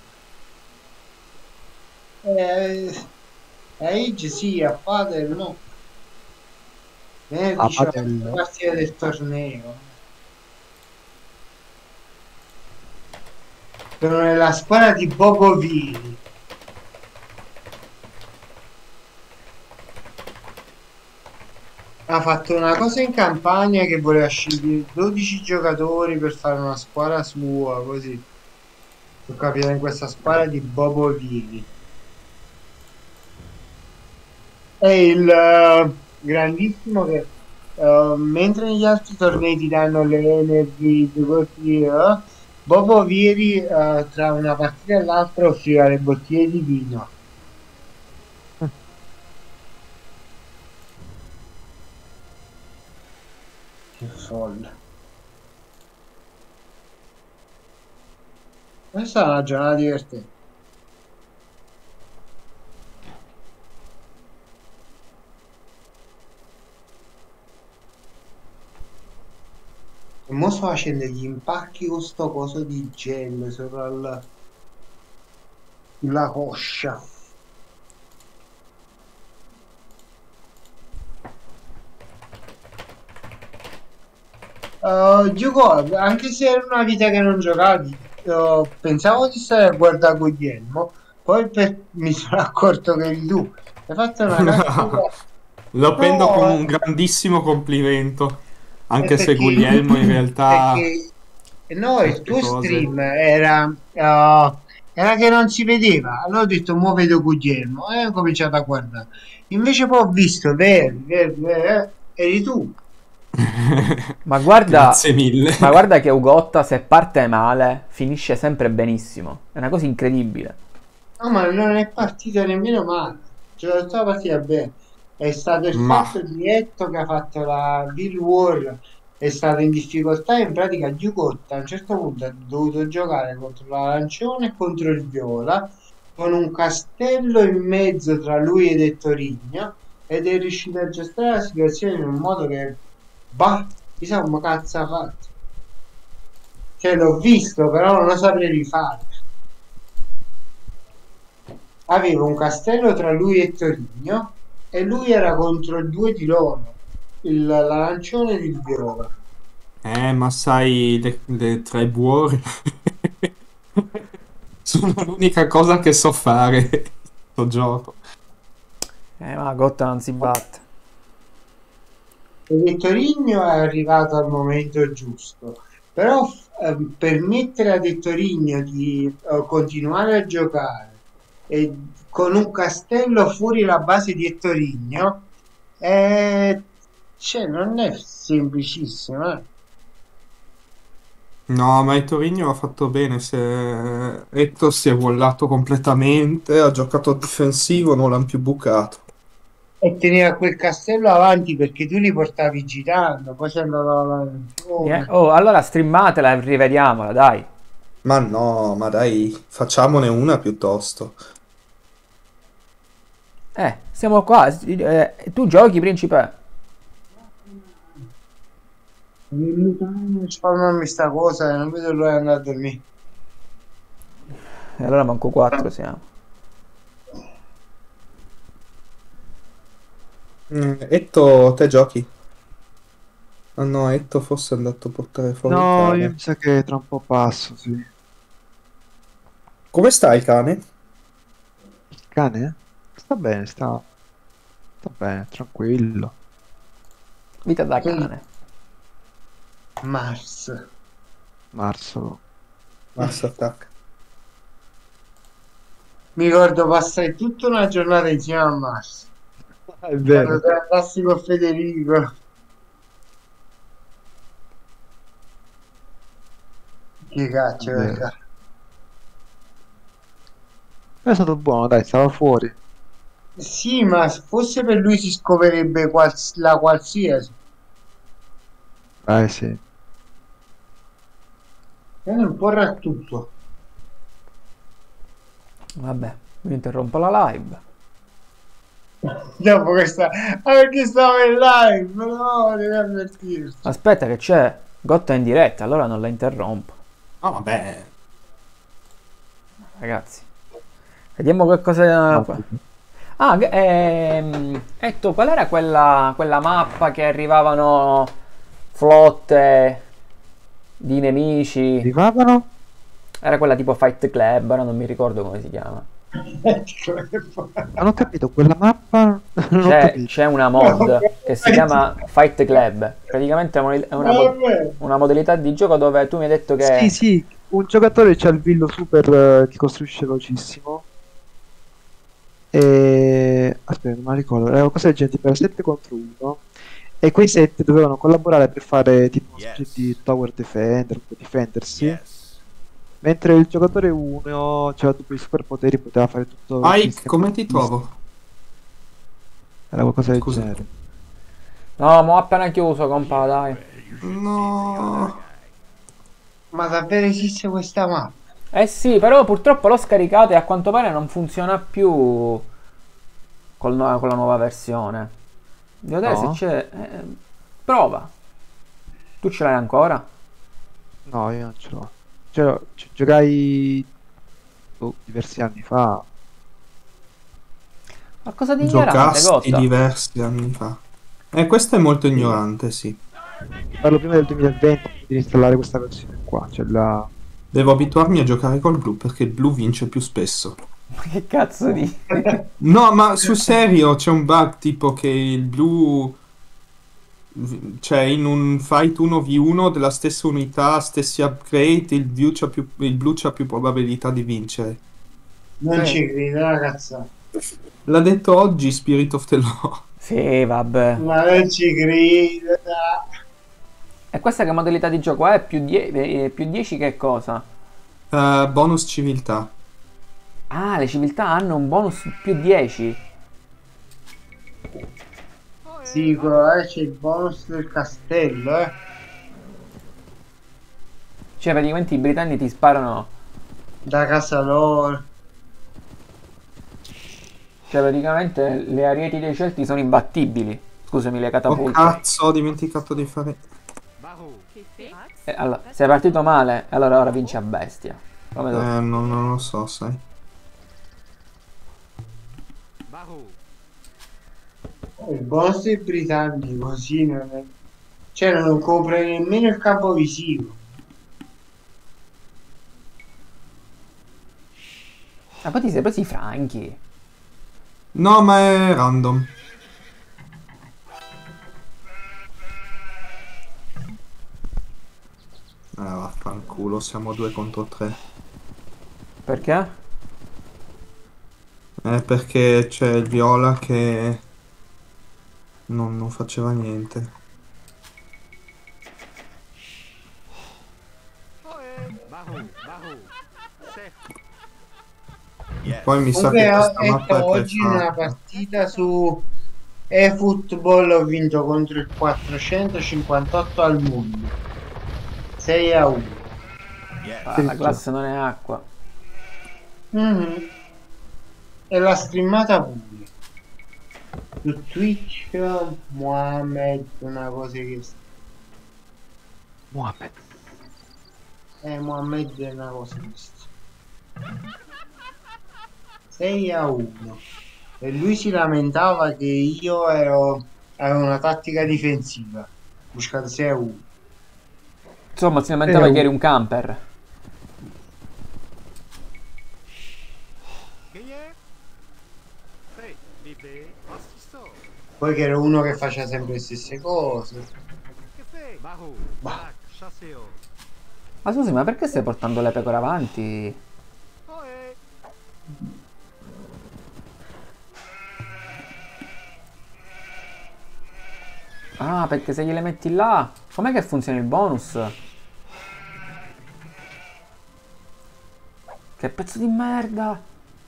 Eh, a Age sì, a Padel no. Venerdì
A
c'è
Padel.
la partita del torneo. Sono nella squadra di Bogovini. Ha fatto una cosa in campagna che voleva scegliere dodici giocatori per fare una squadra sua, così. Ho capito in questa squadra di Bobovini. È il eh, grandissimo che eh, mentre negli altri tornei ti danno le energy così, eh, Boboviri eh, tra una partita e l'altra offriva le bottiglie di vino. Che folle. Questa è una giornata divertente. E mo sto facendo gli impacchi con sto coso di gel sopra la, la coscia. Uh, gioco, anche se era una vita che non giocavi, uh, pensavo di stare a guardare Guglielmo, poi per- mi sono accorto che eri tu. Hai fatto una cattura.
Lo prendo
No,
come
eh.
un grandissimo complimento. Anche
Eh,
se
perché-
Guglielmo in realtà...
Perché no, il
certe
tuo
cose-
stream era, uh, era che non si vedeva. Allora ho detto, mo vedo Guglielmo e ho cominciato a guardare. Invece poi ho visto, vedi, vedi, vedi, eri tu.
Ma guarda,
Grazie mille.
ma guarda che Ugotta, se parte male, finisce sempre benissimo. È una cosa incredibile.
No, ma non è partita nemmeno male. Cioè, tutta la partita bene. È stato il
Ma-
fatto di Etto che ha fatto la Bill War, è stato in difficoltà. In pratica, Giucotta a un certo punto ha dovuto giocare contro l'arancione e contro il viola, con un castello in mezzo tra lui ed Ettorigno, ed è riuscito a gestire la situazione in un modo che, bah, chissà come cazzo ha fatto. Cioè, l'ho visto, però non lo saprei rifare. Aveva un castello tra lui e Torigno e lui era contro due di loro, il, l'arancione ed il viola.
Eh, ma sai, le, le tre buore sono l'unica cosa che so fare in questo gioco.
Eh, ma Gotta non si batte.
E Torigno è arrivato al momento giusto, però eh, permettere a Torigno di eh, continuare a giocare e con un castello fuori la base di Ettorigno eh, cioè, non è semplicissimo, eh.
No, ma il Torino ha fatto bene. Se Etto si è vollato completamente, ha giocato difensivo, non l'hanno più bucato.
E teneva quel castello avanti perché tu li portavi girando, poi c'è andava avanti. Oh,
Eh, Oh, allora streamatela e rivediamola, dai.
Ma no, ma dai, facciamone una piuttosto.
Eh, siamo qua. eh, tu giochi, principe?
spalmarmi sta cosa e non vedo l'ora di andare a dormire.
E allora manco quattro siamo.
Mm, Etto, te giochi? Ah no, Etto forse è andato a portare fuori il
No,
cane.
io mi sa che tra un po' passo, sì. Il
Come sta il cane?
cane? Sta bene, sta... sta bene, tranquillo.
Vita da cane.
Mars.
Marzo.
Mars Attack.
Mi ricordo passai tutta una giornata insieme a Mars.
È
Quando
vero.
te andassi con Federico. Che cacchio,
È vero.
raga.
È stato buono, dai, stava fuori.
Sì, ma forse per lui si scoprirebbe quals- la qualsiasi.
Eh sì.
È un po' rattuto.
Vabbè, mi interrompo la live.
Dopo questa... Ah, perché stavo in live? No, devi avvertirci.
Aspetta che c'è Gotta in diretta, allora non la interrompo.
Ah, vabbè.
Ragazzi, vediamo che cosa... Ah, che- ehm, Etto, qual era quella, quella mappa che arrivavano flotte di nemici?
Arrivavano?
Era quella tipo Fight Club, ora non mi ricordo come si chiama.
Non ho capito, quella mappa... Non ho
C'è,
capito.
c'è una mod che si chiama Fight Club. Praticamente è una, è una mod- una modalità di gioco dove tu mi hai detto che...
Sì, sì, un giocatore c'ha il villo super eh, che costruisce velocissimo. E... aspetta, non me la ricordo. Era qualcosa del genere, per sette contro uno. E quei sette dovevano collaborare per fare tipo una specie di tower defender, un po' difendersi. Mentre il giocatore uno, cioè dopo i superpoteri, poteva fare tutto il
Ike,
sistema.
come ti trovo?
Era qualcosa del
Scusa.
genere.
No, mo' ho appena chiuso, compa, dai.
No.
Ma davvero esiste questa mappa?
Eh sì, però purtroppo l'ho scaricato e a quanto pare non funziona più col no- con la nuova versione. Devo vedere
No?
se c'è... eh, prova. Tu ce l'hai ancora?
No, io non ce l'ho. Cioè, ci giocai boh, diversi anni fa.
Qualcosa di ignorante,
Giocasti
Gotta.
diversi anni fa. E questo è molto ignorante, sì.
Parlo prima del duemilaventi di installare questa versione qua. Cioè la...
Devo abituarmi a giocare col blu perché il blu vince più spesso.
Ma che cazzo di...
No, ma sul serio c'è un bug tipo che il blu, cioè in un fight uno vu uno della stessa unità, stessi upgrade, il, blu c'ha più, il blu c'ha più probabilità di vincere.
Non
Eh.
ci credo, ragazza.
L'ha detto oggi Spirit of the Law.
Sì, vabbè.
Ma non ci credo.
E questa che modalità di gioco è? Più, die- eh, più dieci che cosa?
Eh, bonus civiltà.
Ah, le civiltà hanno un bonus più dieci.
Sì, quello là c'è il bonus del castello, eh.
Cioè, praticamente i britanni ti sparano.
Da casa loro.
Cioè, praticamente le arieti dei Celti sono imbattibili. Scusami, le
Oh
catapulte.
cazzo, ho dimenticato di fare...
Eh, allora, sei partito male, allora ora vinci a bestia. Come
Eh,
do-
non, non lo so, sai.
Il bonus dei britannici così non è... Cioè non copre nemmeno il campo visivo.
Ah, poi ti sei presi i franchi.
No, ma è random. Ah, vaffanculo, siamo due contro tre.
Perché?
Eh, perché c'è il viola che non, non faceva niente. Poi mi sa che
Comunque ho
questa mappa
detto
è
oggi in una
prefatta.
partita su eFootball ho vinto contro il quattrocentocinquantotto al mondo. sei a uno.
Ah, la classe non è acqua.
Mhm. E l'ha streamata pure. Su Twitch Mohamed, una cosa che...
Mohamed.
Eh, Mohamed è una cosa questa. sei a uno. E lui si lamentava che io ero avevo una tattica difensiva. Buscato sei a uno.
Insomma, si lamentava
Eh,
che eri un camper.
Poi che ero uno che faceva sempre le stesse cose. Bah.
Ma scusi, ma perché stai portando le pecore avanti? Ah, perché se gliele metti là, com'è che funziona il bonus? Che pezzo di merda!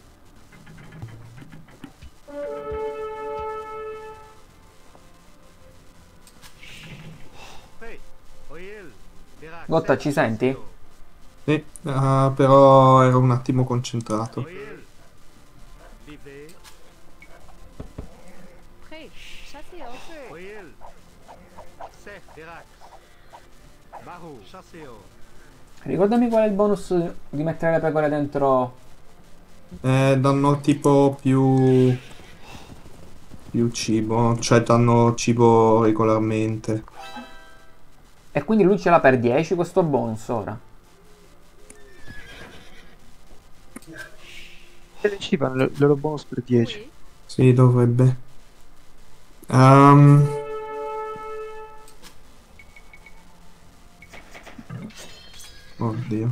Gotta, ci senti?
Sì, ah, però ero un attimo concentrato.
Prêt, chassez off.
Ricordami qual è il bonus di mettere le pecore dentro.
Eh, danno tipo più... più cibo, cioè danno cibo regolarmente.
E quindi lui ce l'ha per dieci questo bonus ora.
E ricevono il loro bonus per dieci.
Sì, dovrebbe. Ehm, Oddio.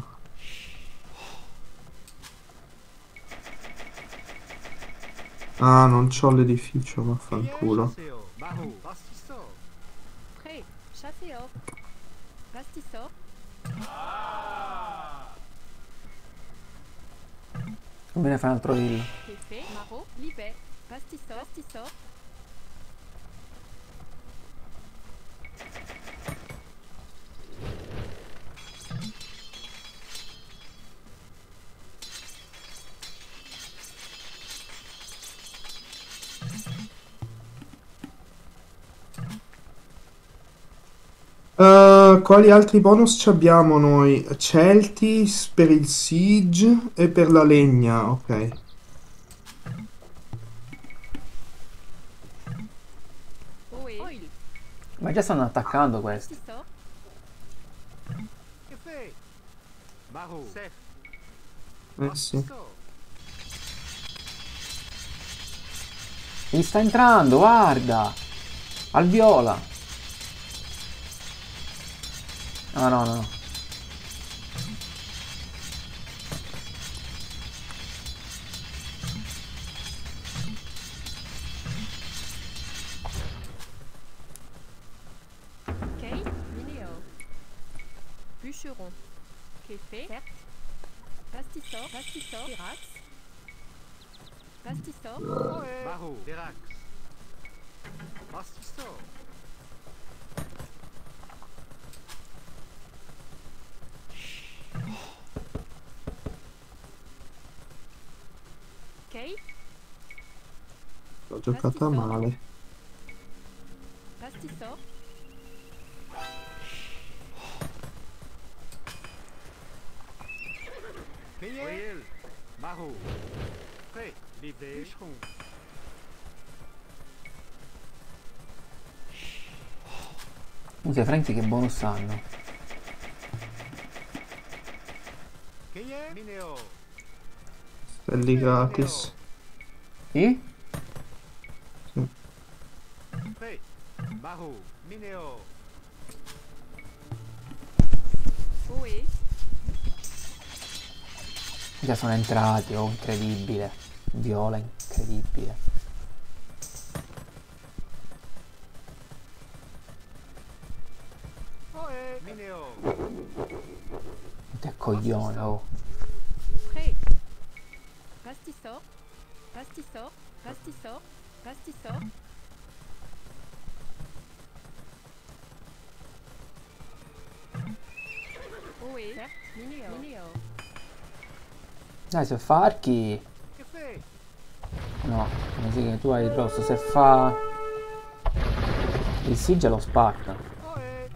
Ah, non c'ho l'edificio, vaffanculo.
Prêt, chassez off. Bastissot.
Non me ne fai un altro heal.
Effet, Maro, Libet. Bastissot. Bastissot.
Eh, quali altri bonus ci abbiamo noi? Celti per il siege e per la legna, ok.
Oil.
Ma già stanno attaccando questi.
Bastissot.
Eh sì.
Gli sta entrando, guarda! Al viola! No, no, no.
Che fait? Certes. Pastisor, pastisor, Verax. Pastisor.
Bajo, Verax. Pastisor.
Ok.
L'ho giocata male.
Pastisor.
Payel. Bajo. Pre. Libre.
Scusa Franchi, che bonus hanno?
Payel. Mineo.
Stelli gratis.
Sì?
Sì.
Pre. Bajo. Mineo.
Oui.
Già sono entrati, oh, incredibile. Viola, incredibile.
Oe. Mineo.
Te coglione, oh.
Prêt. Pastisor. Pastisor. Pastisor. Pastisor. Oui. Certes. Mineo. Mineo.
Dai, se fa archi...
Che fai?
No, come si che tu hai il rosso. Se fa... il Siege lo spacca.
Oe.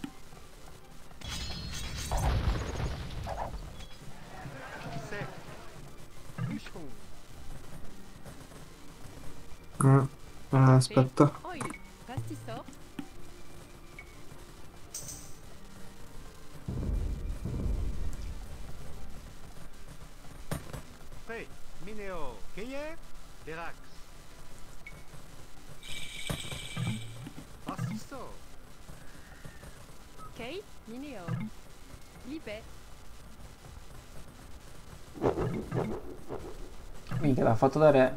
Se. Bishon.
Eh, eh, aspetta.
Oi. Pastisor.
Pre. Mineo. Payel. Verax. Pastisor.
Ok. Mineo. Libe.
Minchia, l'ha fatto dare...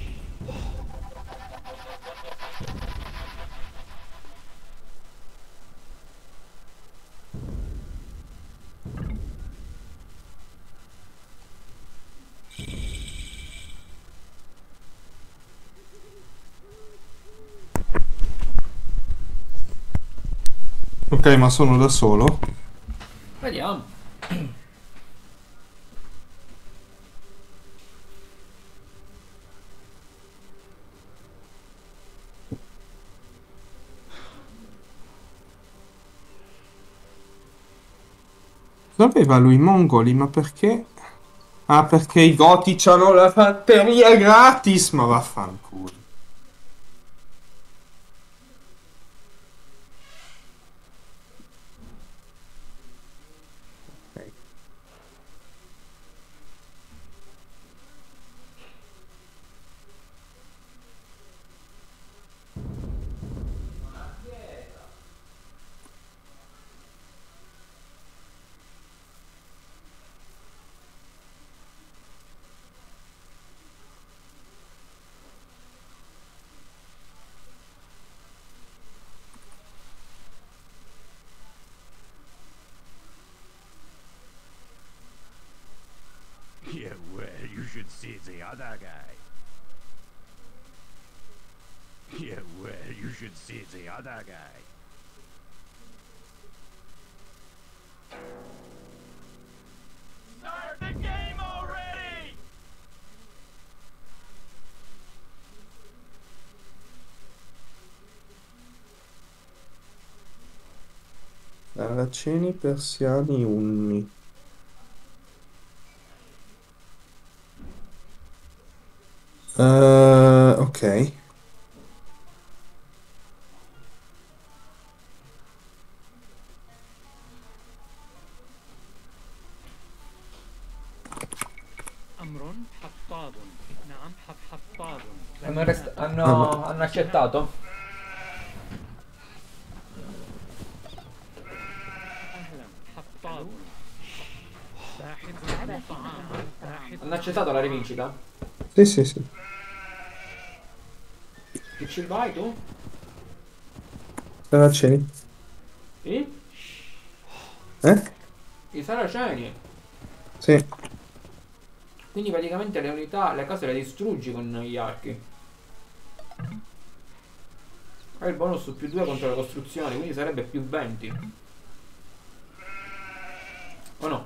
Ok, ma sono da solo.
Vediamo.
Sapeva lui i mongoli, ma perché? Ah, perché i goti c'hanno la batteria gratis, ma vaffanculo.
Yeah, well, you should see the other guy. Yeah, well, you should see the other guy.
Start the game already!
Saraceni, persiani, unni. Uh, ok.
أمر حطاب نعم حب حطاب
Hanno, rest- hanno, hanno accettato?
أهلا حطاب باحث عن طعام باحث
Hanno accettato la rivincita?
Sì, sì, sì.
Che ci vai tu?
Saraceni.
Sì?
Eh?
I saraceni.
Sì.
Quindi praticamente le unità, le case le distruggi con gli archi. Hai il bonus più due contro le costruzioni, quindi sarebbe più venti. O no?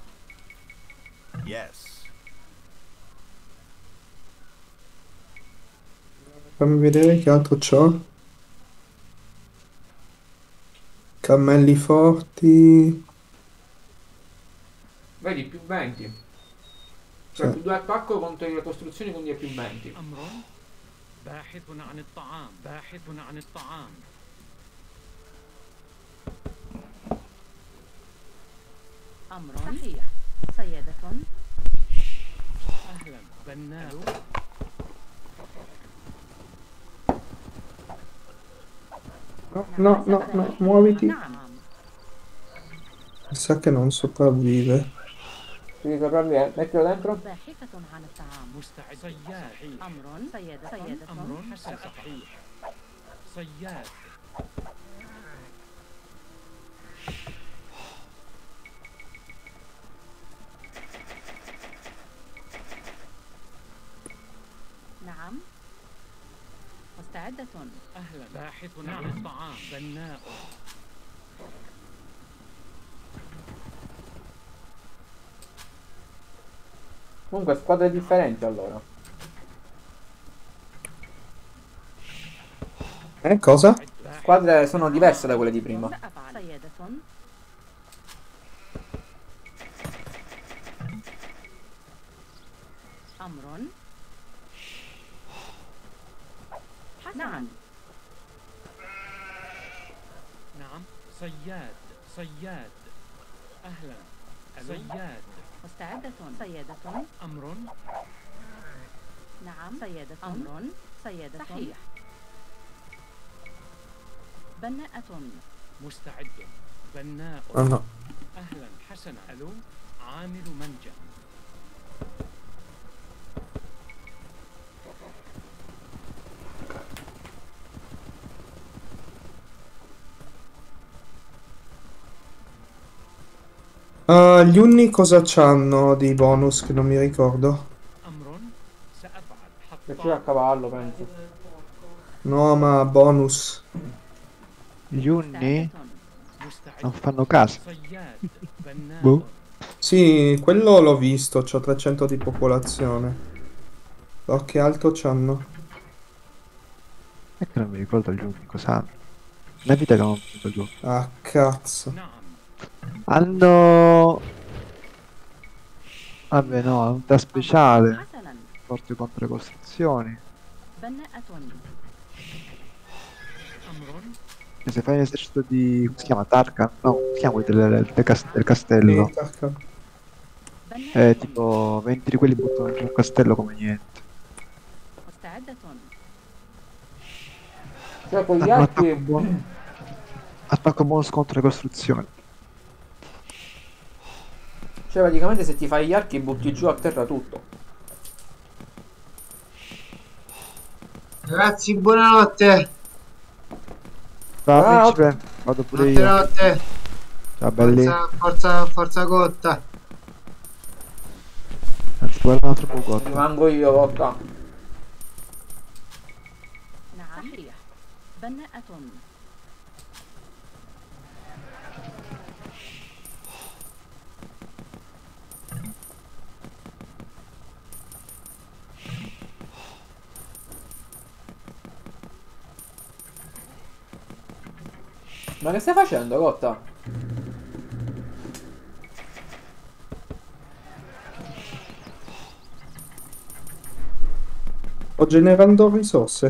Yes.
Fammi vedere che altro c'ho. Cammelli forti.
Vedi, più venti.
Sì.
Cioè più due attacco contro le costruzioni, quindi è più venti.
أمر باحث عن الطعام باحث عن الطعام
أمر صحيح سيادة
أهلا بناء
No, no, no, no, muoviti.
نعم
Mi sa che non sopravvive.
Devi sopravvivere, mettilo dentro.
باحثة عن الطعام
مستعد صياد
أمر سيادة سيادة
أمر حسن صحيح صياد
نعم مستعدة
أهلا باحث عن الطعام بناء
Comunque squadre differenti allora.
Eh, cosa?
Squadre sono diverse da quelle di prima.
سأفعل سيادة أمر نعم
نعم صياد صياد أهلا صياد
مستعدة سيادة
أمر
نعم سيادة أمر سيادة صحيح بناءة
مستعد بناء
Ah no.
أهلا حسنا ألو عامل منجم
Ah, gli unni cosa c'hanno di bonus che non mi ricordo?
أمر سأفعل
Perché a cavallo, penso.
No, ma bonus.
Gli unni
مستعد
non fanno caso.
صياد بناء
Boh.
Sì, quello l'ho visto, c'ho trecento di popolazione. Però che altro c'hanno?
È che non mi ricordo gli unni cosa hanno. Una vita che non ho finito il gioco.
Ah, cazzo.
نعم
Hanno... Vabbè no, è un da speciale.
حسنا
Forte contro le costruzioni.
بناءة
أمر
E se fai un esercito di... come si chiama? Tarkan? No, come si chiama quelli del, del cas- del castello?
Sì, tacca.
بناءة
Eh, tipo venti di quelli buttano giù un castello come niente.
مستعدة
Cioè con gli
Hanno un attacco,
archi.
buono... attacco bonus contro le costruzioni.
Cioè praticamente se ti fai gli archi butti giù a terra tutto.
Ragazzi, buonanotte.
Ciao
Ah,
principe, vado pure
Notte,
io.
notte.
Ciao belli.
Forza, forza, forza cotta.
Anzi, guarda un altro po' gotto.
Rimango io, Vodka.
نعم صحيح بناءة
Ma che stai facendo, Cotta?
Sto generando risorse.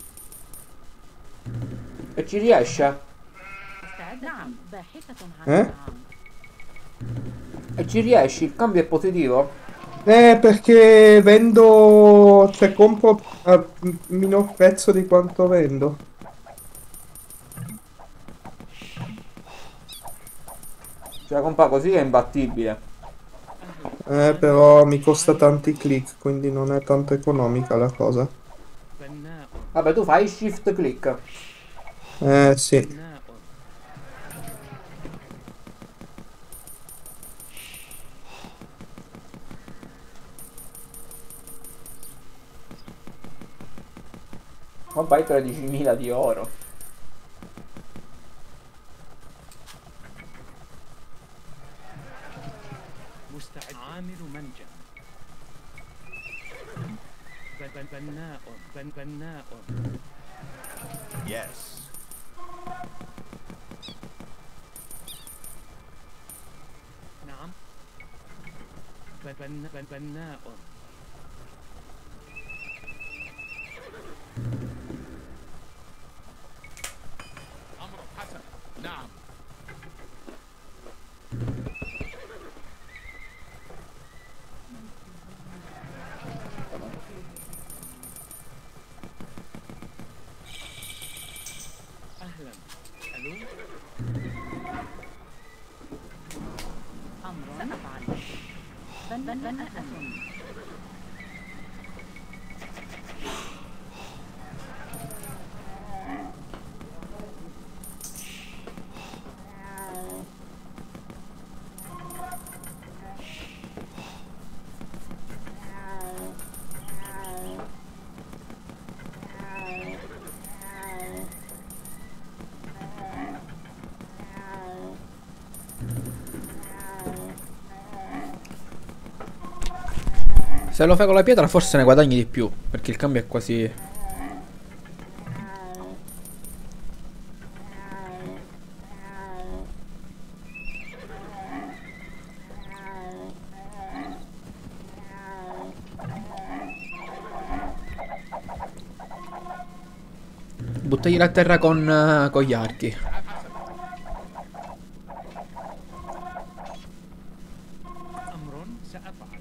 E ci riesce?
مستعدة نعم باحثة عن
Eh?
الطعام
E ci riesci? Il cambio è positivo?
Eh, perché vendo... cioè compro a m- minor prezzo di quanto vendo.
Cioè compra così è imbattibile.
Eh, però mi costa tanti click, quindi non è tanto economica la cosa.
بناء
Vabbè, tu fai shift click.
Eh, sì.
بناء
Vabbè, tredicimila di oro.
مستعد عامل منجم بن بناء بن بناء
Yes.
نعم بن بن بن بناء
أمر حسن. نعم.
أهلا ألو
أمر سأفعل. بن بناءة.
Se lo fai con la pietra forse ne guadagni di più, perché il cambio è quasi... Buttagli a terra con, uh, con gli archi.
أمر سأفعل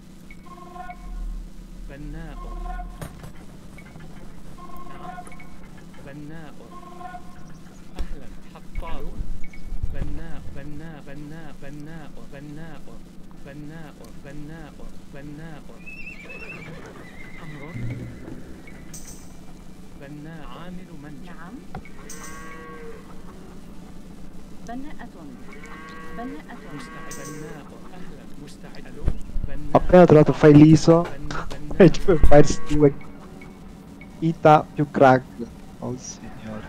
بناء نعم بناء أهلا حطار بناء بناء بناء بناء بناء بناء بناء بناء أمر بناء عامل منجم
نعم. بناءة. بناءة.
مستعد بناء أهلا مستعد ألو
Ho
بناء
appena trovato fai l'Iso e ci puoi fare due Ita più crack. Oh signore.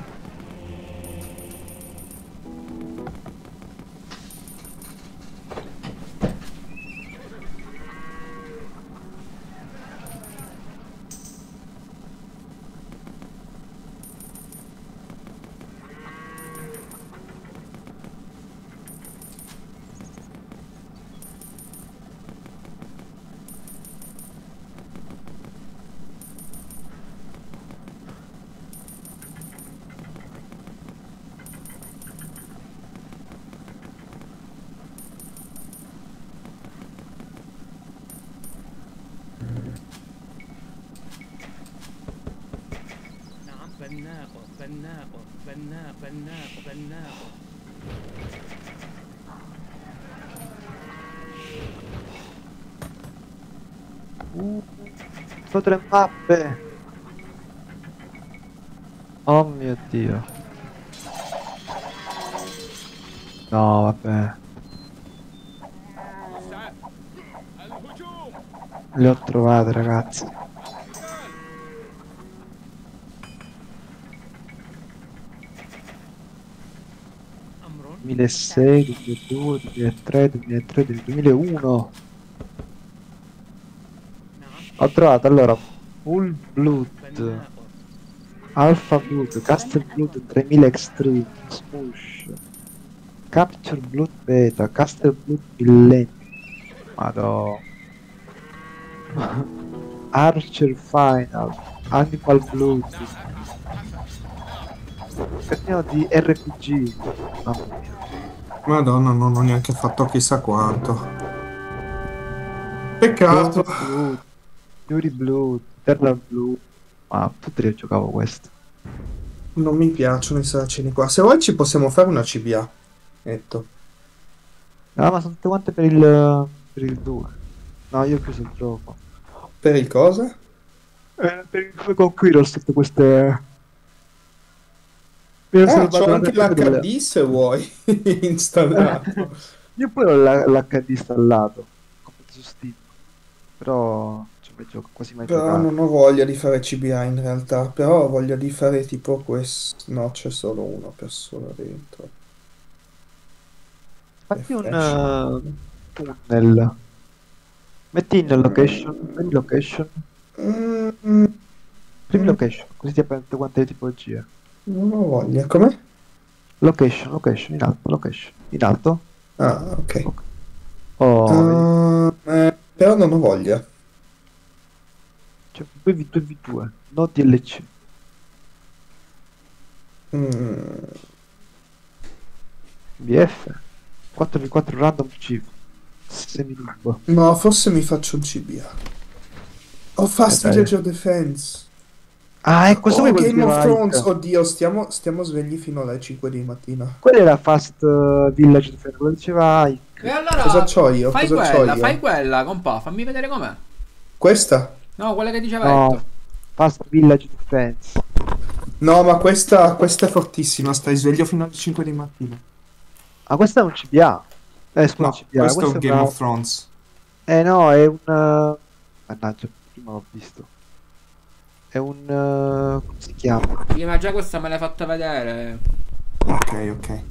نعم بناء بناء بناء بناء بناء
Uh, sono tre mappe. Oh mio Dio. No, vabbè. Le ho trovate, ragazzi. duemilasei, duemiladue, duemilatré, duemilatré, duemilauno. Ho trovato allora Full Blood, Alpha Blood, Castle Blood tremila Extreme, Smush, Capture Blood Beta, Castle Blood Millennium, Madò, Archer Final, Animal Blood, pieno di R P G, mamma mia.
Madonna, non ho neanche fatto chissà quanto. Peccato.
Blood, Fury Blood, Eternal Blood, ma tutti io giocavo questo.
Non mi piacciono i saraceni qua. Se vuoi ci possiamo fare una C B A. Etto.
No, ma sono tutte quante per il per il due. No, io ho chiuso il gioco.
Per il cosa?
Eh, per il due con Quiros tutte queste. Mi
Ah,
sono
c'ho
fatto
anche
la
l'H D se vuoi installato.
Io pure ho l'H D installato. Come su Steam. però ci ho mai gioco- quasi mai
Però
giocato.
non ho voglia di fare C B A in realtà, però ho voglia di fare tipo questo. No, c'è solo una persona dentro.
Fatti un
Refresh.
eh, tunnel. Metti in location, prendi location,
Mm,
premi
mm,
location, così ti apre tutte quante le tipologie.
non ho voglia. Com'è?
Location, location, in alto, location, in alto.
Ah, ok.
Ok. Oh, vedi,
Uh, eh, però non ho voglia.
c'è due v due v due, no D L C.
Mm,
V F, quattro v quattro random civ, semi-noob.
no, forse mi faccio un C B A. Oh, Fast
Eh, dai.
Villager Defense.
Ah, ecco, questo
Oh,
qui quello
Game of
diceva
Thrones.
Ike.
Oddio, stiamo, stiamo svegli fino alle cinque di mattina.
Quello era Fast eh, Village Defender, quello diceva Ike.
E allora
Cosa c'ho io?
fai
Cosa c'ho
quella,
io?
fai quella, compà, fammi vedere com'è.
Questa?
No, quella che diceva
No,
Etto.
Fast Village Defense.
No, ma questa, questa è fortissima. Stai sveglio fino alle cinque di mattina.
Ah, questo è un C B A. Eh, scusa,
No,
un C B A.
questo è un
Questo
Game
una-
of Thrones.
Eh no, è un... eh, Mannaggia, prima l'ho visto. È un... eh, come si chiama?
Sì, ma già questa me l'hai fatta vedere.
Ok, ok.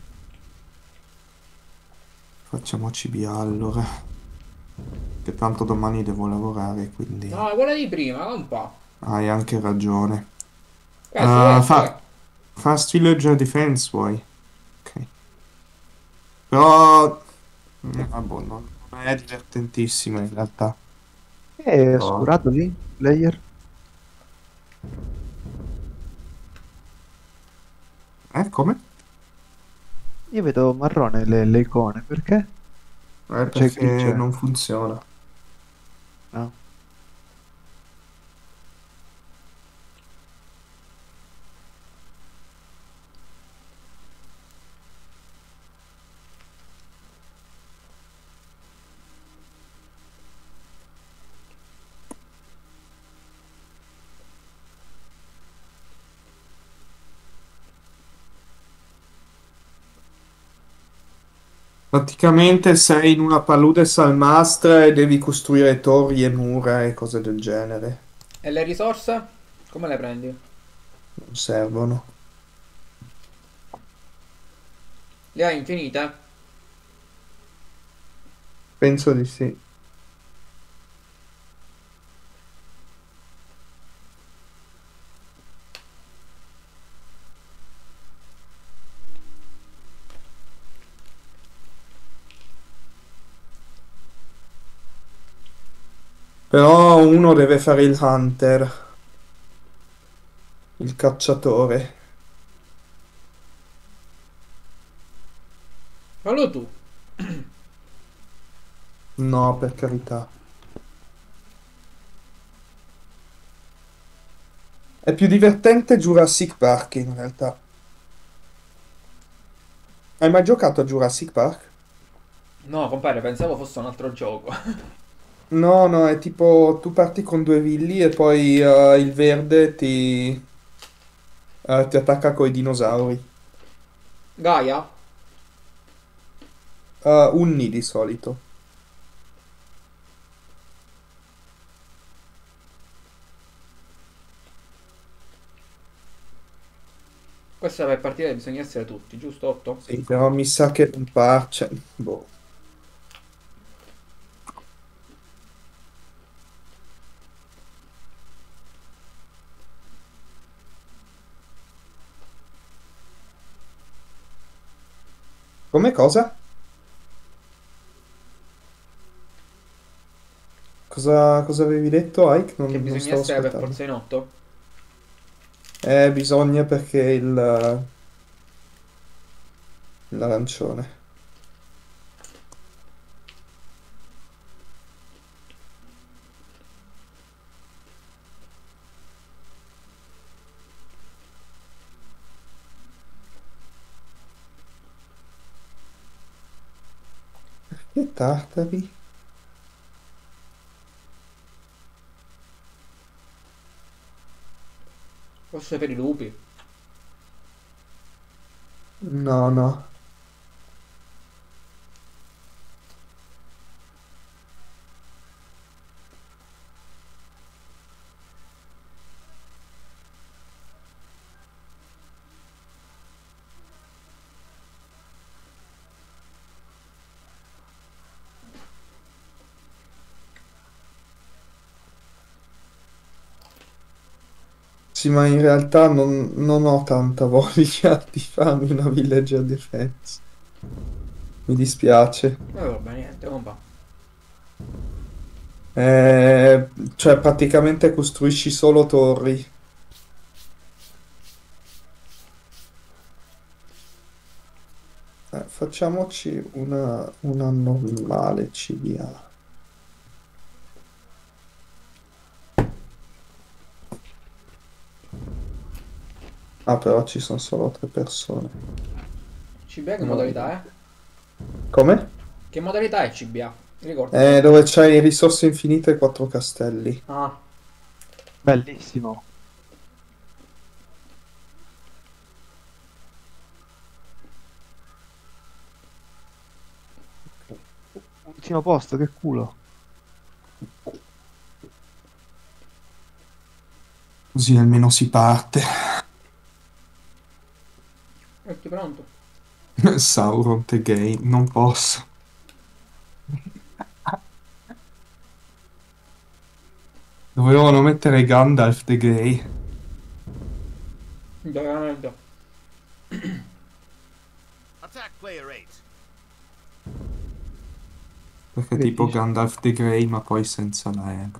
Facciamo C B A allora. Che tanto domani devo lavorare, quindi
No, quella di prima, compà.
hai anche ragione.
Questo,
Ah,
questo,
fa-
eh.
Fast Villager Defense vuoi? Ok. Però... mm, vabbè, non non è divertentissimo in realtà.
È
Oh.
oscurato lì? Player?
Eh, come?
Io vedo marrone le, le icone, perché?
Eh,
C'è
perché
grigia.
non funziona.
No.
Praticamente sei in una palude salmastra e devi costruire torri e mura e cose del genere.
E le risorse? Come le prendi?
Non servono.
Le hai infinite?
Penso di sì. Però uno deve fare il hunter, il cacciatore.
Fallo tu.
No, per carità. È più divertente Jurassic Park in realtà. Hai mai giocato a Jurassic Park?
No, compare, pensavo fosse un altro gioco.
No, no, è tipo tu parti con due villi e poi eh, il verde ti, eh, ti attacca coi dinosauri.
Gaia?
Uh, unni di solito.
Questa per partire bisogna essere tutti, giusto? otto?
Sì, però mi sa che un par... cioè, boh. Come cosa? Cosa, cosa avevi detto, Ike? Non,
Che
non
bisogna
stavo
essere per
ascoltando.
forza in otto?
Eh, bisogna perché il... l'arancione. Che tartari?
Forse per i lupi.
No, no. Sì, ma in realtà non, non ho tanta voglia di farmi una villager defense. Mi dispiace.
Eh, vabbè, niente, compa.
Eh, cioè, praticamente costruisci solo torri. Eh, facciamoci una, una normale C D A. Ah, però ci sono solo tre persone.
C B A che
No.
modalità è?
Come?
Che modalità è C B A? Ricordo.
Eh, dove c'hai risorse infinite e quattro castelli.
Ah,
Bellissimo. Ultimo posto, che culo.
Così almeno si parte.
metti pronto.
Sauron the Gay, non posso. Dovevano mettere Gandalf the Grey.
Veramente.
Attack player eight.
Perché tipo Gandalf the Grey, ma poi senza la R.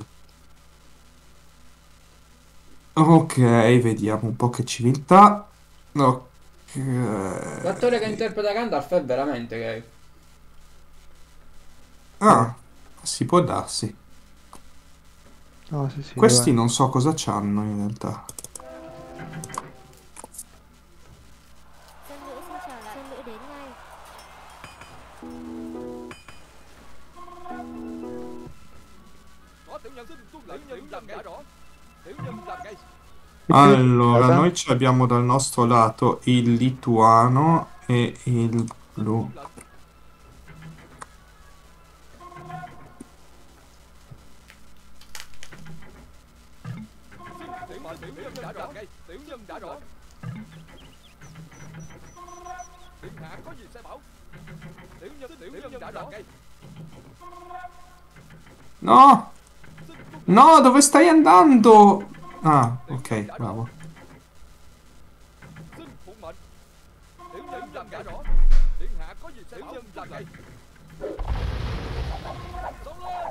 Ok, vediamo un po' che civiltà. Ok.
L'attore che interpreta Gandalf è veramente gay.
Ah, si può darsi.
No, sì, sì,
Questi
vai.
non so cosa c'hanno in realtà.
Dân nữ xin chào lại. Dân nữ đến ngay.
Có tiểu nhân xin tuân lệnh, tiểu nhân đã rõ. Tiểu nhân làm ngay.
Allora,
Guarda.
noi ci abbiamo dal nostro lato il lituano e il blu.
Tiểu mệnh tiểu nhân đã rõ ngay. Tiểu nhân đã rõ. Điện hạ có gì sai bảo. Tiểu nhân tiểu nhân đã rõ ngay.
No! No, dove stai andando? Ah, ok, bravo.
Xin phụng mệnh. Tiểu nhân làm đã rõ. Điện hạ có gì sai bảo. Tiểu nhân làm ngay. Xông lên.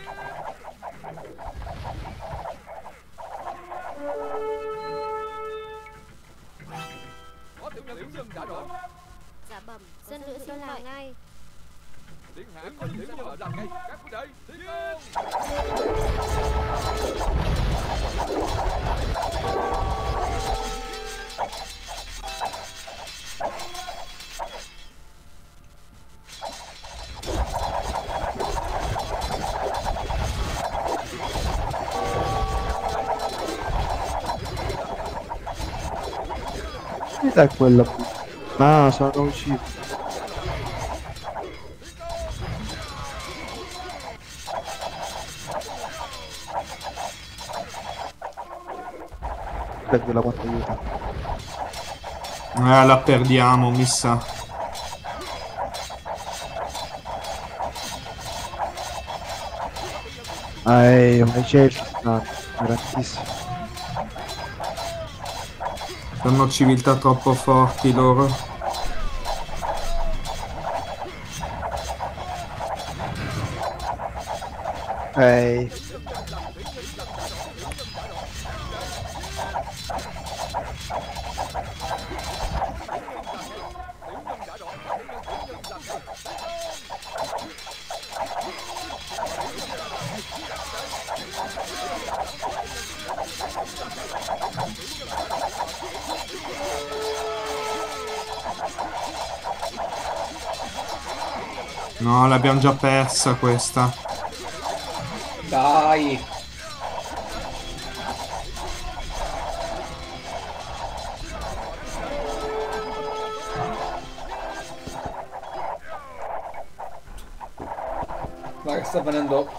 Có tiểu nhân tiểu nhân đã rõ.
Dạ bẩm. Dân nữ xin làm ngay.
Điện hạ có gì sai bảo làm ngay. Các huynh đệ tiến công.
Che è quella? Ah, sono uscito. Prendila quanto aiuta.
Eh, la perdiamo, mi sa.
Ah, eh, ma c'è ah, grandissimo.
Hanno civiltà troppo forti loro.
Ehi.
No, l'abbiamo già persa questa.
Dai. Ma che sta venendo?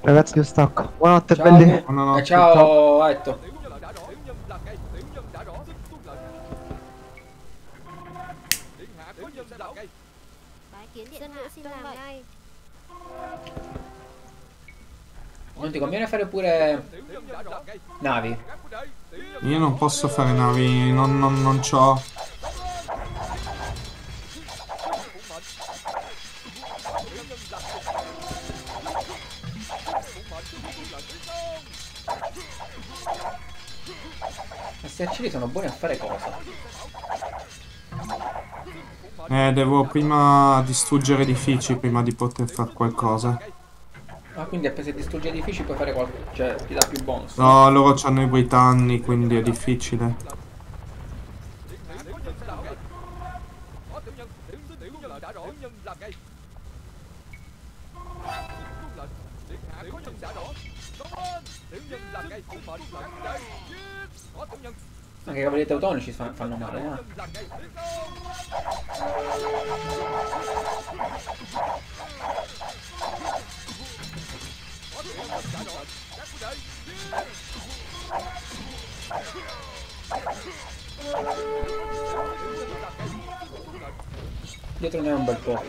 Ragazzi, io stacco. Buonanotte,
Ciao.
belli.
Eh,
Buonanotte.
ciao, Etto.
Dân nữ xin làm ngay.
Non ti conviene fare pure navi?
Io non posso fare navi, non, non, non c'ho.
Questi arcieri sono buoni a fare cosa?
Eh, devo prima distruggere edifici prima di poter fare qualcosa.
Ah, quindi se distruggi edifici puoi fare qualcosa, cioè ti dà più bonus.
No, loro hanno i britanni, quindi è difficile.
Anche i cavalieri teutonici fa- fanno male, eh? Dietro ne è un bel po'.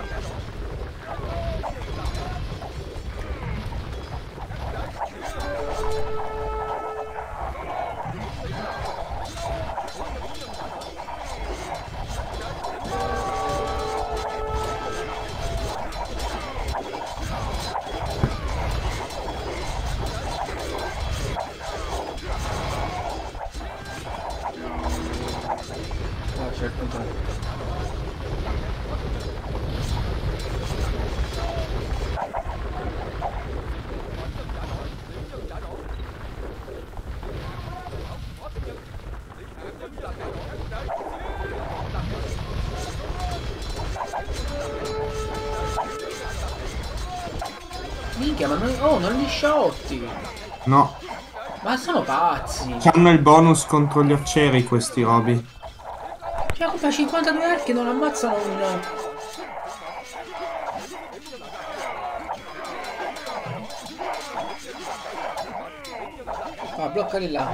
Ah, certo, certo. Minchia, ma non... Oh, non li sciotti!
No,
Ma sono pazzi!
hanno il bonus contro gli arcieri questi robi.
Cioè, fa cinquantadue archi e non ammazzano un... Ah, bloccali là.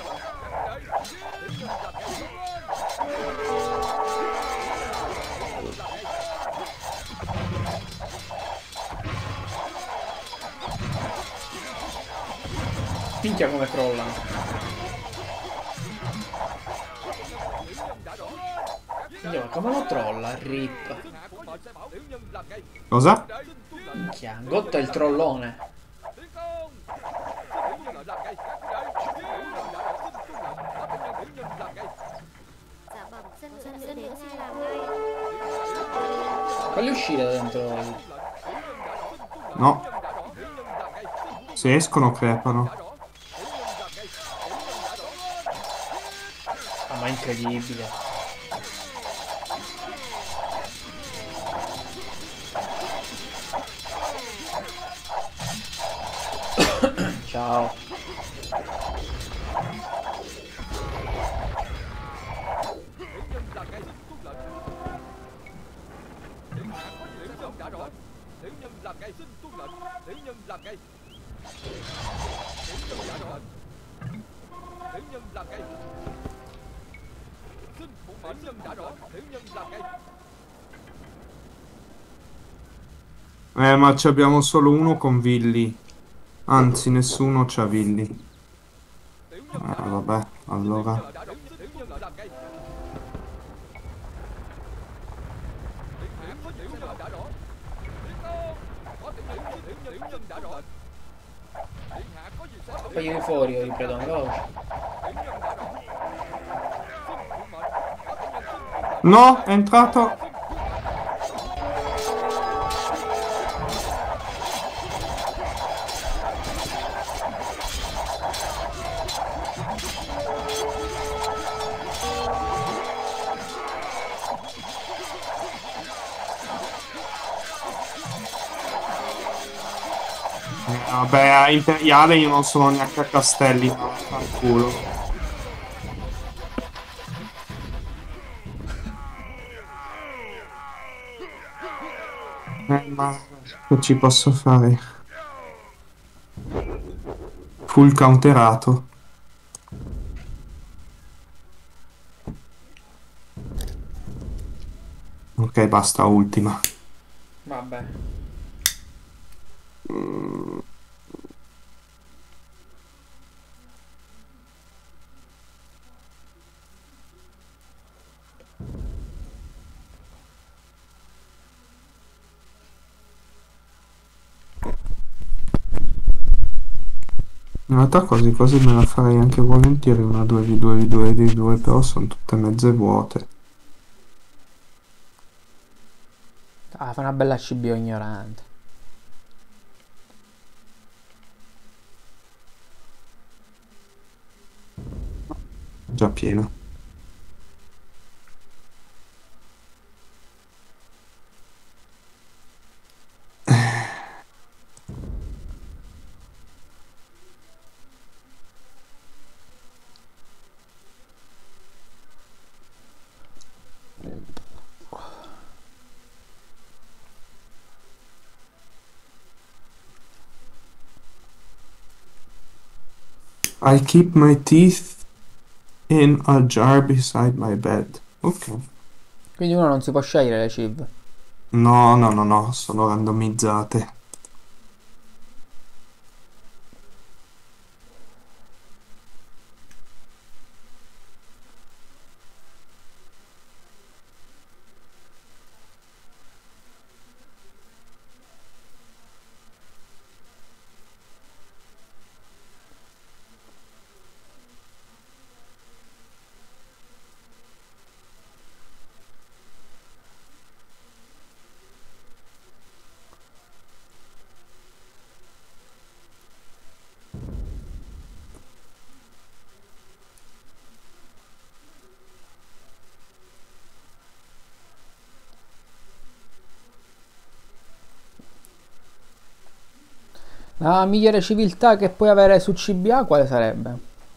Minchia come crolla. Minchia, ma come lo trolla, rip.
Cosa?
Minchia, Gotto è il trollone.
Dạ bẩm, dân dân dân nữ xin làm ngay.
Falli uscire da dentro.
No. Se escono crepano.
Ah, ma è incredibile. Ciao.
Eh, ma ci abbiamo solo uno con Villi. Anzi, nessuno c'ha Villi. Ah, vabbè, allora.
Fagli fuori, io ripredo, veloce.
No, è entrato. Vabbè, a Imperiale io non sono neanche a Castelli, ma fanculo. Eh, ma che ci posso fare? Full counterato. Ok, basta, ultima.
Vabbè.
Mm. In realtà quasi quasi me la farei anche volentieri una due vu due vu due di due, però sono tutte mezze vuote.
Ah, fa una bella C B O ignorante.
Già pieno. I keep my teeth in a jar beside my bed. Ok.
Quindi uno non si può scegliere le civ.
No, no, no, no, sono randomizzate.
La migliore civiltà che puoi avere su C B A quale sarebbe?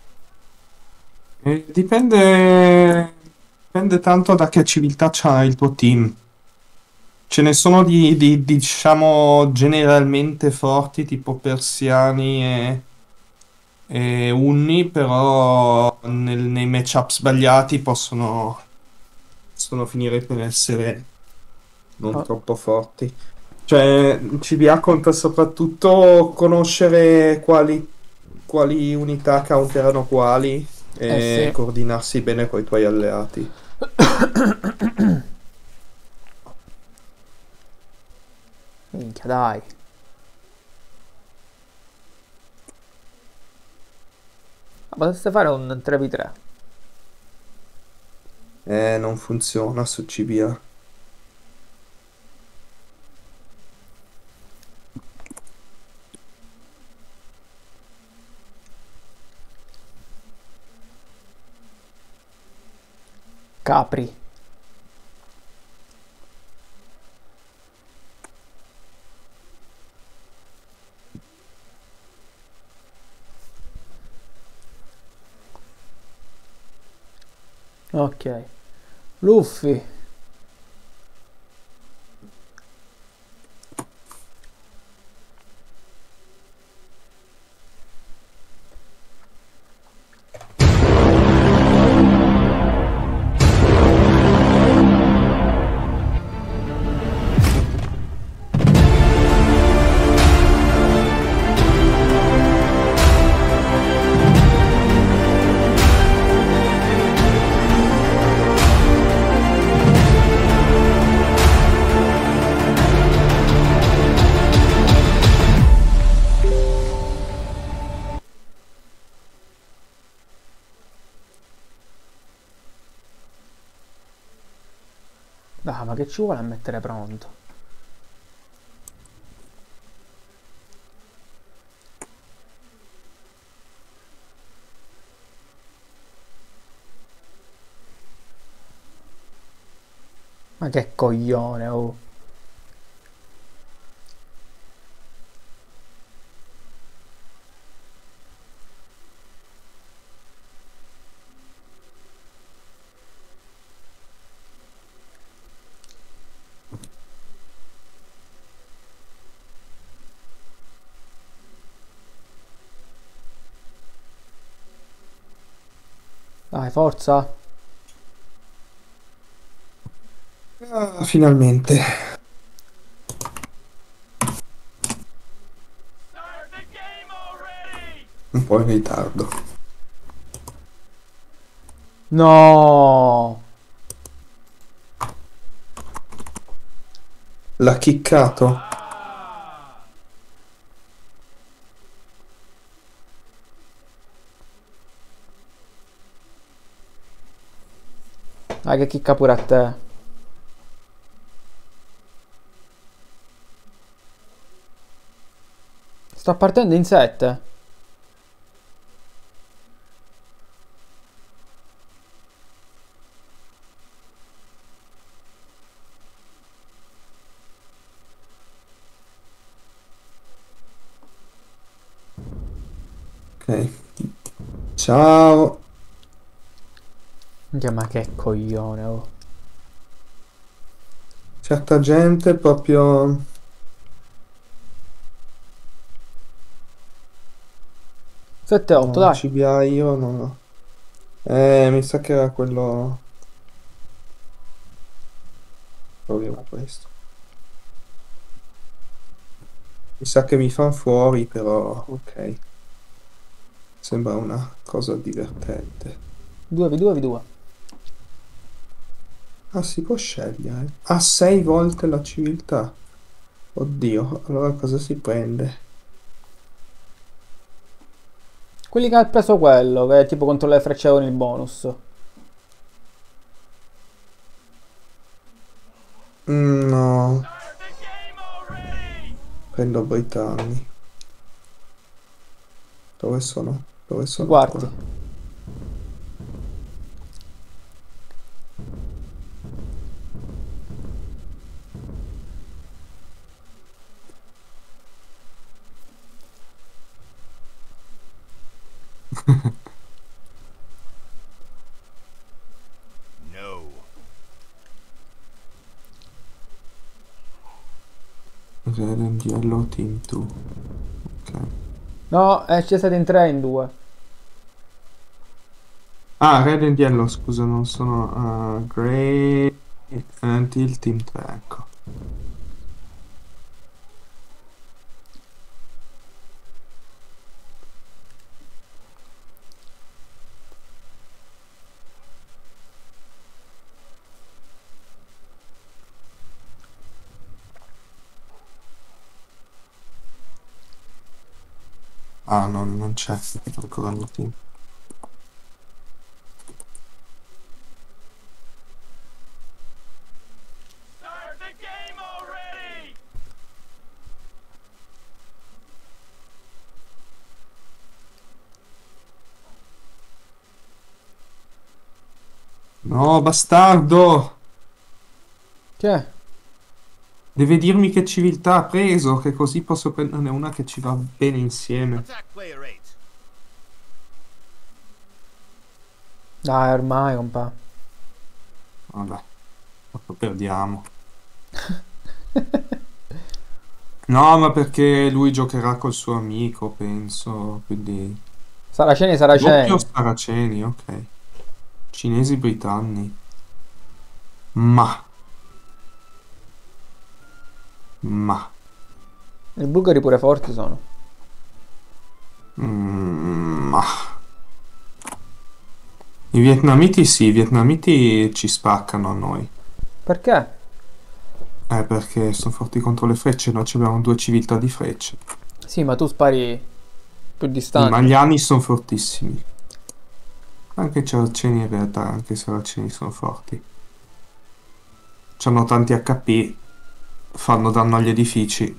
Eh, dipende, dipende tanto da che civiltà c'ha il tuo team. Ce ne sono di, di- diciamo, generalmente forti, tipo persiani e, e unni, però nel- nei matchup sbagliati possono, possono finire per essere non
Oh.
troppo forti. Cioè, C B A conta soprattutto conoscere quali, quali unità counterano quali e
Eh sì.
coordinarsi bene con i tuoi alleati.
Minchia, dai. Ma potreste fare un tre vu tre.
Eh, non funziona su C B A.
Capri. Ok. Luffy. Ah, ma che ci vuole a mettere pronto? Ma che coglione, oh. Dai, forza.
Ah, finalmente. Un po' in ritardo.
No.
L'ha chiccato.
Dai che chicca pure a te. Sta partendo in sette.
Ok. Ciao.
Minchia, ma che coglione, oh.
Certa gente proprio...
sette otto,
no,
dai.
C B I io non ho. Eh, mi sa che era quello... Proviamo questo. Mi sa che mi fanno fuori, però ok. Sembra una cosa divertente.
due v due v due.
Ah, si può scegliere. Ha sei volte la civiltà. Oddio, allora cosa si prende?
Quelli che ha preso quello, che è tipo contro le frecce con il bonus.
Mm, no. Prendo Britanni. Dove sono? Dove sono?
Guardi.
Qua?
No.
Red and Yellow Team due. Ok.
No, eh, c'è stato in tre in due.
Ah, Red and Yellow, scusa, non sono... Uh, Grey and il Team tre, ecco. Ah, no, non c'è ancora il team. No, bastardo!
Che è?
Deve dirmi che civiltà ha preso, che così posso prenderne una che ci va bene insieme.
Dai, ormai, compa.
Vabbè, lo perdiamo. No, ma perché lui giocherà col suo amico, penso, quindi...
Saraceni, saraceni.
Doppio saraceni, ok. Cinesi, britanni. Ma... Ma...
I bulgari pure forti sono.
Mm, ma... I vietnamiti sì, i vietnamiti ci spaccano a noi.
Perché?
Eh, perché sono forti contro le frecce, noi abbiamo due civiltà di frecce.
Sì, ma tu spari più
I
distanti.
magliani sono fortissimi. Anche i saraceni in realtà, anche i saraceni sono forti. C'hanno tanti H P, fanno danno agli edifici.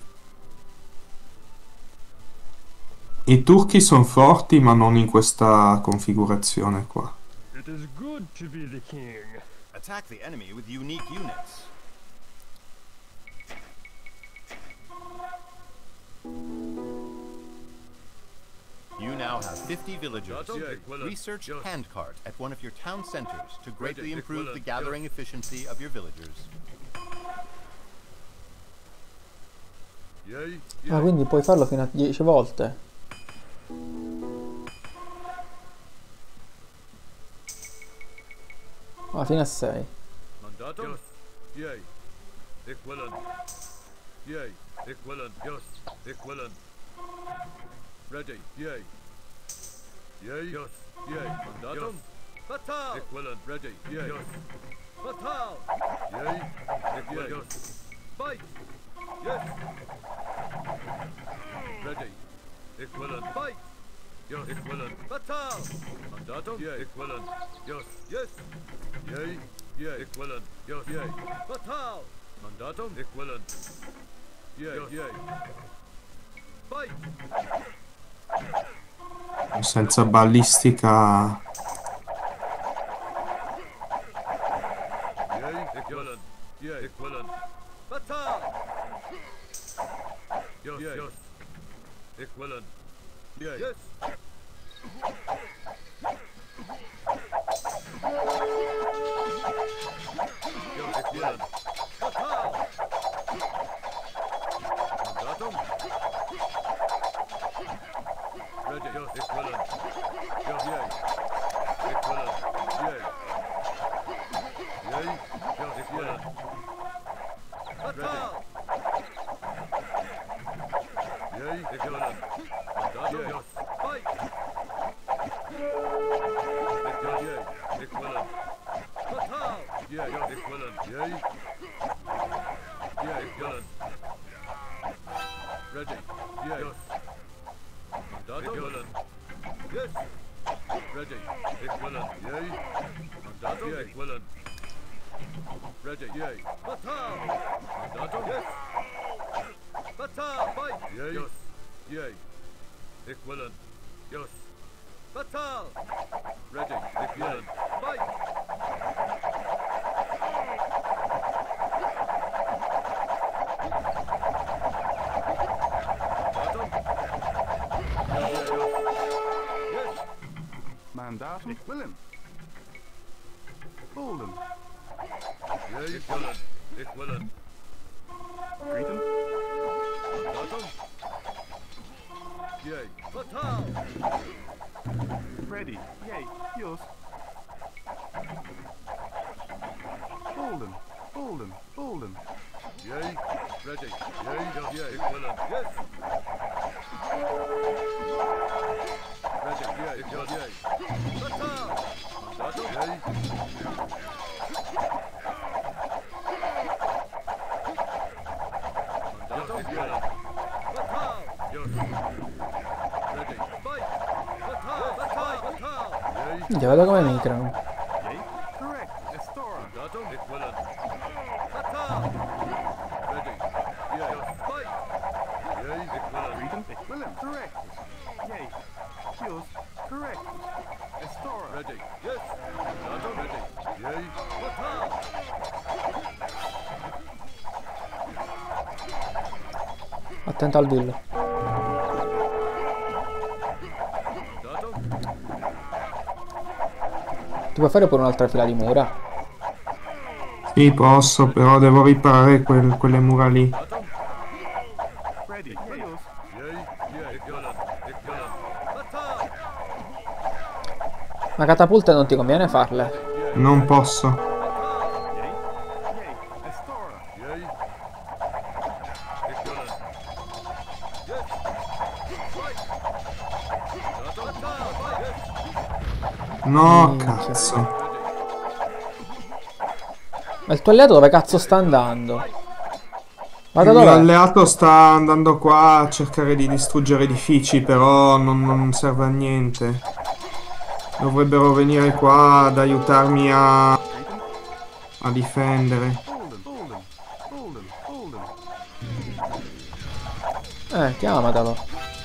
I turchi sono forti, ma non in questa configurazione qua.
It is good to be the king.
Attack the enemy with unique units. You now have fifty villagers. Research handcart at one of your town centers to greatly improve the gathering efficiency of your villagers.
Ah, quindi puoi farlo fino a dieci volte. Va fino a sei.
Mandatum? Yay. Equivalent. Yay. Equivalent. Yes. Equivalent. Ready. Yay. Yay. Yes. Yay. Mandatum? Fatal. Equivalent. Ready. Yay. Yes. Fatal. Yay. Equivalent. Yes. Fight. Yes. Ready. Equivalent. Fight. Yes. Equivalent. Fatal. Mandatum? Yay. Equivalent. Yes. Yes. Yay. Yay. Equivalent. Yes. Yay. Fatal. Mandatum? Equivalent. Yay. Yay. Fight.
Senza ballistica.
Yay. Equivalent. Yay. Equivalent. Fatal. Yes. Yes. Equivalent. Yay. Yes. Yes. Equivalent. Fatal. Mandatum? Ready. Yes. Equivalent. Yes. Yay. Equivalent. Yay. Yay. Yes. Equivalent. Fatal. Yay. Equivalent. Mandatum? Yes. Fight. Yay. Equivalent. Fatal. Yay. Yes. Equivalent. Yay. Yay. Equivalent. Ready. Yay. Yes. Mandatum? Equivalent. Yes. Ready. Equivalent. Yay. Mandatum? Yay. Equivalent. Ready. Yay. Fatal. Mandatum? Yes. Fatal. Fight. Yay. Yes. Yay. Equivalent. Yes. Fatal. Ready. Equivalent. Fight.
Mandatum? Equivalent. Bolden.
Yay. Equivalent. Equivalent.
Greetum?
Mandatum? Yay. Fatal.
Ready. Yay. Yours. Bolden. Bolden. Bolden.
Yay. Ready. Yay. Yes. Yay. Equivalent. Yes. Ready. Yay. Equivalent. Yay. Fatal. Mandatum? Yay. Mandatum? Equivalent. Fatal. Yes. Ready. Fight. Fatal. Fatal. Fatal. Yay.
Già vedo come mitrano.
Yay. Correct. Estora.
Mandatum? Equivalent. Fatal. Ready. Yay. Yes. Fight. Yay. Equivalent.
Greetum? Equivalent. Correct. Yay. Yours. Correct. Estora.
Ready. Yes. Mandatum? Ready. Yay. Fatal.
Attento al billo.
Mandatum?
Ti puoi fare pure un'altra fila di mura?
Sì, posso, però devo riparare quel- quelle mura lì.
Ready. Yours.
Yay. Yay. Equivalent. Equivalent. Fatal.
Ma catapulte non ti conviene farle?
Non posso.
Yay. Yay. Estora.
Yay. Equivalent. Yes. Fight. Mandatum? Fatal. Fight. Yes.
No,
Minchia.
cazzo.
Ma il tuo alleato dove cazzo sta andando? Guarda
Il mio
dov'è?
alleato sta andando qua a cercare di distruggere edifici, però non, non serve a niente. Dovrebbero venire qua ad aiutarmi a, a difendere.
Bolden. Bolden. Bolden. Bolden.
Eh, chiamatelo.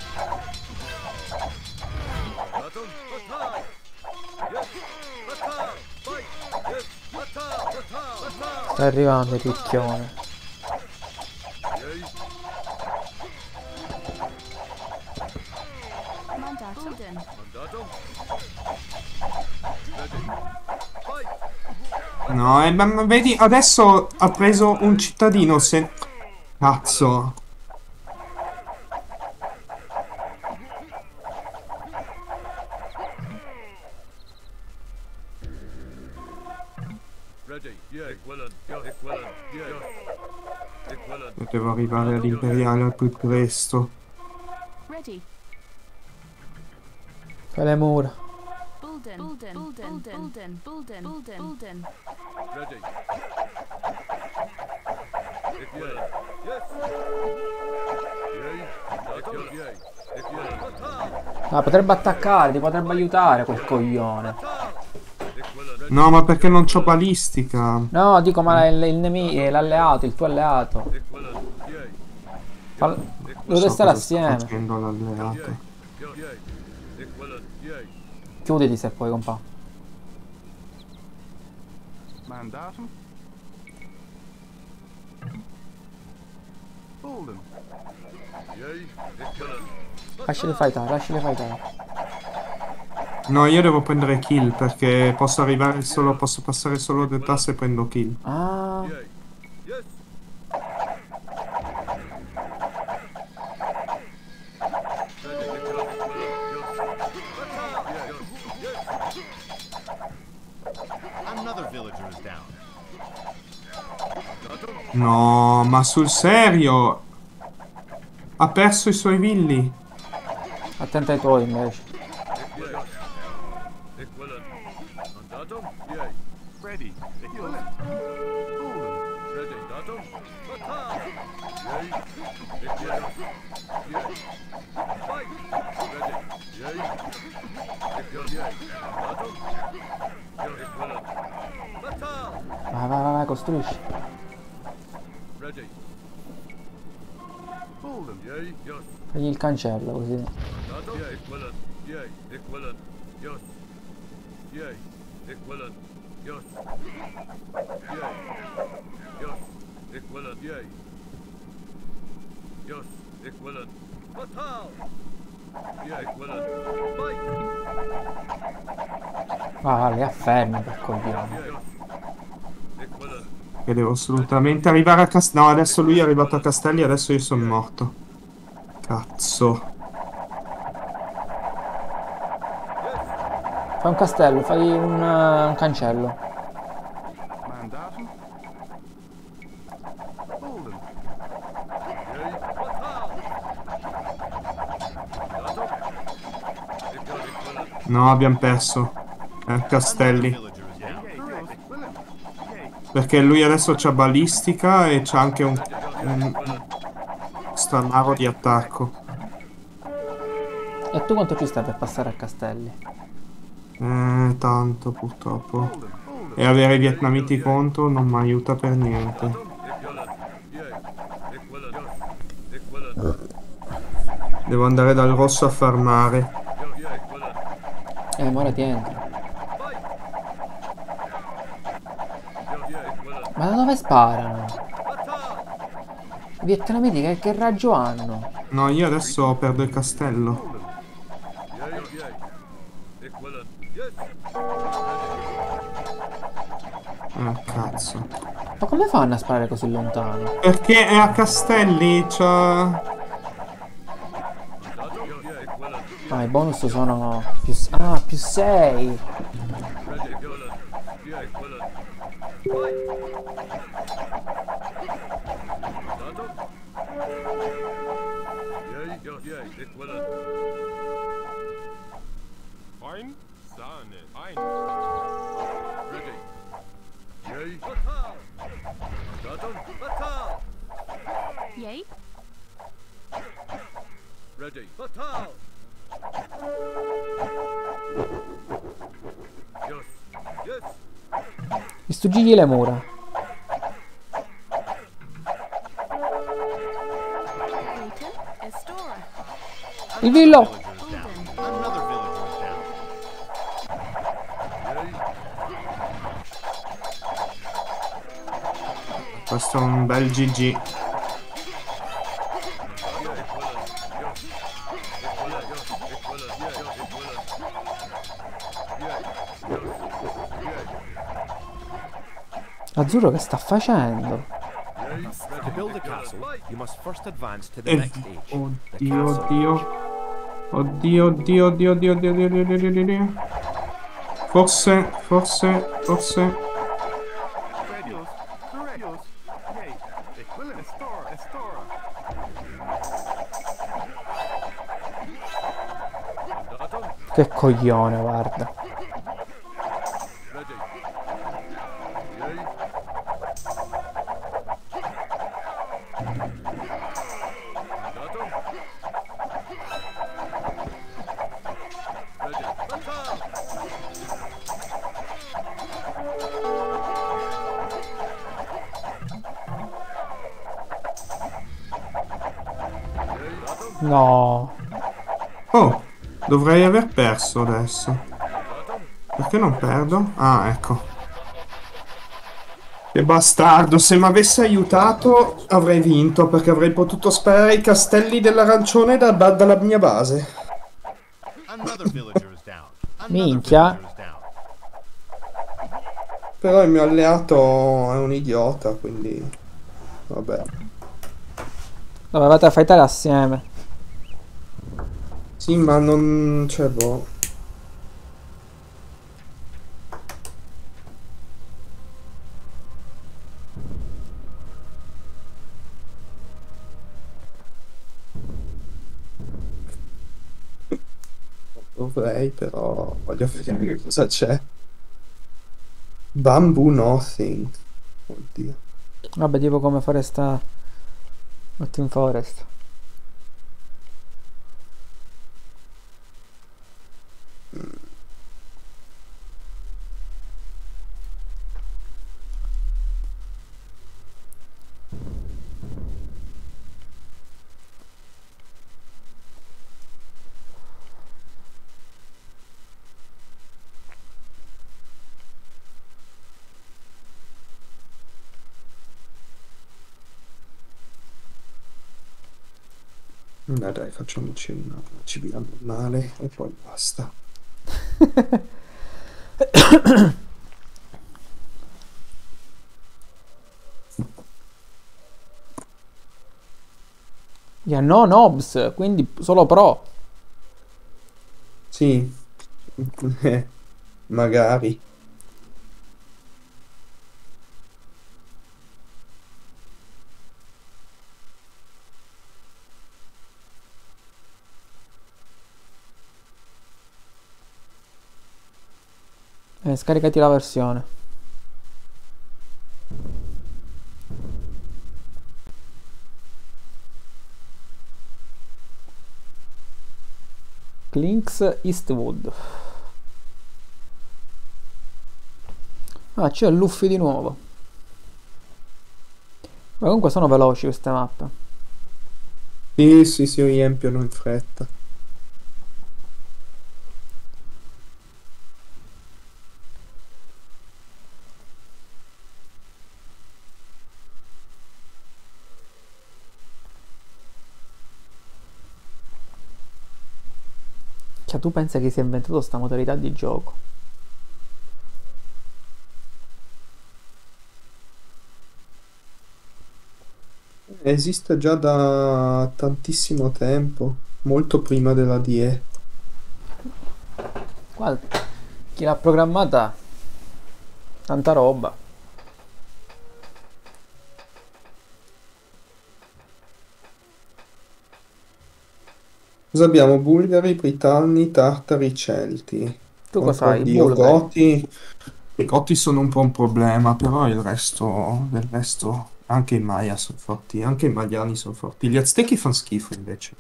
Mandatum? Fatal. Yes. Fatal. Fight. Yes. Fatal. Fatal. Fatal.
Sta arrivando il picchione.
Yay.
Mandatum?
Mandatum? Ready. Fight.
No, eh, ma ma vedi, adesso ha preso un cittadino se... Cazzo. Devo arrivare all'imperiale al più presto.
Ready.
Fai le mura.
Bulden, Bulden, Bulden, Bulden, Bulden, Bulden, Bulden.
Ready.
Ah, potrebbe attaccare, ti potrebbe aiutare quel coglione.
No, ma perché non c'ho balistica?
No, dico, ma il, il nemico, l'alleato, il tuo alleato. Fall... Dovete
So
stare
cosa sta
assieme.
facendo l'alleato.
Chiuditi se puoi, compà.
Mandatum. Bolden.
Lasciali fightare, lasciali fightare.
No, io devo prendere kill perché posso arrivare solo, posso passare solo due tasse e prendo kill.
Ah.
Another villager is down.
No, ma sul serio? Ha perso i suoi villi.
Attenta ai tuoi invece.
Ready.
Vai, vai, vai, vai, costruisci. Fagli il cancello così. Ah, le affermi per coglione.
Che devo assolutamente arrivare a Castelli. No, adesso lui è arrivato a Castelli, adesso io sono morto. Cazzo.
Fai un castello, fai un, uh, un cancello.
Mandatum. Bolden.
No, abbiamo perso. Eh, Castelli. Perché lui adesso c'ha balistica e c'ha anche un, un stranaro di attacco.
E tu quanto ci stai per passare a Castelli?
Eh, tanto purtroppo. E avere i vietnamiti contro non mi aiuta per niente. Devo andare dal rosso a farmare.
Eh, ma ora ti entri. Ma da dove sparano? I vietnamiti che, che raggio hanno?
No, io adesso perdo il castello. Ah, cazzo.
Ma come fanno a sparare così lontano?
Perché è a Castelli, c'ha...
Ah, i bonus sono più... Ah, più sei!
Ein, Sahne, ein. Ready. Yay. Datum, Batal.
Yay.
Ready. Batal. Yes. Yes.
Distruggigli le mura. Il villo!
Questo è un bel G G.
Azzurro che sta facendo?
To build a castle, you must first advance to the
Eh,
next age. The
Oddio,
castle.
oddio. Oddio, oddio, oddio, oddio, oddio, oddio, oddio, oddio, oddio. Forse, forse, forse.
Estora, Estora.
Che coglione, guarda.
Ready.
No.
Oh, dovrei aver perso adesso. Perché non perdo? Ah, ecco. Che bastardo, se mi avesse aiutato avrei vinto, perché avrei potuto sparare i castelli dell'arancione da- da- dalla mia base.
Another villager is down. Another
Minchia.
villager is down.
Però il mio alleato è un idiota, quindi... Vabbè.
Dovevate fightare assieme.
Sì, ma non... Cioè, boh... Dovrei, però voglio vedere che cosa c'è. Bamboo Nothing. Oddio.
Vabbè, tipo come Foresta Team Forest.
No, dai, facciamoci una C B A normale e poi basta.
Yeah, no nobs, quindi solo pro.
Sì. Eh, magari.
Eh, scaricati la versione. Clinks Eastwood. Ah, c'è Luffy di nuovo. Ma comunque sono veloci queste mappe.
Sì, sì, si riempiono in fretta.
Cioè, tu pensa che si è inventato sta modalità di gioco?
Esiste già da tantissimo tempo, molto prima della D E.
Guarda, chi l'ha programmata? Tanta roba.
Cosa abbiamo? Bulgari, Britanni, Tartari, Celti.
Tu cosa hai?
Oddio,
Bulgari?
Goti. I Goti sono un po' un problema, però il resto, del resto, anche i Maya sono forti, anche i Maliani sono forti. Gli Aztechi fanno schifo invece.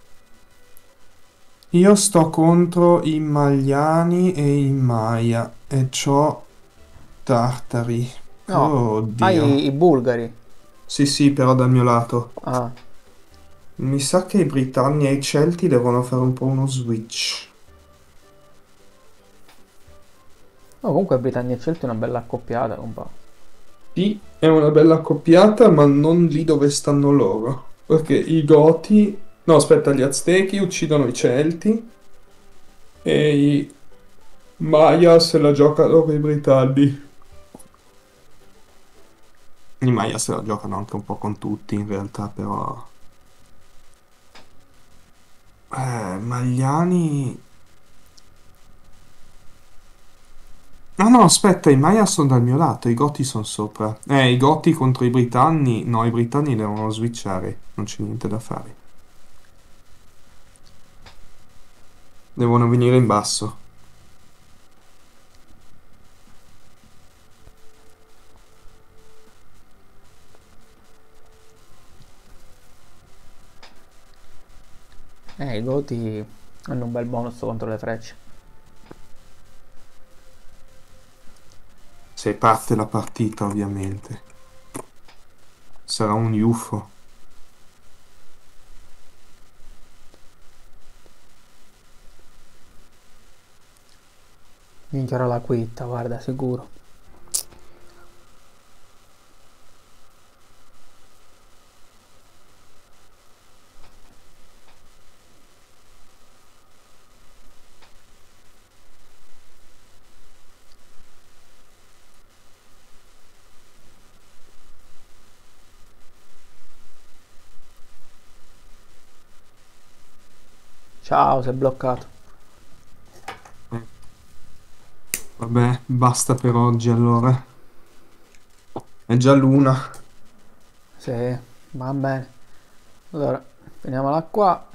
Io sto contro i Maliani e i Maya e c'ho Tartari.
No,
Oddio.
hai i bulgari.
Sì, sì, però dal mio lato.
Ah,
Mi sa che i Britanni e i Celti devono fare un po' uno switch.
no, comunque Britannia e Celti è una bella accoppiata, un po'.
Sì, è una bella accoppiata, ma non lì dove stanno loro. Perché i Goti... No, aspetta, gli Aztechi uccidono i Celti e i Maya se la giocano con i Britanni. I Maya se la giocano anche un po' con tutti in realtà, però... Eh, Magliani... No, no, aspetta, i Maya sono dal mio lato, i Goti sono sopra. Eh, i Goti contro i Britanni. No, i Britanni devono switchare, non c'è niente da fare. Devono venire in basso.
Eh, i Goti hanno un bel bonus contro le frecce.
Se parte la partita, ovviamente. Sarà un U F O.
Minchia la quitta, guarda, sicuro. Ciao, sei bloccato.
Vabbè, basta per oggi allora. È già l'una.
Sì, va bene. Allora, finiamola qua.